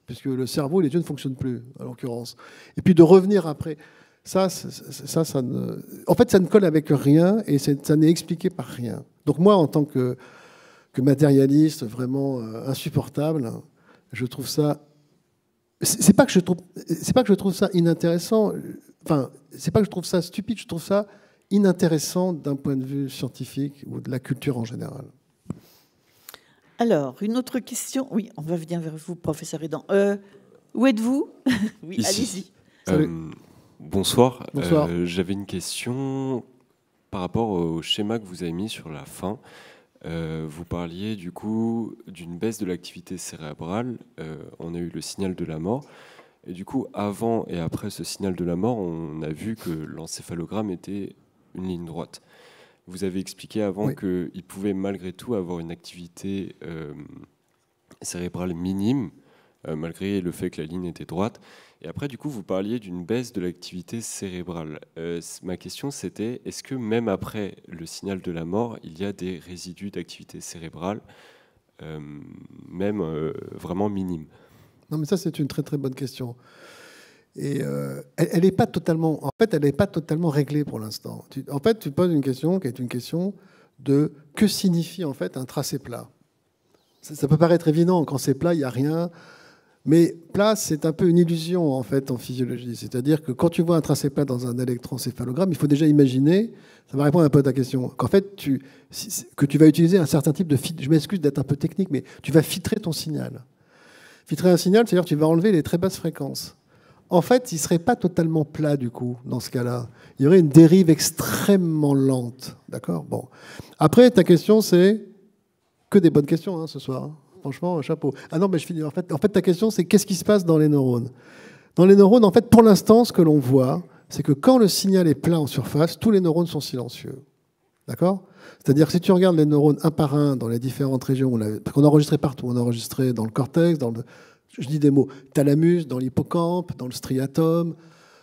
puisque le cerveau, les yeux ne fonctionnent plus, en l'occurrence. Et puis de revenir après, ça, ça, ça, ça ne... en fait, ça ne colle avec rien et ça n'est expliqué par rien. Donc moi, en tant que, que matérialiste vraiment euh, insupportable, je trouve ça... C'est pas que je trouve, c'est pas que je trouve ça inintéressant. Enfin, c'est pas que je trouve ça stupide. Je trouve ça inintéressant d'un point de vue scientifique ou de la culture en général. Alors, une autre question. Oui, on va venir vers vous, professeur Edan. Euh, où êtes-vous? Oui, allez-y. Euh, bonsoir. Bonsoir. Euh, J'avais une question par rapport au schéma que vous avez mis sur la fin. Euh, vous parliez du coup d'une baisse de l'activité cérébrale. Euh, on a eu le signal de la mort. Et du coup, avant et après ce signal de la mort, on a vu que l'encéphalogramme était une ligne droite. Vous avez expliqué avant oui. qu'il pouvait malgré tout avoir une activité euh, cérébrale minime, euh, malgré le fait que la ligne était droite. Et après, du coup, vous parliez d'une baisse de l'activité cérébrale. Euh, ma question, c'était, est-ce que même après le signal de la mort, il y a des résidus d'activité cérébrale, euh, même euh, vraiment minimes? Non, mais ça, c'est une très très bonne question. Et euh, elle n'est pas totalement, en fait, elle n'est pas totalement réglée pour l'instant. En fait, tu poses une question qui est une question de que signifie en fait un tracé plat. Ça, ça peut paraître évident, quand c'est plat, il n'y a rien. Mais plat, c'est un peu une illusion en fait en physiologie. C'est-à-dire que quand tu vois un tracé plat dans un électroencéphalogramme, il faut déjà imaginer, ça va répondre un peu à ta question, qu'en fait, tu, que tu vas utiliser un certain type de... Je m'excuse d'être un peu technique, mais tu vas filtrer ton signal. Filtrer un signal, c'est-à-dire que tu vas enlever les très basses fréquences. En fait, il ne serait pas totalement plat, du coup, dans ce cas-là. Il y aurait une dérive extrêmement lente. D'accord ? Bon. Après, ta question, c'est que des bonnes questions hein, ce soir. Franchement, chapeau. Ah non, mais je finis. En fait, en fait ta question, c'est qu'est-ce qui se passe dans les neurones ? Dans les neurones, en fait, pour l'instant, ce que l'on voit, c'est que quand le signal est plat en surface, tous les neurones sont silencieux. D'accord ? C'est-à-dire que si tu regardes les neurones un par un dans les différentes régions, parce qu'on a enregistré partout, on a enregistré dans le cortex, dans le... Je dis des mots, thalamus, dans l'hippocampe, dans le striatum,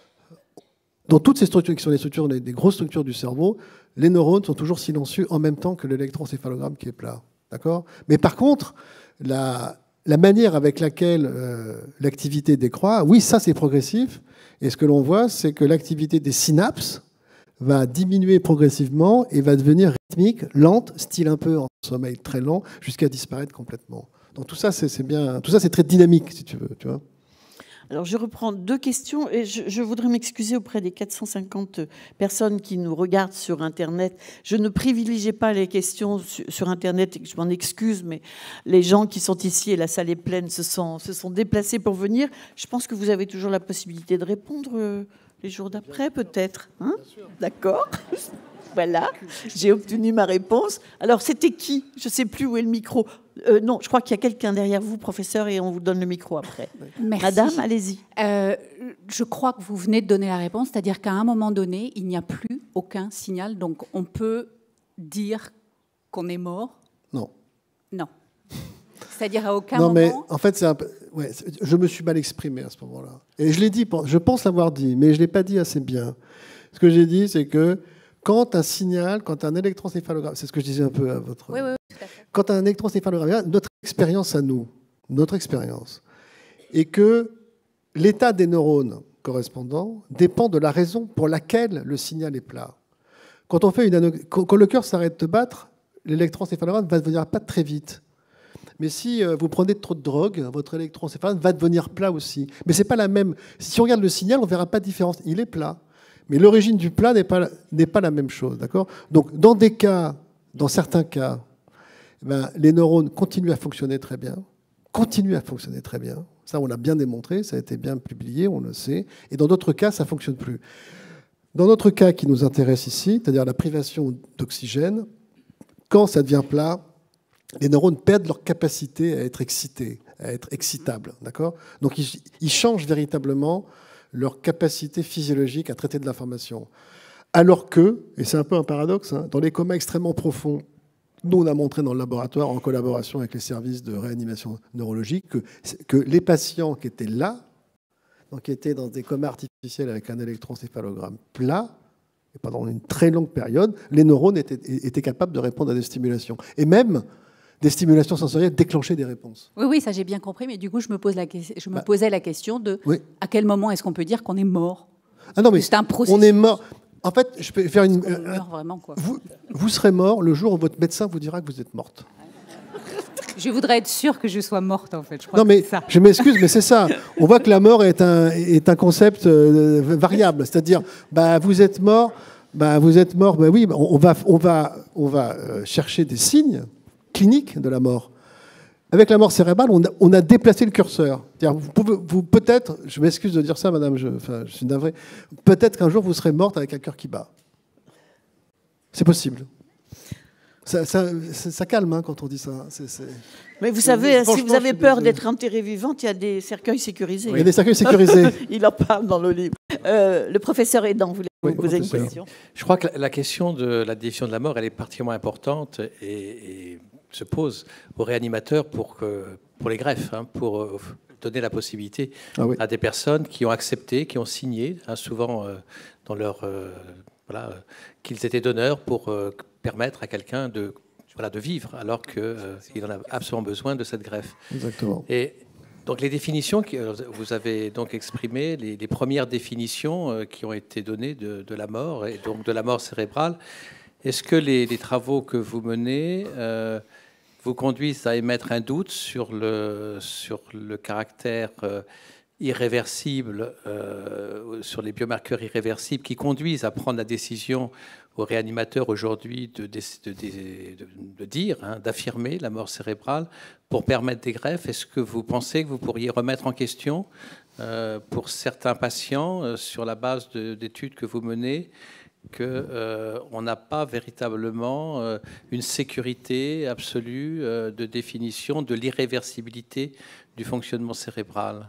dans toutes ces structures qui sont les structures, des grosses structures du cerveau, les neurones sont toujours silencieux en même temps que l'électroencéphalogramme qui est plat. D'accord ? Mais par contre, la, la manière avec laquelle euh, l'activité décroît, oui, ça c'est progressif. Et ce que l'on voit, c'est que l'activité des synapses va diminuer progressivement et va devenir rythmique, lente, style un peu en sommeil très lent, jusqu'à disparaître complètement. Donc tout ça, c'est bien, tout ça, c'est très dynamique, si tu veux, tu vois. Alors je reprends deux questions et je, je voudrais m'excuser auprès des quatre cent cinquante personnes qui nous regardent sur Internet. Je ne privilégie pas les questions sur, sur Internet, et je m'en excuse, mais les gens qui sont ici et la salle est pleine se sont, se sont déplacés pour venir. Je pense que vous avez toujours la possibilité de répondre euh, les jours d'après, peut-être. Hein ? D'accord. Voilà, j'ai obtenu ma réponse. Alors, c'était qui ? Je ne sais plus où est le micro. Euh, non, je crois qu'il y a quelqu'un derrière vous, professeur, et on vous donne le micro après. Merci. Madame, allez-y. Euh, je crois que vous venez de donner la réponse, c'est-à-dire qu'à un moment donné, il n'y a plus aucun signal, donc on peut dire qu'on est mort ? Non. Non. C'est-à-dire à aucun non, moment... Non, mais en fait, c'est un peu... ouais, je me suis mal exprimé à ce moment-là. Et je l'ai dit, je pense l'avoir dit, mais je ne l'ai pas dit assez bien. Ce que j'ai dit, c'est que quand un signal, quand un électroencéphalogramme, c'est ce que je disais un peu à votre... Oui, oui, oui, tout à fait. Quand un électroencéphalogramme, notre expérience à nous, notre expérience, et que l'état des neurones correspondants dépend de la raison pour laquelle le signal est plat. Quand, on fait une, quand le cœur s'arrête de battre, l'électroencéphalogramme va devenir pas très vite. Mais si vous prenez trop de drogue, votre électroencéphalogramme va devenir plat aussi. Mais c'est pas la même. Si on regarde le signal, on ne verra pas de différence. Il est plat. Mais l'origine du plat n'est pas, n'est pas la même chose, d'accord ? Donc, dans des cas, dans certains cas, ben, les neurones continuent à fonctionner très bien, continuent à fonctionner très bien. Ça, on l'a bien démontré, ça a été bien publié, on le sait. Et dans d'autres cas, ça ne fonctionne plus. Dans notre cas qui nous intéresse ici, c'est-à-dire la privation d'oxygène, quand ça devient plat, les neurones perdent leur capacité à être excités, à être excitables, d'accord ? Donc, ils, ils changent véritablement leur capacité physiologique à traiter de l'information. Alors que, et c'est un peu un paradoxe, hein, dans les comas extrêmement profonds, nous on a montré dans le laboratoire, en collaboration avec les services de réanimation neurologique, que, que les patients qui étaient là, donc qui étaient dans des comas artificiels avec un électroencéphalogramme plat, et pendant une très longue période, les neurones étaient, étaient capables de répondre à des stimulations. Et même des stimulations sensorielles déclencher des réponses. Oui, oui, ça j'ai bien compris, mais du coup, je me, pose la, je me bah, posais la question de oui. à quel moment est-ce qu'on peut dire qu'on est mort? Ah non, mais c'est un processus. On est mort. En fait, je peux faire une. Euh, vraiment, quoi. Vous, vous serez mort le jour où votre médecin vous dira que vous êtes morte. Je voudrais être sûre que je sois morte, en fait. Je crois non, mais que ça. je m'excuse, mais c'est ça. On voit que la mort est un, est un concept euh, variable. C'est-à-dire, bah, vous êtes mort, bah, vous êtes mort, bah oui, on va, on va, on va euh, chercher des signes cliniques de la mort. Avec la mort cérébrale, on a, on a déplacé le curseur. Vous pouvez, vous, peut-être, je m'excuse de dire ça, madame, je, enfin, je suis navré, peut-être qu'un jour vous serez morte avec un cœur qui bat. C'est possible. Ça, ça, ça, ça calme hein, quand on dit ça. C'est, c'est... Mais vous savez, si vous avez peur d'être enterrée vivante, il y a des cercueils sécurisés. Oui, il y a des cercueils sécurisés. Il en parle dans le livre. Euh, le professeur Aidant voulait vous oui, poser une question. Je crois que la, la question de la définition de la mort, elle est particulièrement importante et, et se pose aux réanimateurs pour, que, pour les greffes, hein, pour euh, donner la possibilité ah oui. à des personnes qui ont accepté, qui ont signé, hein, souvent euh, dans leur... Euh, voilà, euh, qu'ils étaient donneurs pour... Euh, permettre à quelqu'un de, voilà, de vivre alors qu'il euh, en a absolument besoin de cette greffe. Exactement. Et donc les définitions que vous avez donc exprimées, les, les premières définitions euh, qui ont été données de, de la mort, et donc de la mort cérébrale, est-ce que les, les travaux que vous menez euh, vous conduisent à émettre un doute sur le, sur le caractère euh, irréversible, euh, sur les biomarqueurs irréversibles qui conduisent à prendre la décision aux réanimateurs aujourd'hui de, de, de, de, de dire, hein, d'affirmer la mort cérébrale pour permettre des greffes? Est-ce que vous pensez que vous pourriez remettre en question euh, pour certains patients, euh, sur la base de, d'études que vous menez, qu'on euh, n'a pas véritablement euh, une sécurité absolue euh, de définition de l'irréversibilité du fonctionnement cérebral?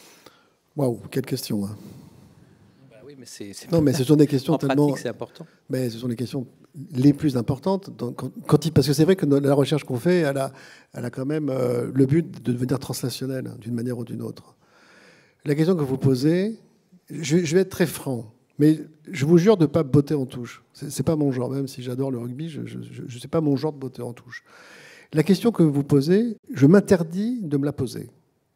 Waouh, quelle question hein. Oui, mais c'est, c'est non, mais ce sont des questions en tellement. Pratique, c'est important. Mais ce sont les questions les plus importantes. Donc, quand, quand il, parce que c'est vrai que la recherche qu'on fait, elle a, elle a quand même euh, le but de devenir translationnelle d'une manière ou d'une autre. La question que vous posez, je, je vais être très franc, mais je vous jure de ne pas botter en touche. C'est, c'est pas mon genre, même si j'adore le rugby, je ne sais pas mon genre de botter en touche. La question que vous posez, je m'interdis de me la poser.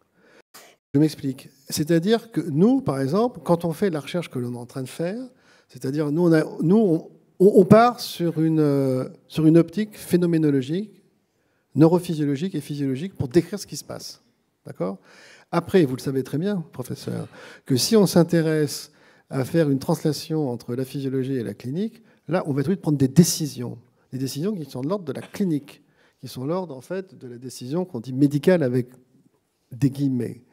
Je m'explique. C'est-à-dire que nous, par exemple, quand on fait la recherche que l'on est en train de faire, c'est-à-dire nous, on, a, nous, on, on part sur une, euh, sur une optique phénoménologique, neurophysiologique et physiologique pour décrire ce qui se passe. D'accord ? Après, vous le savez très bien, professeur, que si on s'intéresse à faire une translation entre la physiologie et la clinique, là, on va tout de suite prendre des décisions. Des décisions qui sont de l'ordre de la clinique, qui sont de l'ordre, en fait, de la décision qu'on dit médicale avec des guillemets.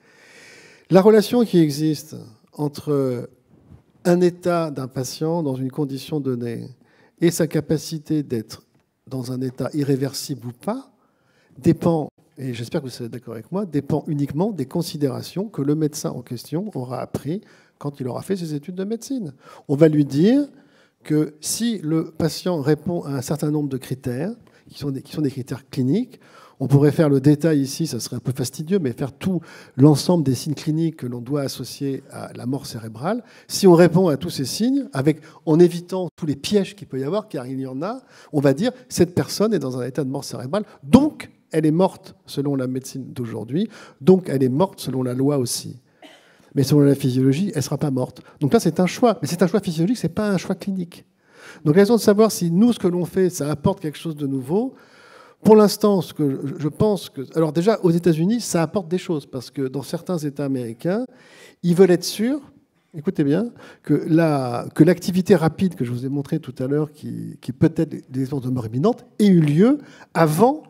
La relation qui existe entre un état d'un patient dans une condition donnée et sa capacité d'être dans un état irréversible ou pas dépend, et j'espère que vous serez d'accord avec moi, dépend uniquement des considérations que le médecin en question aura appris quand il aura fait ses études de médecine. On va lui dire que si le patient répond à un certain nombre de critères, qui sont des, qui sont des critères cliniques, on pourrait faire le détail ici, ça serait un peu fastidieux, mais faire tout l'ensemble des signes cliniques que l'on doit associer à la mort cérébrale. Si on répond à tous ces signes, avec, en évitant tous les pièges qu'il peut y avoir, car il y en a, on va dire cette personne est dans un état de mort cérébrale, donc elle est morte selon la médecine d'aujourd'hui, donc elle est morte selon la loi aussi. Mais selon la physiologie, elle ne sera pas morte. Donc là, c'est un choix, mais c'est un choix physiologique, ce n'est pas un choix clinique. Donc la question de savoir si nous, ce que l'on fait, ça apporte quelque chose de nouveau. Pour l'instant, ce que je pense que... Alors déjà, aux États-Unis, ça apporte des choses, parce que dans certains États américains, ils veulent être sûrs, écoutez bien, que, la, que l'activité rapide que je vous ai montrée tout à l'heure, qui, qui peut être des expériences de mort imminente, ait eu lieu avant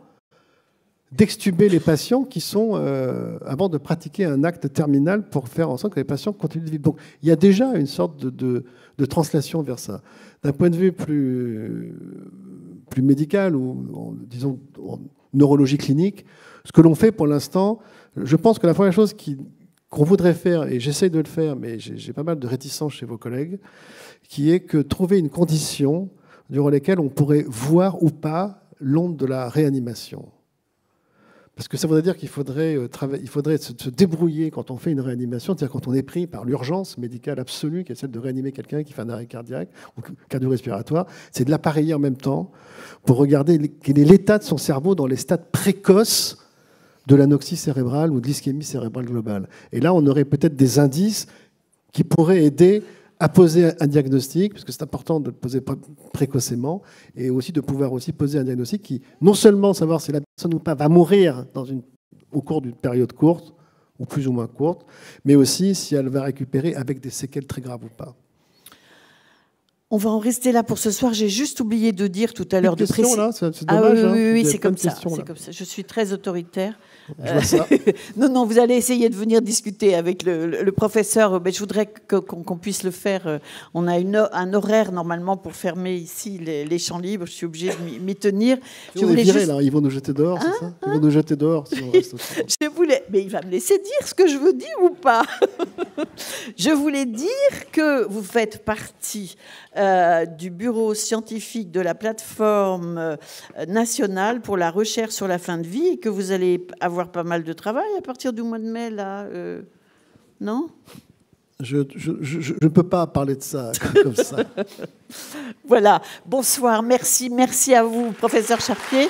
d'extuber les patients qui sont... Euh, avant de pratiquer un acte terminal pour faire en sorte que les patients continuent de vivre. Donc il y a déjà une sorte de, de, de translation vers ça. D'un point de vue plus... plus médical ou, en, disons, en neurologie clinique, ce que l'on fait pour l'instant, je pense que la première chose qui, qu'on voudrait faire, et j'essaye de le faire, mais j'ai, j'ai pas mal de réticence chez vos collègues, qui est que trouver une condition durant laquelle on pourrait voir ou pas l'onde de la réanimation. Parce que ça voudrait dire qu'il faudrait, euh, il faudrait se, se débrouiller quand on fait une réanimation, c'est-à-dire quand on est pris par l'urgence médicale absolue, qui est celle de réanimer quelqu'un qui fait un arrêt cardiaque ou cardio-respiratoire, c'est de l'appareiller en même temps pour regarder quel est l'état de son cerveau dans les stades précoces de l'anoxie cérébrale ou de l'ischémie cérébrale globale. Et là, on aurait peut-être des indices qui pourraient aider à poser un diagnostic, parce que c'est important de le poser précocement, et aussi de pouvoir aussi poser un diagnostic qui, non seulement savoir si la personne ou pas va mourir dans une, au cours d'une période courte, ou plus ou moins courte, mais aussi si elle va récupérer avec des séquelles très graves ou pas. On va en rester là pour ce soir. J'ai juste oublié de dire tout à l'heure de préciser. là, c'est dommage. Ah oui, hein, oui, oui, c'est comme, comme comme ça. Je suis très autoritaire. Je vois ça. non, non, vous allez essayer de venir discuter avec le, le, le professeur. Mais je voudrais que, qu'on, qu'on puisse le faire. On a une, un horaire normalement pour fermer ici les, les champs libres. Je suis obligée de m'y, m'y tenir. Je voulais viré, juste... là. Ils vont nous jeter dehors, hein, c'est ça? Ils vont nous jeter dehors. Si on reste je voulais, mais il va me laisser dire ce que je veux dire ou pas. Je voulais dire que vous faites partie euh, du bureau scientifique de la plateforme euh, nationale pour la recherche sur la fin de vie et que vous allez avoir pas mal de travail à partir du mois de mai, là, euh, non? Je ne je, je, je peux pas parler de ça comme ça. Voilà. Bonsoir. Merci. Merci à vous, professeur Charpier.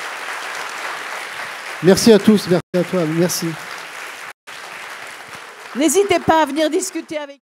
Merci à tous. Merci à toi. Merci. N'hésitez pas à venir discuter avec